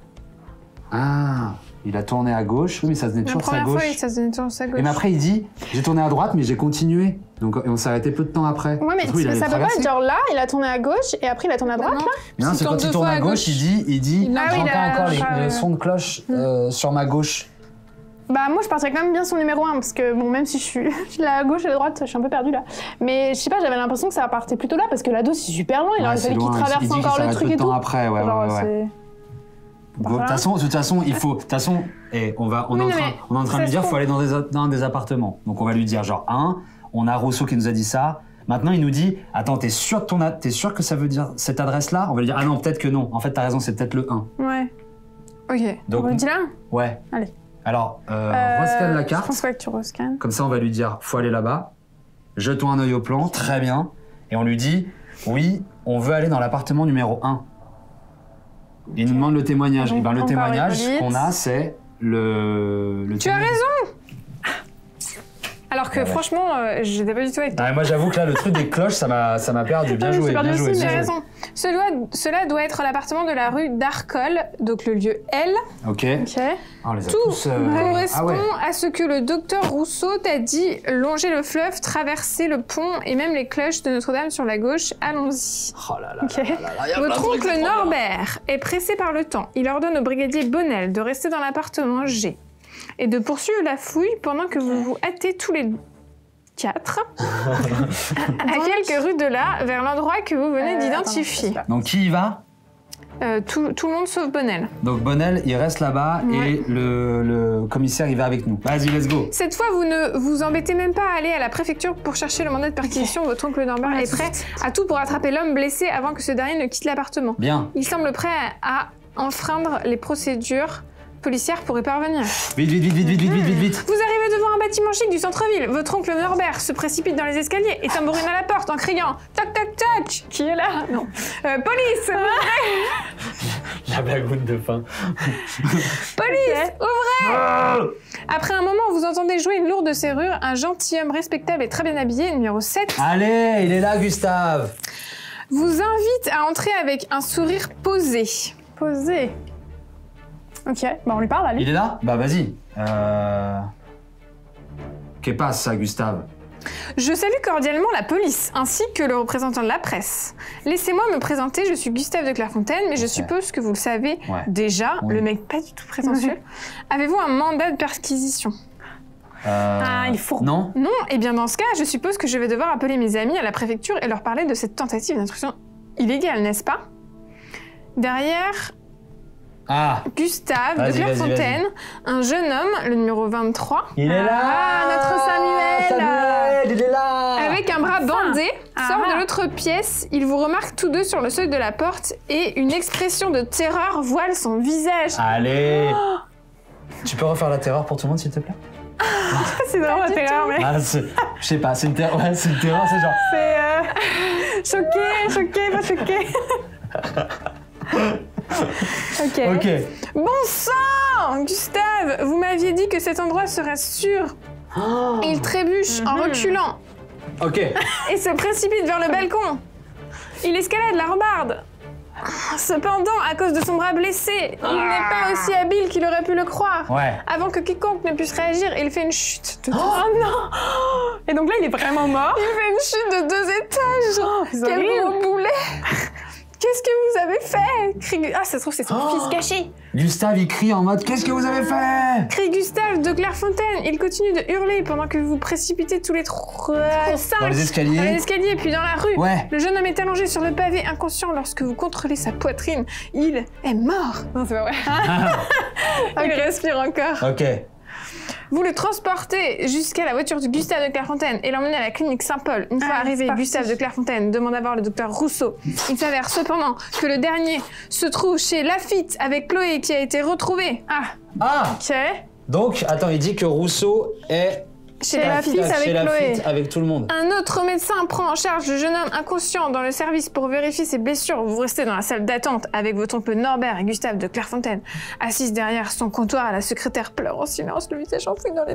Ah, il a tourné à gauche. Oui, mais ça se tenait toujours sa gauche. La première fois, ça se tenait toujours sa gauche. Et mais après, il dit, j'ai tourné à droite, mais j'ai continué. Donc, et on s'est arrêté peu de temps après. Ouais, mais ça peut pas être genre là, il a tourné à gauche, et après il a tourné à droite, là? Non, c'est quand il tourne à gauche, il dit, j'entends encore les sons de cloche sur ma gauche. Bah moi je partirais quand même bien sur numéro 1 parce que bon même si je suis à gauche et à droite je suis un peu perdue là. Mais je sais pas, j'avais l'impression que ça partait plutôt là parce que la 2 c'est super loin, il aurait fallu qu'il traverse encore le truc et tout. Après, ouais. De toute façon, il faut. De toute façon, on est en train de lui dire qu'il faut aller dans des appartements. Donc on va lui dire genre on a Rousseau qui nous a dit ça. Maintenant il nous dit attends, t'es sûr que ça veut dire cette adresse-là? On va lui dire ah non, peut-être que non. En fait t'as raison, c'est peut-être le 1. Ouais. Ok. Donc on lui dit là? Ouais. Allez. Alors, rescanne la carte. Je pense pas que tu rescannes. Comme ça, on va lui dire, faut aller là-bas. Jetons un œil au plan, très bien. Et on lui dit, oui, on veut aller dans l'appartement numéro 1. Il nous demande le témoignage. Et ben, le témoignage qu'on a, c'est le Tu as raison! Alors que franchement, j'étais pas du tout avec toi. Moi j'avoue que là, le truc des cloches, ça m'a perdu. Bien joué, bien joué. J'ai raison. Cela doit être l'appartement de la rue d'Arcole, donc le lieu L. Ok. Oh, tout correspond à ce que le docteur Rousseau t'a dit, longer le fleuve, traverser le pont et même les cloches de Notre-Dame sur la gauche. Allons-y. Oh là là. Votre oncle Norbert est pressé par le temps. Il ordonne au brigadier Bonnel de rester dans l'appartement G et de poursuivre la fouille pendant que vous vous hâtez tous les 4 à quelques rues de là, vers l'endroit que vous venez d'identifier. Donc qui y va? Tout le monde sauf Bonnel. Donc Bonnel, il reste là-bas et le commissaire, il va avec nous. Vas-y, let's go. Cette fois, vous ne vous embêtez même pas à aller à la préfecture pour chercher le mandat de perquisition. Votre oncle Norbert est prêt à tout pour attraper l'homme blessé avant que ce dernier ne quitte l'appartement. Bien. Il semble prêt à enfreindre les procédures policières pour y parvenir. Vite. Vous arrivez devant un bâtiment chic du centre-ville. Votre oncle Norbert se précipite dans les escaliers et tambourine à la porte en criant « Toc, toc, toc !» Qui est là? Non. Police, ouvrez! La blagoune de fin. Police, ouvrez! Après un moment, vous entendez jouer une lourde serrure. Un gentilhomme respectable et très bien habillé, numéro 7. Allez, il est là, Gustave. Vous invite à entrer avec un sourire posé. Posé. Ok, bah on lui parle, allez. Il est là? Bah vas-y. Qu'est-ce passe ça, Gustave? Je salue cordialement la police, ainsi que le représentant de la presse. Laissez-moi me présenter, je suis Gustave de Clairefontaine, mais je suppose que vous le savez déjà, le mec pas du tout prétentieux. Avez-vous un mandat de perquisition? Il faut... Non? Non? Eh bien dans ce cas, je suppose que je vais devoir appeler mes amis à la préfecture et leur parler de cette tentative d'intrusion illégale, n'est-ce pas? Derrière... Gustave de Clairefontaine, un jeune homme, le numéro 23. Il est là! Notre Samuel! Il est là! Avec un bras bandé, sort de l'autre pièce. Il vous remarque tous deux sur le seuil de la porte et une expression de terreur voile son visage. Allez! Tu peux refaire la terreur pour tout le monde, s'il te plaît? C'est vraiment la terreur, mais... je sais pas, c'est une terreur, c'est genre... C'est... choqué, pas choqué. Ok. Bon sang! Gustave, vous m'aviez dit que cet endroit serait sûr. Il trébuche en reculant. Ok. Et se précipite vers le balcon. Il escalade la rambarde. Cependant, à cause de son bras blessé, il n'est pas aussi habile qu'il aurait pu le croire. Avant que quiconque ne puisse réagir, il fait une chute. Oh non! Et donc là, il est vraiment mort. Il fait une chute de 2 étages. Quel gros boulet! Qu'est-ce que vous avez fait? Ah, ça se trouve, c'est son fils caché. Gustave, il crie en mode « Qu'est-ce que vous avez fait ?» Crie Gustave de Clairefontaine. Il continue de hurler pendant que vous précipitez tous les trois... Dans les escaliers. Dans les escaliers, puis dans la rue. Ouais. Le jeune homme est allongé sur le pavé, inconscient lorsque vous contrôlez sa poitrine. Il est mort. Non, c'est pas vrai. Il respire encore. Ok. Vous le transportez jusqu'à la voiture de Gustave de Clairefontaine et l'emmenez à la clinique Saint-Paul. Une fois arrivé, Gustave de Clairefontaine demande à voir le docteur Rousseau. Il s'avère cependant que le dernier se trouve chez Lafitte avec Chloé qui a été retrouvée. Ah. Ok. Donc, attends, il dit que Rousseau est... Chez Lafitte avec chez Chloé. Lafitte avec tout le monde. Un autre médecin prend en charge le jeune homme inconscient dans le service pour vérifier ses blessures. Vous restez dans la salle d'attente avec votre oncle Norbert et Gustave de Clairefontaine. Assise derrière son comptoir, la secrétaire pleure en silence, le visage enfoui dans les...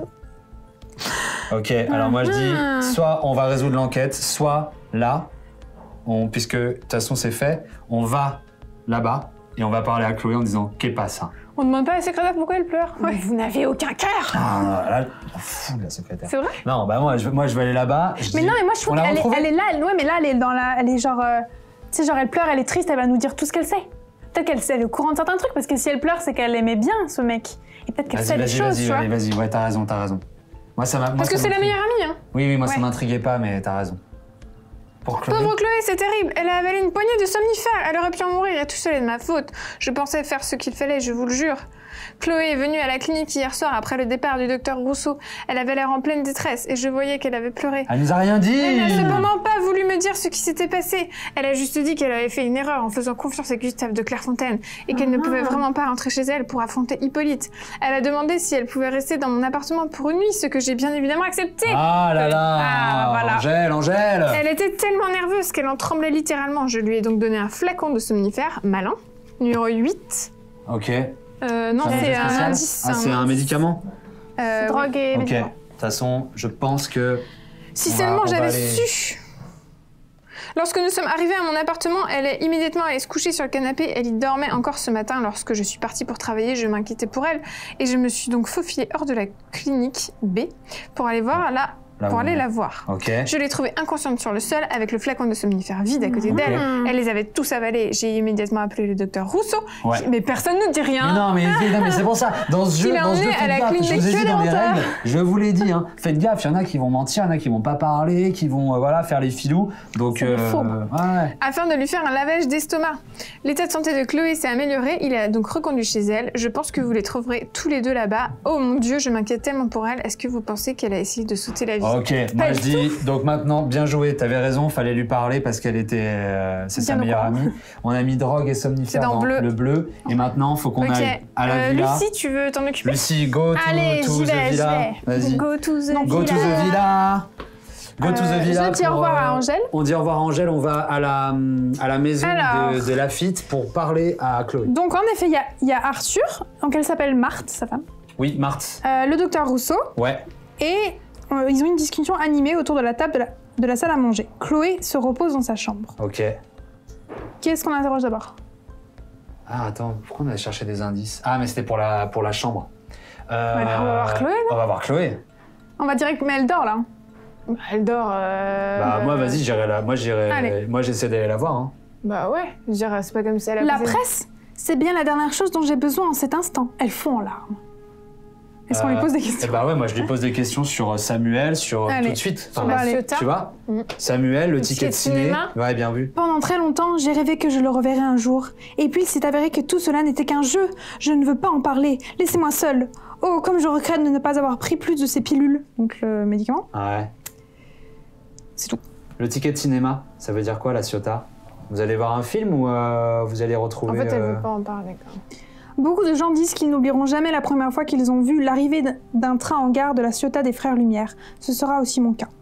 Ok, alors moi je dis, soit on va résoudre l'enquête, soit là, puisque de toute façon c'est fait, on va là-bas et on va parler à Chloé en disant « Qu'est pas ça ?» On demande pas à la secrétaire pourquoi elle pleure. Ouais. Vous n'avez aucun cœur. Ah, là, on fout la secrétaire. C'est vrai? Non, bah moi je vais aller là-bas. Mais non, mais moi je trouve qu'elle est là, ouais, mais là elle est dans la, elle est genre, tu sais, genre elle pleure, elle est triste, elle va nous dire tout ce qu'elle sait. Peut-être qu'elle est au courant de certains trucs, parce que si elle pleure, c'est qu'elle aimait bien ce mec. Et peut-être qu'elle sait des choses, tu vois. Vas-y, ouais, t'as raison. Moi ça m'a. Parce que c'est la meilleure amie, hein. Oui, moi ça m'intriguait pas, mais t'as raison. Pour Chloé. Pauvre Chloé, c'est terrible. Elle a avalé une poignée de somnifères. Elle aurait pu en mourir et tout seul est de ma faute. Je pensais faire ce qu'il fallait, je vous le jure. Chloé est venue à la clinique hier soir après le départ du docteur Rousseau. Elle avait l'air en pleine détresse et je voyais qu'elle avait pleuré. Elle nous a rien dit. Elle n'a cependant pas voulu me dire ce qui s'était passé. Elle a juste dit qu'elle avait fait une erreur en faisant confiance à Gustave de Clairefontaine et qu'elle ne pouvait vraiment pas rentrer chez elle pour affronter Hippolyte. Elle a demandé si elle pouvait rester dans mon appartement pour une nuit, ce que j'ai bien évidemment accepté. Ah là là. Voilà. Angèle. Elle était tellement nerveuse qu'elle en tremblait littéralement. Je lui ai donc donné un flacon de somnifère, malin, numéro 8. Ok. Non, c'est un indice. Ah, c'est un médicament? Drogue et médicaments. Ok. De toute façon, je pense que... Si seulement j'avais su. Lorsque nous sommes arrivés à mon appartement, elle est immédiatement allée se coucher sur le canapé. Elle y dormait encore ce matin. Lorsque je suis partie pour travailler, je m'inquiétais pour elle. Et je me suis donc faufilée hors de la clinique B pour aller voir la voir. Ok. Je l'ai trouvée inconsciente sur le sol avec le flacon de somnifère vide à côté d'elle. Elle les avait tous avalés. J'ai immédiatement appelé le docteur Rousseau. Ouais. Mais personne ne dit rien. Mais non, mais c'est pour ça. Dans ce jeu, Il a emmené à la clinique je vous ai dit que dans les les menteurs. règles, je vous l'ai dit, hein. Faites gaffe, il y en a qui vont mentir, il y en a qui vont pas parler, qui vont faire les filous. Donc, ouais. Afin de lui faire un lavage d'estomac. L'état de santé de Chloé s'est amélioré. Il est donc reconduit chez elle. Je pense que vous les trouverez tous les deux là-bas. Oh mon Dieu, je m'inquiète tellement pour elle. Est-ce que vous pensez qu'elle a essayé de sauter la vie? Ok, moi je dis, donc maintenant, bien joué, t'avais raison, fallait lui parler parce qu'elle était, c'est sa meilleure amie. On a mis drogue et somnifère dans le bleu. Et maintenant, faut qu'on aille à la villa. Lucie, tu veux t'en occuper? Lucie, go to the villa. Vas-y. Go to the villa. Go to the villa. Go to the villa. Je dis au revoir à Angèle. On dit au revoir à Angèle, on va à la maison de Lafitte pour parler à Chloé. Donc en effet, il y a Arthur, donc elle s'appelle Marthe, sa femme. Oui, Marthe. Le docteur Rousseau. Ouais. Et ils ont une discussion animée autour de la table de la salle à manger. Chloé se repose dans sa chambre. Ok. Qui est-ce qu'on interroge d'abord? Ah, attends, pourquoi on allait chercher des indices? Ah, mais c'était pour la chambre. On va voir Chloé, non? On va voir Chloé. On va direct, mais elle dort, là. Elle dort. Bah, moi, vas-y, j'irai là. Moi, j'essaie d'aller la voir. Hein. Bah, ouais. Je dirais, c'est pas comme si elle a La presse, c'est bien la dernière chose dont j'ai besoin en cet instant. Elle fond en larmes. Est-ce qu'on lui pose des questions? Bah ouais, moi je lui pose des questions sur Samuel, sur tout de suite. Enfin, tu vois Samuel, le ticket de ciné. Ouais, bien vu. Pendant très longtemps, j'ai rêvé que je le reverrais un jour. Et puis il s'est avéré que tout cela n'était qu'un jeu. Je ne veux pas en parler. Laissez-moi seule. Oh, comme je regrette de ne pas avoir pris plus de ces pilules. Donc le médicament. Ouais. C'est tout. Le ticket de cinéma, ça veut dire quoi, la Ciotat? Vous allez voir un film ou vous allez retrouver... En fait, elle veut pas en parler, quoi. Beaucoup de gens disent qu'ils n'oublieront jamais la première fois qu'ils ont vu l'arrivée d'un train en gare de la Ciotat des Frères Lumière. Ce sera aussi mon cas.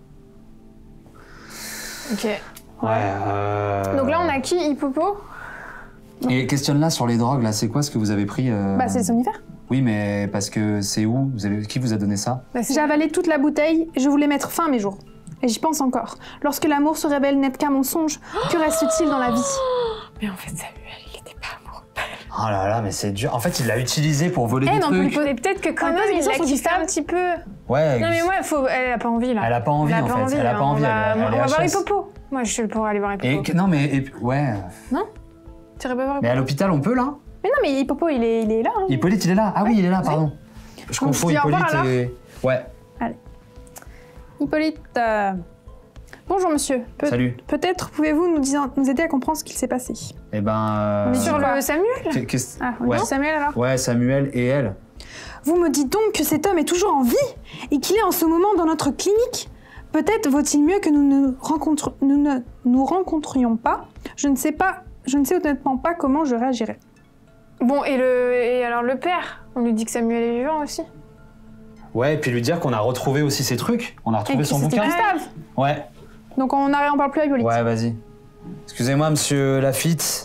Ok. Ouais. Donc là, on a qui? Hippopo? Et questionne-là sur les drogues, là, c'est quoi ce que vous avez pris Bah, c'est le somnifère. Oui, mais parce que c'est où? Qui vous a donné ça? J'ai avalé toute la bouteille, je voulais mettre fin à mes jours. Et j'y pense encore. Lorsque l'amour se révèle n'est qu'un mensonge, que reste-t-il dans la vie? Mais en fait, Samuel, il était pas amoureux. Oh là là, mais c'est dur. En fait, il l'a utilisé pour voler des Mais trucs. peut-être que quand même, il l'a kiffé un petit peu. Ouais. Non, mais moi, elle a pas envie, là. Elle a pas envie, en fait. Elle a pas envie. On va voir Hippopo. Moi, je suis pour aller voir Hippopo. Non, mais... Ouais. Non? T'irais pas voir Mais à l'hôpital, on peut là? Mais non, mais Hippopo, il est là. Hein. Hippolyte, il est là? Ah oui, il est là, pardon. Je confonds dis au revoir, Hippolyte et... Ouais, Allez. Hippolyte, bonjour monsieur. salut. Peut-être pouvez-vous nous aider à comprendre ce qu'il s'est passé. Eh ben... On est Sur le Samuel? Ah, on Ouais. dit Samuel alors. Ouais, Samuel et elle. Vous me dites donc que cet homme est toujours en vie et qu'il est en ce moment dans notre clinique? Peut-être vaut-il mieux que nous ne nous rencontrions pas. Je ne sais honnêtement pas comment je réagirais. Bon, et alors le père? On lui dit que Samuel est vivant aussi? Ouais, et puis lui dire qu'on a retrouvé aussi ses trucs. On a retrouvé son C'était bouquin. Gustave. Ouais. Donc on parle plus à Hippolyte. Ouais, vas-y. Excusez-moi, monsieur Lafitte.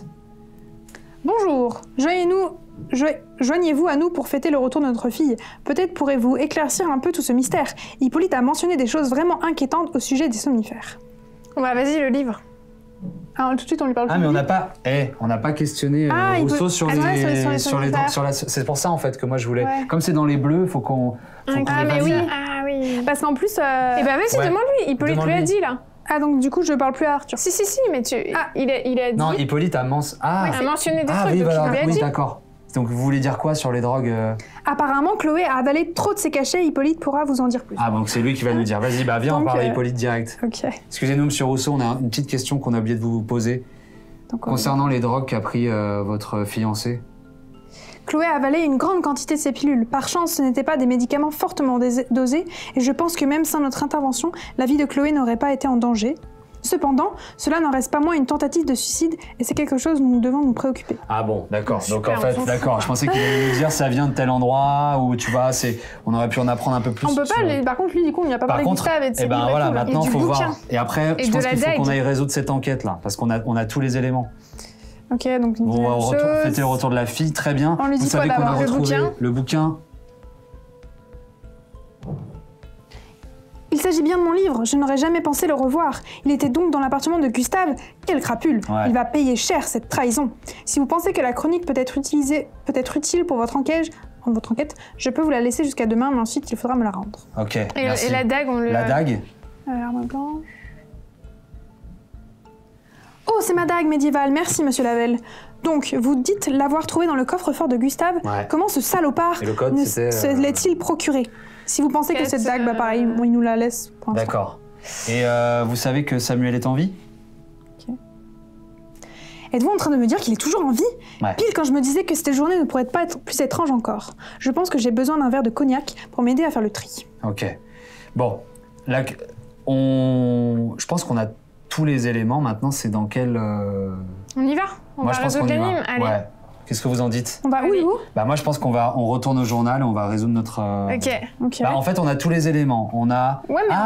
Bonjour, joignez-vous à nous pour fêter le retour de notre fille. Peut-être pourrez-vous éclaircir un peu tout ce mystère. Hippolyte a mentionné des choses vraiment inquiétantes au sujet des somnifères. Bah vas-y, le livre. Alors tout de suite on lui parle Ah, plus. mais on n'a pas questionné Rousseau sur Ah, ouais, sur les c'est pour ça en fait que moi je voulais. Ouais. Comme c'est dans les bleus, faut qu'on Ah les mais oui, valide. ah oui. Parce qu'en plus... Eh ben vas-y, Ouais. demande-lui, Hippolyte lui a Demande-lui. dit là. Ah donc du coup je parle plus à Arthur. Si, mais il a dit... Non, Hippolyte a mentionné des trucs, oui, donc voilà. il lui a Oui, dit. d'accord. Donc vous voulez dire quoi sur les drogues Apparemment, Chloé a avalé trop de ses cachets. Hippolyte pourra vous en dire plus. Ah, donc c'est lui qui va nous dire. Vas-y, bah viens, on Donc, parle à Hippolyte direct. Ok. Excusez-nous, monsieur Rousseau, on a une petite question qu'on a oublié de vous poser. Donc, Concernant les drogues qu'a pris votre fiancé. Chloé a avalé une grande quantité de ces pilules. Par chance, ce n'étaient pas des médicaments fortement dosés, et je pense que même sans notre intervention, la vie de Chloé n'aurait pas été en danger. Cependant, cela n'en reste pas moins une tentative de suicide, et c'est quelque chose dont nous devons nous préoccuper. Ah bon, d'accord. Super, Donc en on fait, s'en fout. d'accord. Je pensais qu'il allait nous dire ça vient de tel endroit où tu vois, on aurait pu en apprendre un peu plus. On peut pas, sur- par contre lui du coup on n'y a pas Par parlé de contre, Gustave et de ses eh ben livres et voilà, tout, là. maintenant Et du faut bouquin. voir. Et après, Et je de pense la qu'il faut qu'on dague. aille résoudre cette enquête là, parce qu'on a tous les éléments. Ok, donc il me dit On la va même chose. fêter le retour de la fille, très bien. On lui dit Vous savez quoi qu'on a d'abord, le retrouvé bouquin le bouquin. Il s'agit bien de mon livre, je n'aurais jamais pensé le revoir. Il était donc dans l'appartement de Gustave. Quel crapule! Ouais. Il va payer cher cette trahison. Si vous pensez que la chronique peut être utile pour votre enquête, je peux vous la laisser jusqu'à demain, mais ensuite il faudra me la rendre. Ok. Et merci. la dague, on lui La a... dague. Arme blanche. Oh, c'est ma dague médiévale, merci monsieur Lavelle. Donc, vous dites l'avoir trouvée dans le coffre-fort de Gustave. Ouais. Comment ce salopard Et le code, ne c'était, se l'est-il procuré? Si vous pensez que Quête, cette dague, bah pareil, il nous la laisse pour l'instant. D'accord. Et vous savez que Samuel est en vie? Êtes-vous en train de me dire qu'il est toujours en vie? Ouais. Pile quand je me disais que cette journée ne pourrait pas être plus étrange encore. Je pense que j'ai besoin d'un verre de cognac pour m'aider à faire le tri. Ok. Bon, là, je pense qu'on a tous les éléments. Maintenant, c'est dans quel... On y va? On Moi, va je pense résoudre qu'on y l'énigme? va. Allez. Ouais. Qu'est-ce que vous en dites? On va où, Allez. vous? Bah moi, je pense on retourne au journal et on va résoudre notre... Ok. Ok. Bah, en fait, on a tous les éléments. On a... Ouais, mais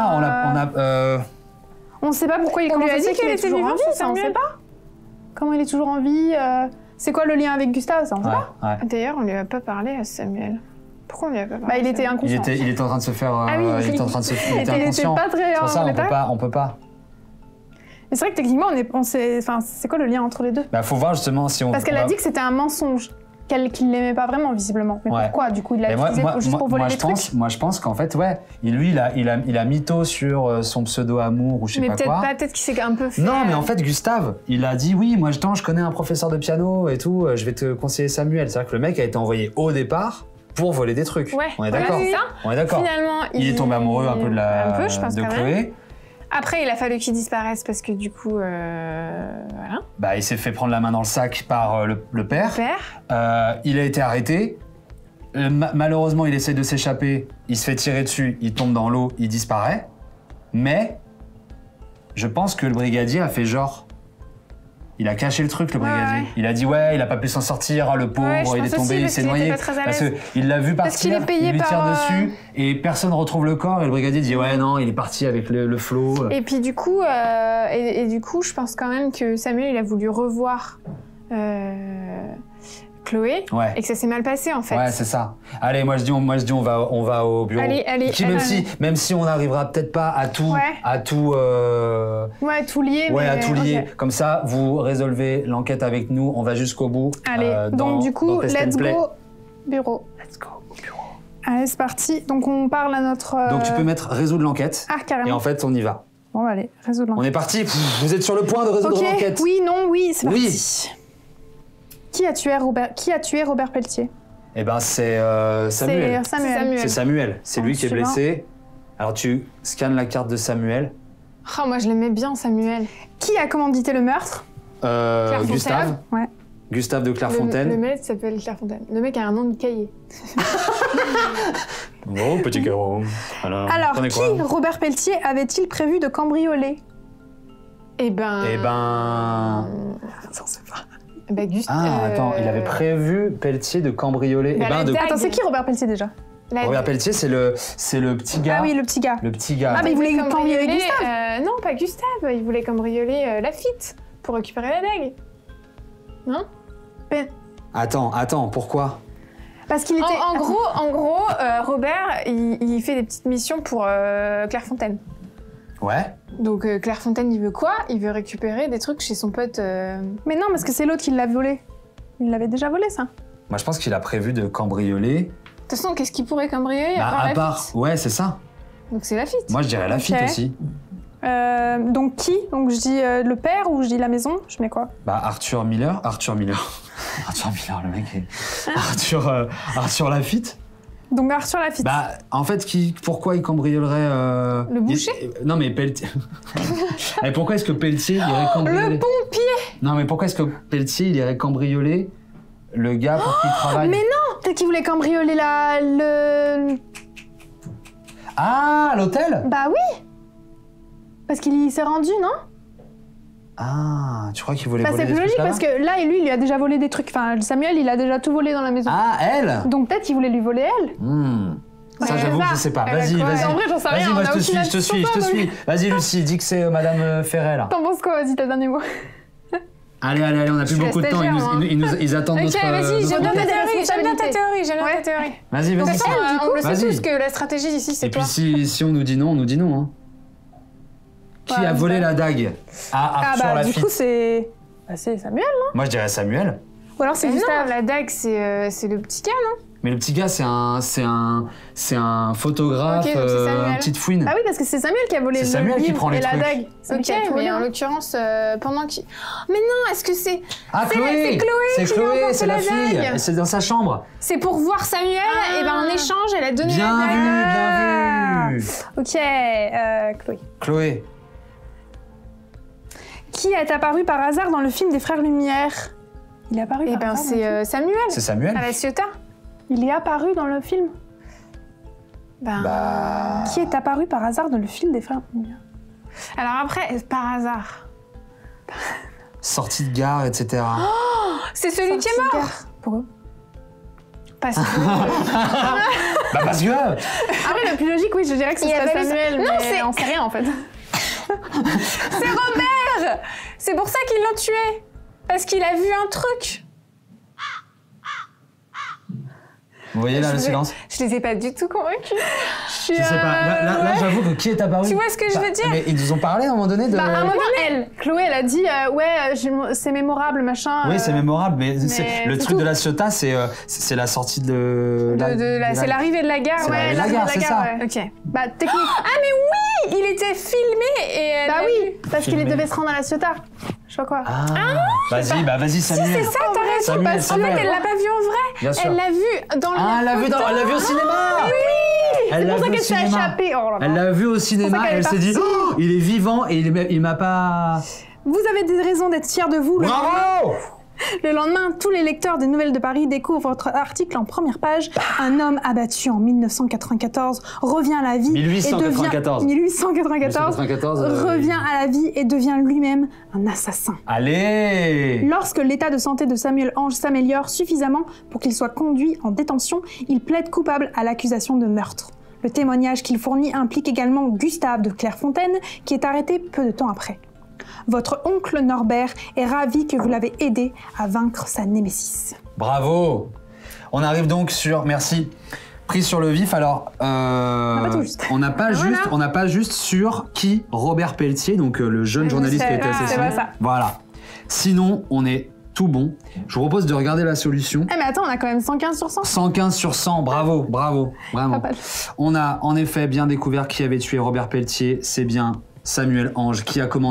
On sait pas pourquoi il On lui a commence dit qu'il qu'elle est était toujours en vivante, vie, ce ça on sait Samuel. pas. Comment il est toujours en vie C'est quoi le lien avec Gustave, ça on sait pas. Ouais. D'ailleurs, on lui a pas parlé à Samuel. Pourquoi on lui a pas parlé? Bah il était Il inconscient. était en train de se faire... Ah oui, il était en train de se... Il était Il était inconscient. pas très C'est pour ça, en état. on peut pas. Mais c'est vrai que techniquement on sait, enfin c'est quoi le lien entre les deux? Bah, faut voir justement si on... Parce qu'elle on a va- dit que c'était un mensonge, qu'il l'aimait pas vraiment visiblement. Mais Ouais. pourquoi du coup il l'a Mais utilisé juste pour voler moi, les je trucs? pense qu'en fait, ouais, il a mytho sur son pseudo-amour ou je sais Mais pas peut-être quoi. pas, peut-être qu'il s'est un peu fait... Non, mais en fait, Gustave, il a dit oui, moi je connais un professeur de piano et tout, je vais te conseiller Samuel. C'est-à-dire que le mec a été envoyé au départ pour voler des trucs. Ouais, On est voilà, d'accord. c'est ça. On est d'accord. Finalement, Il est tombé amoureux un peu Un peu, je pense, de quand même. Chloé. Après, il a fallu qu'il disparaisse parce que du coup, voilà. Bah, il s'est fait prendre la main dans le sac par le père. Père. Il a été arrêté. Malheureusement, il essaie de s'échapper. Il se fait tirer dessus. Il tombe dans l'eau. Il disparaît. Mais je pense que le brigadier a fait genre. Il a caché le truc, le brigadier. ouais. Il a dit ouais, il a pas pu s'en sortir. Oh, le pauvre, Ouais, je il est pense tombé, aussi, il parce s'est qu'il noyé. était pas très à Parce l'aise. qu'il l'a vu Parce qu'il partir. est payé il lui tire par, dessus et personne ne retrouve le corps. Et le brigadier dit ouais, non, il est parti avec le flot. Et puis du coup, du coup, je pense quand même que Samuel, il a voulu revoir Chloé Ouais. et que ça s'est mal passé en fait. Ouais, c'est ça. Allez, moi je dis on va au bureau. Allez, Qui, même si on n'arrivera peut-être pas à tout, Ouais, tout lié. ouais, mais... à tout lier. ok. Comme ça, vous résolvez l'enquête avec nous. On va jusqu'au bout. Allez, dans- donc du coup, dans Test and let's Play. go bureau. Let's go au bureau. Allez, c'est parti. Donc on parle à notre... Donc tu peux mettre résoudre l'enquête. Ah, carrément. Et en fait, on y va. Bon, allez, résoudre On l'enquête. est parti. Vous êtes sur le point de résoudre Ok, l'enquête. oui, non, oui, c'est Oui. parti. Qui a tué Robert Pelletier? Eh ben, c'est Samuel. C'est Samuel. C'est Samuel. C'est lui qui est Suivant. blessé. Alors, tu scannes la carte de Samuel. Oh, moi je l'aimais bien, Samuel. Qui a commandité le meurtre? Gustave. Ouais. Gustave de Clairefontaine. Le mec s'appelle Clairefontaine. Le mec a un nom de cahier. Oh, petit carreau. Alors, prenez qui, quoi Robert Pelletier, avait-il prévu de cambrioler? Eh ben... Attends, c'est pas. Gustave... Ah, attends, il avait prévu Pelletier de cambrioler. Bah, la dague. Attends, c'est qui Robert Pelletier déjà? Robert Pelletier, c'est le petit gars. Ah oui, le petit gars. Le petit gars. Ah, mais il voulait cambrioler Gustave. Non, pas Gustave. Il voulait cambrioler Lafitte pour récupérer la dague. Non? Attends, pourquoi? Parce qu'il était... En gros, Robert, il fait des petites missions pour Clairefontaine. Ouais. Donc Clairefontaine, il veut quoi? Il veut récupérer des trucs chez son pote... Mais non, parce que c'est l'autre qui l'a volé. Il l'avait déjà volé, ça. Moi, je pense qu'il a prévu de cambrioler. De toute façon, qu'est-ce qu'il pourrait cambrioler À part, ouais, c'est ça. Donc c'est Lafitte. Moi, je dirais Lafitte Ok. aussi. Donc qui? Donc je dis le père ou je dis la maison? Je mets quoi? Bah, Arthur Miller, Arthur Miller, le mec est... Arthur Lafitte. Donc Arthur Lafitte. Bah, en fait, pourquoi il cambriolerait... Le boucher Non, mais Pelletier... Mais pourquoi est-ce que Pelletier irait cambrioler... Le pompier. Non, mais pourquoi est-ce que Pelletier, il irait cambrioler le gars pour qui il travaille? Mais non! Peut-être qu'il voulait cambrioler le... Ah, l'hôtel? Bah oui! Parce qu'il s'est rendu, non? Ah, tu crois qu'il voulait Bah voler c'est des plus logique trucs parce que là, lui, il lui a déjà volé des trucs. Enfin, Samuel, il a déjà tout volé dans la maison. Ah, elle? Donc peut-être qu'il voulait lui voler elle. Ça, Ouais, j'avoue ça. que je sais pas. Elle a Vas-y, quoi vas-y. En vrai, j'en sais rien, Vas-y, on moi, a je te aucune suis. avis sur ça, Vas-y, Lucie, dis que c'est Madame Ferret, là. T'en penses quoi? Vas-y, t'as le dernier mot. Allez, on a plus suis beaucoup de la temps. stagiaire, Ils attendent Ok, notre... vas-y, j'aime bien notre ta théorie, j'aime bien ta responsabilité. théorie, j'aime bien Ouais. ta théorie. Vas-y, De toute vas-y. façon, on le sait Vas-y. tous que la stratégie ici, c'est Et toi. puis si on nous dit non, on nous dit non. Hein. Qui Ouais, a volé ça. la dague à Ah Arthur bah du Lafitte? coup c'est... Bah c'est Samuel, non? Moi, je dirais Samuel. Ou alors c'est Mais non, Gustave. la dague, c'est le petit gars, non? Mais le petit gars, c'est un photographe, Ok, donc c'est Samuel. petite fouine. Bah oui, parce que c'est Samuel qui a volé C'est le Samuel qui livre prend les et la trucs. dague. C'est lui Ok, qui a tout volé, mais en hein. l'occurrence, pendant qu'il... Oh, mais non, est-ce que c'est... Ah, c'est Chloé! Chloé qui lui a emporté c'est la la fille. dague. Et c'est dans sa chambre. C'est pour voir Samuel, et ben en échange, elle a donné Bien la dague. vu, bien vu. Ok, Chloé. Chloé. Qui est apparu par hasard dans le film des Frères Lumière? Il est apparu Et par ben hasard dans le film. c'est Samuel, C'est Samuel? à la Ciotat. Il est apparu dans le film? Bah... Qui est apparu par hasard dans le film des Frères Lumière? Alors après, par hasard. Sortie de gare, etc. C'est celui qui est mort. Pourquoi? Parce que... Bah parce que... Après, le plus logique, oui, je dirais que ce Il y serait avait Samuel, non, mais c'est- on sait rien en fait. C'est Robert. C'est pour ça qu'ils l'ont tué. Parce qu'il a vu un truc. Vous voyez là le silence? Je les ai pas du tout convaincus. Je sais pas. Là, j'avoue que qui est apparu? Tu vois ce que je veux dire? Mais ils nous ont parlé à un moment donné de... Bah, à un moment, Chloé, elle a dit c'est mémorable, machin. Oui, c'est mémorable, mais le c'est truc tout. de la Ciotat, c'est la sortie de... C'est l'arrivée de la gare, C'est ouais. l'arrivée de la gare, c'est ça. ouais. Ok. Bah, technique. Ah mais oui, il était filmé et elle Bah a oui, vu. parce qu'il Filmé. devait se rendre à la Ciotat. Je sais pas quoi. Ah, vas-y, Samuel. C'est ça, t'as raison. Samuel, Parce qu'en fait, Samuel. elle l'a pas vu en vrai. Bien sûr. Elle l'a vu dans le. Ah, elle l'a vu au cinéma. Oui. Elle C'est l'a pour ça vu au qu'elle s'est cinéma. échappée. Oh là là. Elle l'a vu au cinéma qu'elle et est elle s'est dit, oh, il est vivant et il m'a pas... Vous avez des raisons d'être fiers de vous. Bravo! Le lendemain, tous les lecteurs des Nouvelles de Paris découvrent votre article en première page. Un homme abattu en 1994 revient à la vie 1894. et devient 1894 revient à la vie et devient lui-même un assassin. Allez! Lorsque l'état de santé de Samuel Ange s'améliore suffisamment pour qu'il soit conduit en détention, il plaide coupable à l'accusation de meurtre. Le témoignage qu'il fournit implique également Gustave de Clairefontaine, qui est arrêté peu de temps après. Votre oncle Norbert est ravi que vous l'avez aidé à vaincre sa némésis. Bravo! On arrive donc sur... Merci. Pris sur le vif, alors... pas tout juste. On n'a pas juste sur qui Robert Pelletier, donc le jeune journaliste qui a été c'est assassiné. pas ça. Voilà. Sinon, on est tout bon. Je vous propose de regarder la solution. Eh mais attends, on a quand même 115 sur 100. 115 sur 100, bravo, vraiment. Pas mal. On a en effet bien découvert qui avait tué Robert Pelletier, c'est bien Samuel Ange qui a commandé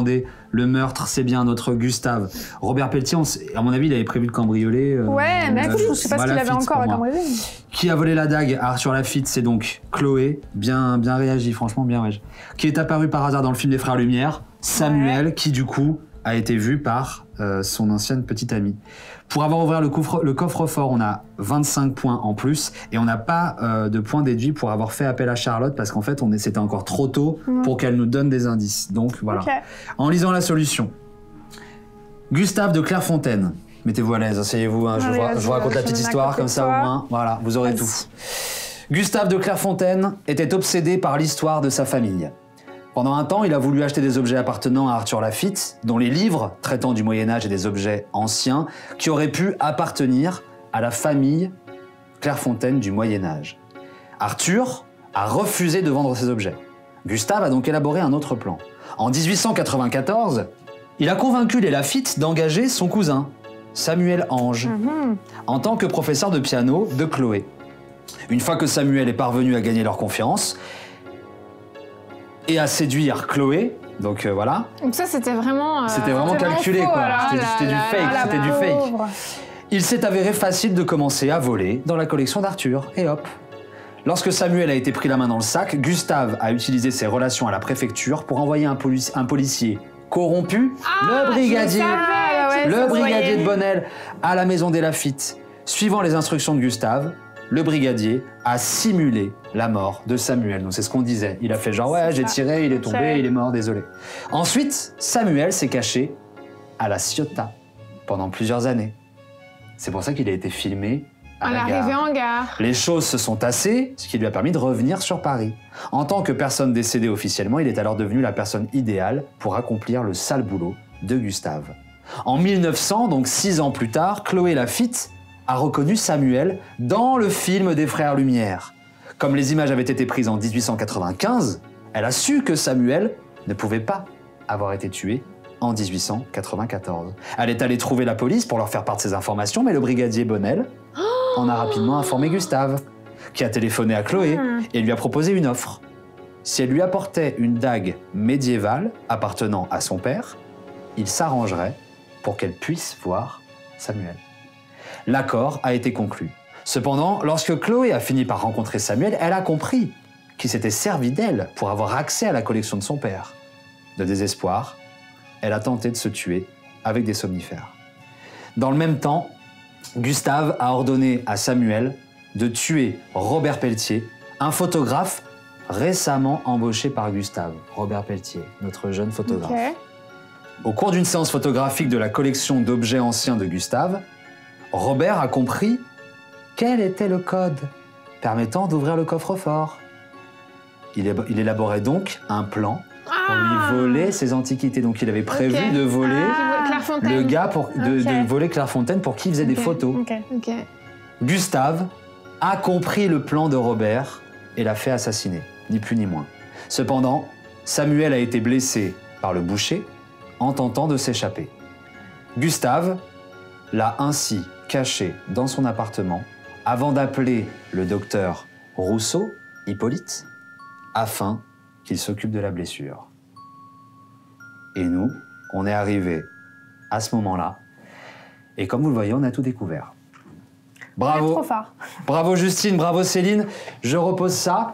Le meurtre, c'est bien notre Gustave. Robert Pelletier, à mon avis, il avait prévu de cambrioler. Ouais, mais écoute, je sais pas ce qu'il avait encore à cambrioler. Qui a volé la dague à Arthur Lafitte? C'est donc Chloé. Bien réagi, franchement, bien réagi. Qui est apparu par hasard dans le film Les Frères Lumière. Samuel, qui du coup a été vu par son ancienne petite amie. Pour avoir ouvert le coffre-fort, on a 25 points en plus et on n'a pas de points déduits pour avoir fait appel à Charlotte parce qu'en fait, c'était encore trop tôt pour qu'elle nous donne des indices. Donc voilà. Okay. En lisant la solution, Gustave de Clairefontaine. Mettez-vous à l'aise, asseyez-vous, hein, je vous raconte la petite histoire comme ça au moins. Voilà, vous aurez tout. Gustave de Clairefontaine était obsédé par l'histoire de sa famille. Pendant un temps, il a voulu acheter des objets appartenant à Arthur Lafitte, dont les livres traitant du Moyen-Âge et des objets anciens qui auraient pu appartenir à la famille Clairefontaine du Moyen-Âge. Arthur a refusé de vendre ces objets. Gustave a donc élaboré un autre plan. En 1894, il a convaincu les Lafitte d'engager son cousin, Samuel Ange, en tant que professeur de piano de Chloé. Une fois que Samuel est parvenu à gagner leur confiance, et à séduire Chloé, donc voilà. Donc ça c'était vraiment calculé faux, quoi. C'était du fake. Il s'est avéré facile de commencer à voler dans la collection d'Arthur, et hop. Lorsque Samuel a été pris la main dans le sac, Gustave a utilisé ses relations à la préfecture pour envoyer un policier corrompu, le brigadier de Bonnel, à la maison des Lafitte. Suivant les instructions de Gustave, le brigadier a simulé la mort de Samuel. Donc c'est ce qu'on disait. Il a fait genre ouais, j'ai tiré, il est tombé, il est mort, désolé. Ensuite, Samuel s'est caché à la Ciotat pendant plusieurs années. C'est pour ça qu'il a été filmé à l'arrivée en gare. Les choses se sont tassées, ce qui lui a permis de revenir sur Paris. En tant que personne décédée officiellement, il est alors devenu la personne idéale pour accomplir le sale boulot de Gustave. En 1900, donc 6 ans plus tard, Chloé Lafitte a reconnu Samuel dans le film des Frères Lumière. Comme les images avaient été prises en 1895, elle a su que Samuel ne pouvait pas avoir été tué en 1894. Elle est allée trouver la police pour leur faire part de ces informations, mais le brigadier Bonnel en a rapidement informé Gustave, qui a téléphoné à Chloé et lui a proposé une offre. Si elle lui apportait une dague médiévale appartenant à son père, il s'arrangerait pour qu'elle puisse voir Samuel. L'accord a été conclu. Cependant, lorsque Chloé a fini par rencontrer Samuel, elle a compris qu'il s'était servi d'elle pour avoir accès à la collection de son père. De désespoir, elle a tenté de se tuer avec des somnifères. Dans le même temps, Gustave a ordonné à Samuel de tuer Robert Pelletier, un photographe récemment embauché par Gustave. Robert Pelletier, notre jeune photographe. Okay. Au cours d'une séance photographique de la collection d'objets anciens de Gustave, Robert a compris quel était le code permettant d'ouvrir le coffre-fort. Il élaborait donc un plan pour lui voler ses antiquités. Donc il avait prévu de voler le gars de voler Clairefontaine pour qui il faisait des photos. Gustave a compris le plan de Robert et l'a fait assassiner, ni plus ni moins. Cependant, Samuel a été blessé par le boucher en tentant de s'échapper. Gustave l'a ainsi caché dans son appartement avant d'appeler le docteur Rousseau, Hippolyte, afin qu'il s'occupe de la blessure. Et nous, on est arrivés à ce moment-là, et comme vous le voyez, on a tout découvert. Bravo. Trop fort. Bravo Justine, bravo Céline. Je repose ça.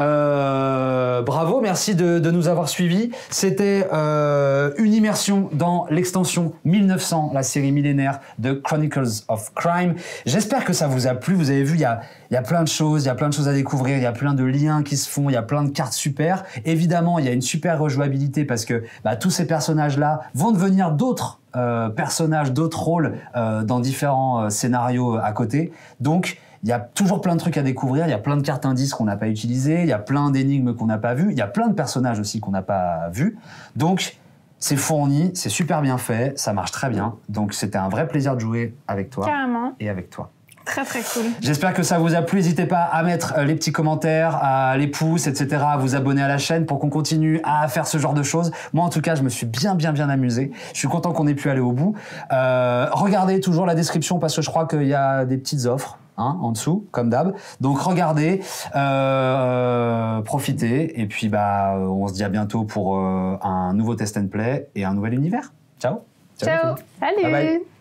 Bravo, merci de nous avoir suivis. C'était une immersion dans l'extension 1900, la série millénaire de Chronicles of Crime. J'espère que ça vous a plu. Vous avez vu, il y a plein de choses, à découvrir, il y a plein de liens qui se font, il y a plein de cartes super. Évidemment, il y a une super rejouabilité parce que tous ces personnages-là vont devenir d'autres personnages, d'autres rôles dans différents scénarios à côté. Donc, il y a toujours plein de trucs à découvrir, il y a plein de cartes indices qu'on n'a pas utilisées, il y a plein d'énigmes qu'on n'a pas vues, il y a plein de personnages aussi qu'on n'a pas vus. Donc, c'est fourni, c'est super bien fait, ça marche très bien. Donc, c'était un vrai plaisir de jouer avec toi. Carrément. Et avec toi. Très très cool. J'espère que ça vous a plu. N'hésitez pas à mettre les petits commentaires, les pouces, etc. À vous abonner à la chaîne pour qu'on continue à faire ce genre de choses. Moi, en tout cas, je me suis bien amusé. Je suis content qu'on ait pu aller au bout. Regardez toujours la description parce que je crois qu'il y a des petites offres hein, en dessous, comme d'hab. Donc regardez, profitez, et puis on se dit à bientôt pour un nouveau Test and Play et un nouvel univers. Ciao. Ciao. Bye bye. Salut.